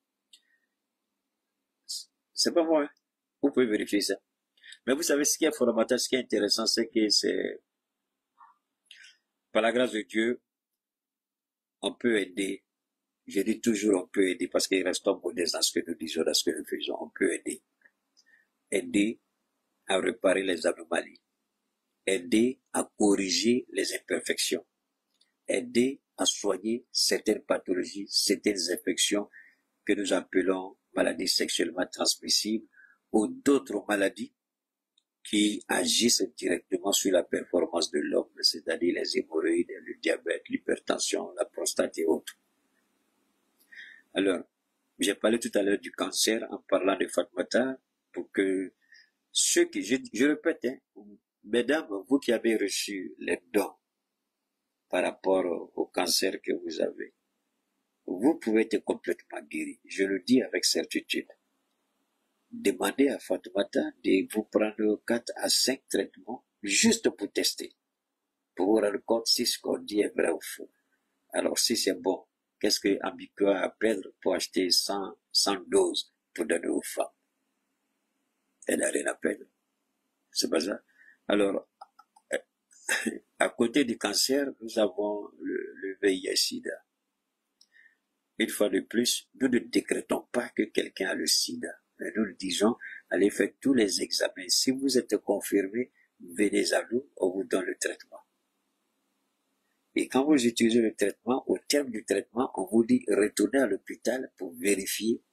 C'est pas moi, hein? Vous pouvez vérifier ça. Mais vous savez ce qui est fondamental, ce qui est intéressant, c'est que c'est, par la grâce de Dieu, on peut aider. Je dis toujours on peut aider parce qu'il reste un modeste dans ce que nous disons, dans ce que nous faisons. On peut aider. Aider à réparer les anomalies. Aider à corriger les imperfections. Aider à soigner certaines pathologies, certaines infections que nous appelons maladies sexuellement transmissibles ou d'autres maladies qui agissent directement sur la performance de l'homme, c'est-à-dire les hémorroïdes, le diabète, l'hypertension, la prostate et autres. Alors, j'ai parlé tout à l'heure du cancer en parlant de Fatmata pour que ceux qui, je répète, hein, mesdames, vous qui avez reçu les dons par rapport au cancer que vous avez, vous pouvez être complètement guéri. Je le dis avec certitude. Demandez à Fatmata de vous prendre 4 à 5 traitements juste pour tester, pour vous rendre compte si ce qu'on dit est vrai ou faux. Alors, si c'est bon, qu'est-ce que Ambiko a à perdre pour acheter 100 doses pour donner aux femmes? Elle n'a rien à perdre. C'est pas ça. Alors, à côté du cancer, nous avons le VIH-Sida. Une fois de plus, nous ne décrétons pas que quelqu'un a le sida. Mais nous le disons, allez faire tous les examens. Si vous êtes confirmé, venez à nous, on vous donne le traitement. Et quand vous utilisez le traitement, au terme du traitement, on vous dit retournez à l'hôpital pour vérifier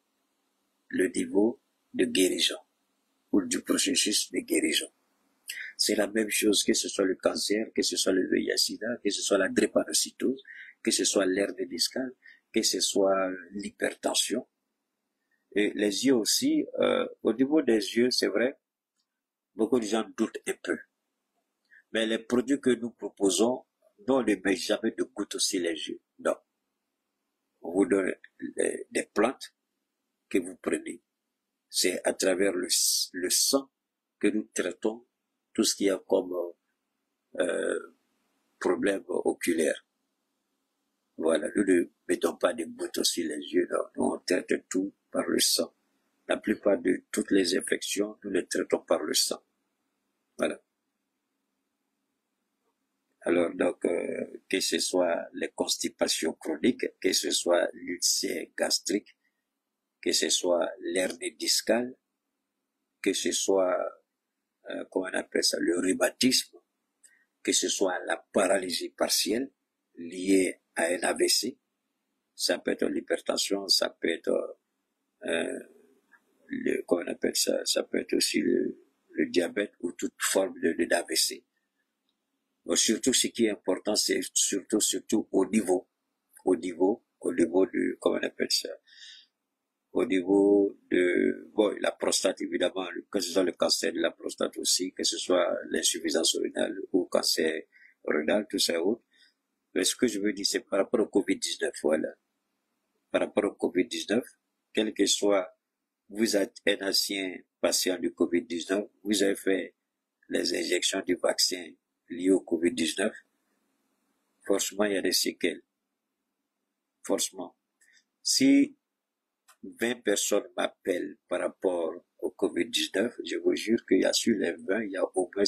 le niveau de guérison ou du processus de guérison. C'est la même chose que ce soit le cancer, que ce soit le VIH-Sida, que ce soit la drépanocytose, que ce soit l'hernie discale, que ce soit l'hypertension. Et les yeux aussi, au niveau des yeux, c'est vrai, beaucoup de gens doutent un peu. Mais les produits que nous proposons, nous, on ne met jamais de gouttes aussi les yeux. Non. On vous donne des plantes que vous prenez. C'est à travers le sang que nous traitons tout ce qu'il y a comme problème oculaire. Voilà, nous ne mettons pas des gouttes aussi les yeux, non. Nous, on traite tout par le sang. La plupart de toutes les infections, nous les traitons par le sang. Voilà. Alors, donc, que ce soit les constipations chroniques, que ce soit l'ulcère gastrique, que ce soit l'hernie discale, que ce soit, comment on appelle ça, le rhumatisme, que ce soit la paralysie partielle liée à un AVC, ça peut être l'hypertension, ça peut être, comment on appelle ça, ça peut être aussi le diabète ou toute forme d'AVC. Donc, surtout, ce qui est important, c'est surtout au niveau de, comment on appelle ça, au niveau de, bon, la prostate, évidemment, que ce soit le cancer de la prostate aussi, que ce soit l'insuffisance rénale ou cancer rénal, tout ça autre. Mais ce que je veux dire, c'est par rapport au Covid-19, voilà. Par rapport au Covid-19, quel que soit, vous êtes un ancien patient du Covid-19, vous avez fait les injections du vaccin liées au Covid-19, forcément, il y a des séquelles. Forcément. Si 20 personnes m'appellent par rapport au Covid-19, je vous jure qu'il y a sur les 20, il y a au moins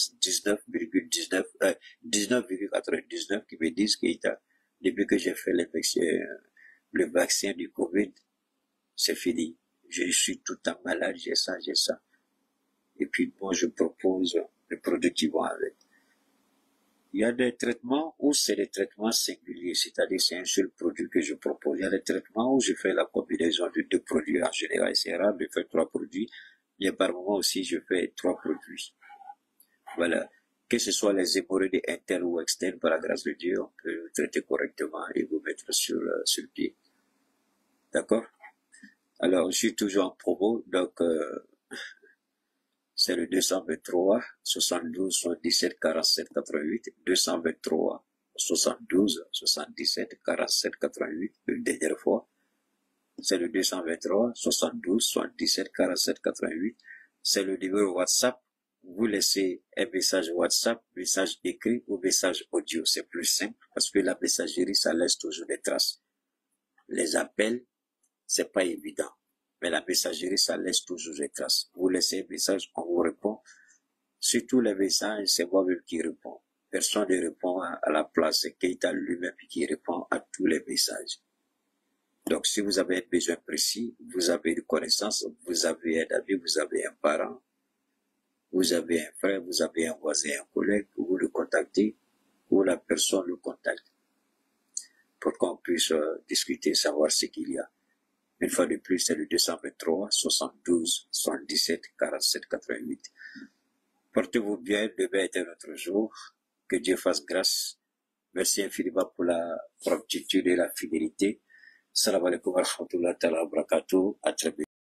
19,99 qui me disent que depuis que j'ai fait le vaccin du Covid, c'est fini. Je suis tout le temps malade, j'ai ça. Et puis, moi, je propose les produits qui vont avec. Il y a des traitements où c'est des traitements singuliers, c'est-à-dire c'est un seul produit que je propose. Il y a des traitements où je fais la combinaison de 2 produits. En général, c'est rare de faire 3 produits. Mais par moment aussi, je fais 3 produits. Voilà. Que ce soit les hémorroïdes internes ou externes, par la grâce de Dieu, on peut vous traiter correctement et vous mettre sur pied. D'accord? Alors, je suis toujours en promo, donc, c'est le 223 72 77 47 88, 223 72 77 47 88, une dernière fois. C'est le 223 72 77 47 88. C'est le numéro WhatsApp. Vous laissez un message WhatsApp, message écrit ou message audio. C'est plus simple parce que la messagerie, ça laisse toujours des traces. Les appels, c'est pas évident. Mais la messagerie, ça laisse toujours des traces. Vous laissez un message, on vous répond. Sur tous les messages, c'est moi-même qui réponds. Personne ne répond à la place. C'est Keita lui-même qui répond à tous les messages. Donc, si vous avez un besoin précis, vous avez une connaissance, vous avez un ami, vous avez un parent, vous avez un frère, vous avez un voisin, un collègue, vous le contactez, ou la personne le contacte. Pour qu'on puisse discuter, savoir ce qu'il y a. Une fois de plus, c'est le 223 72 77 47 88. Portez-vous bien, demain est un autre jour. Que Dieu fasse grâce. Merci infiniment pour la promptitude et la fidélité. Salam alaikum wa rahmatullahi wa barakatuh. À très bientôt.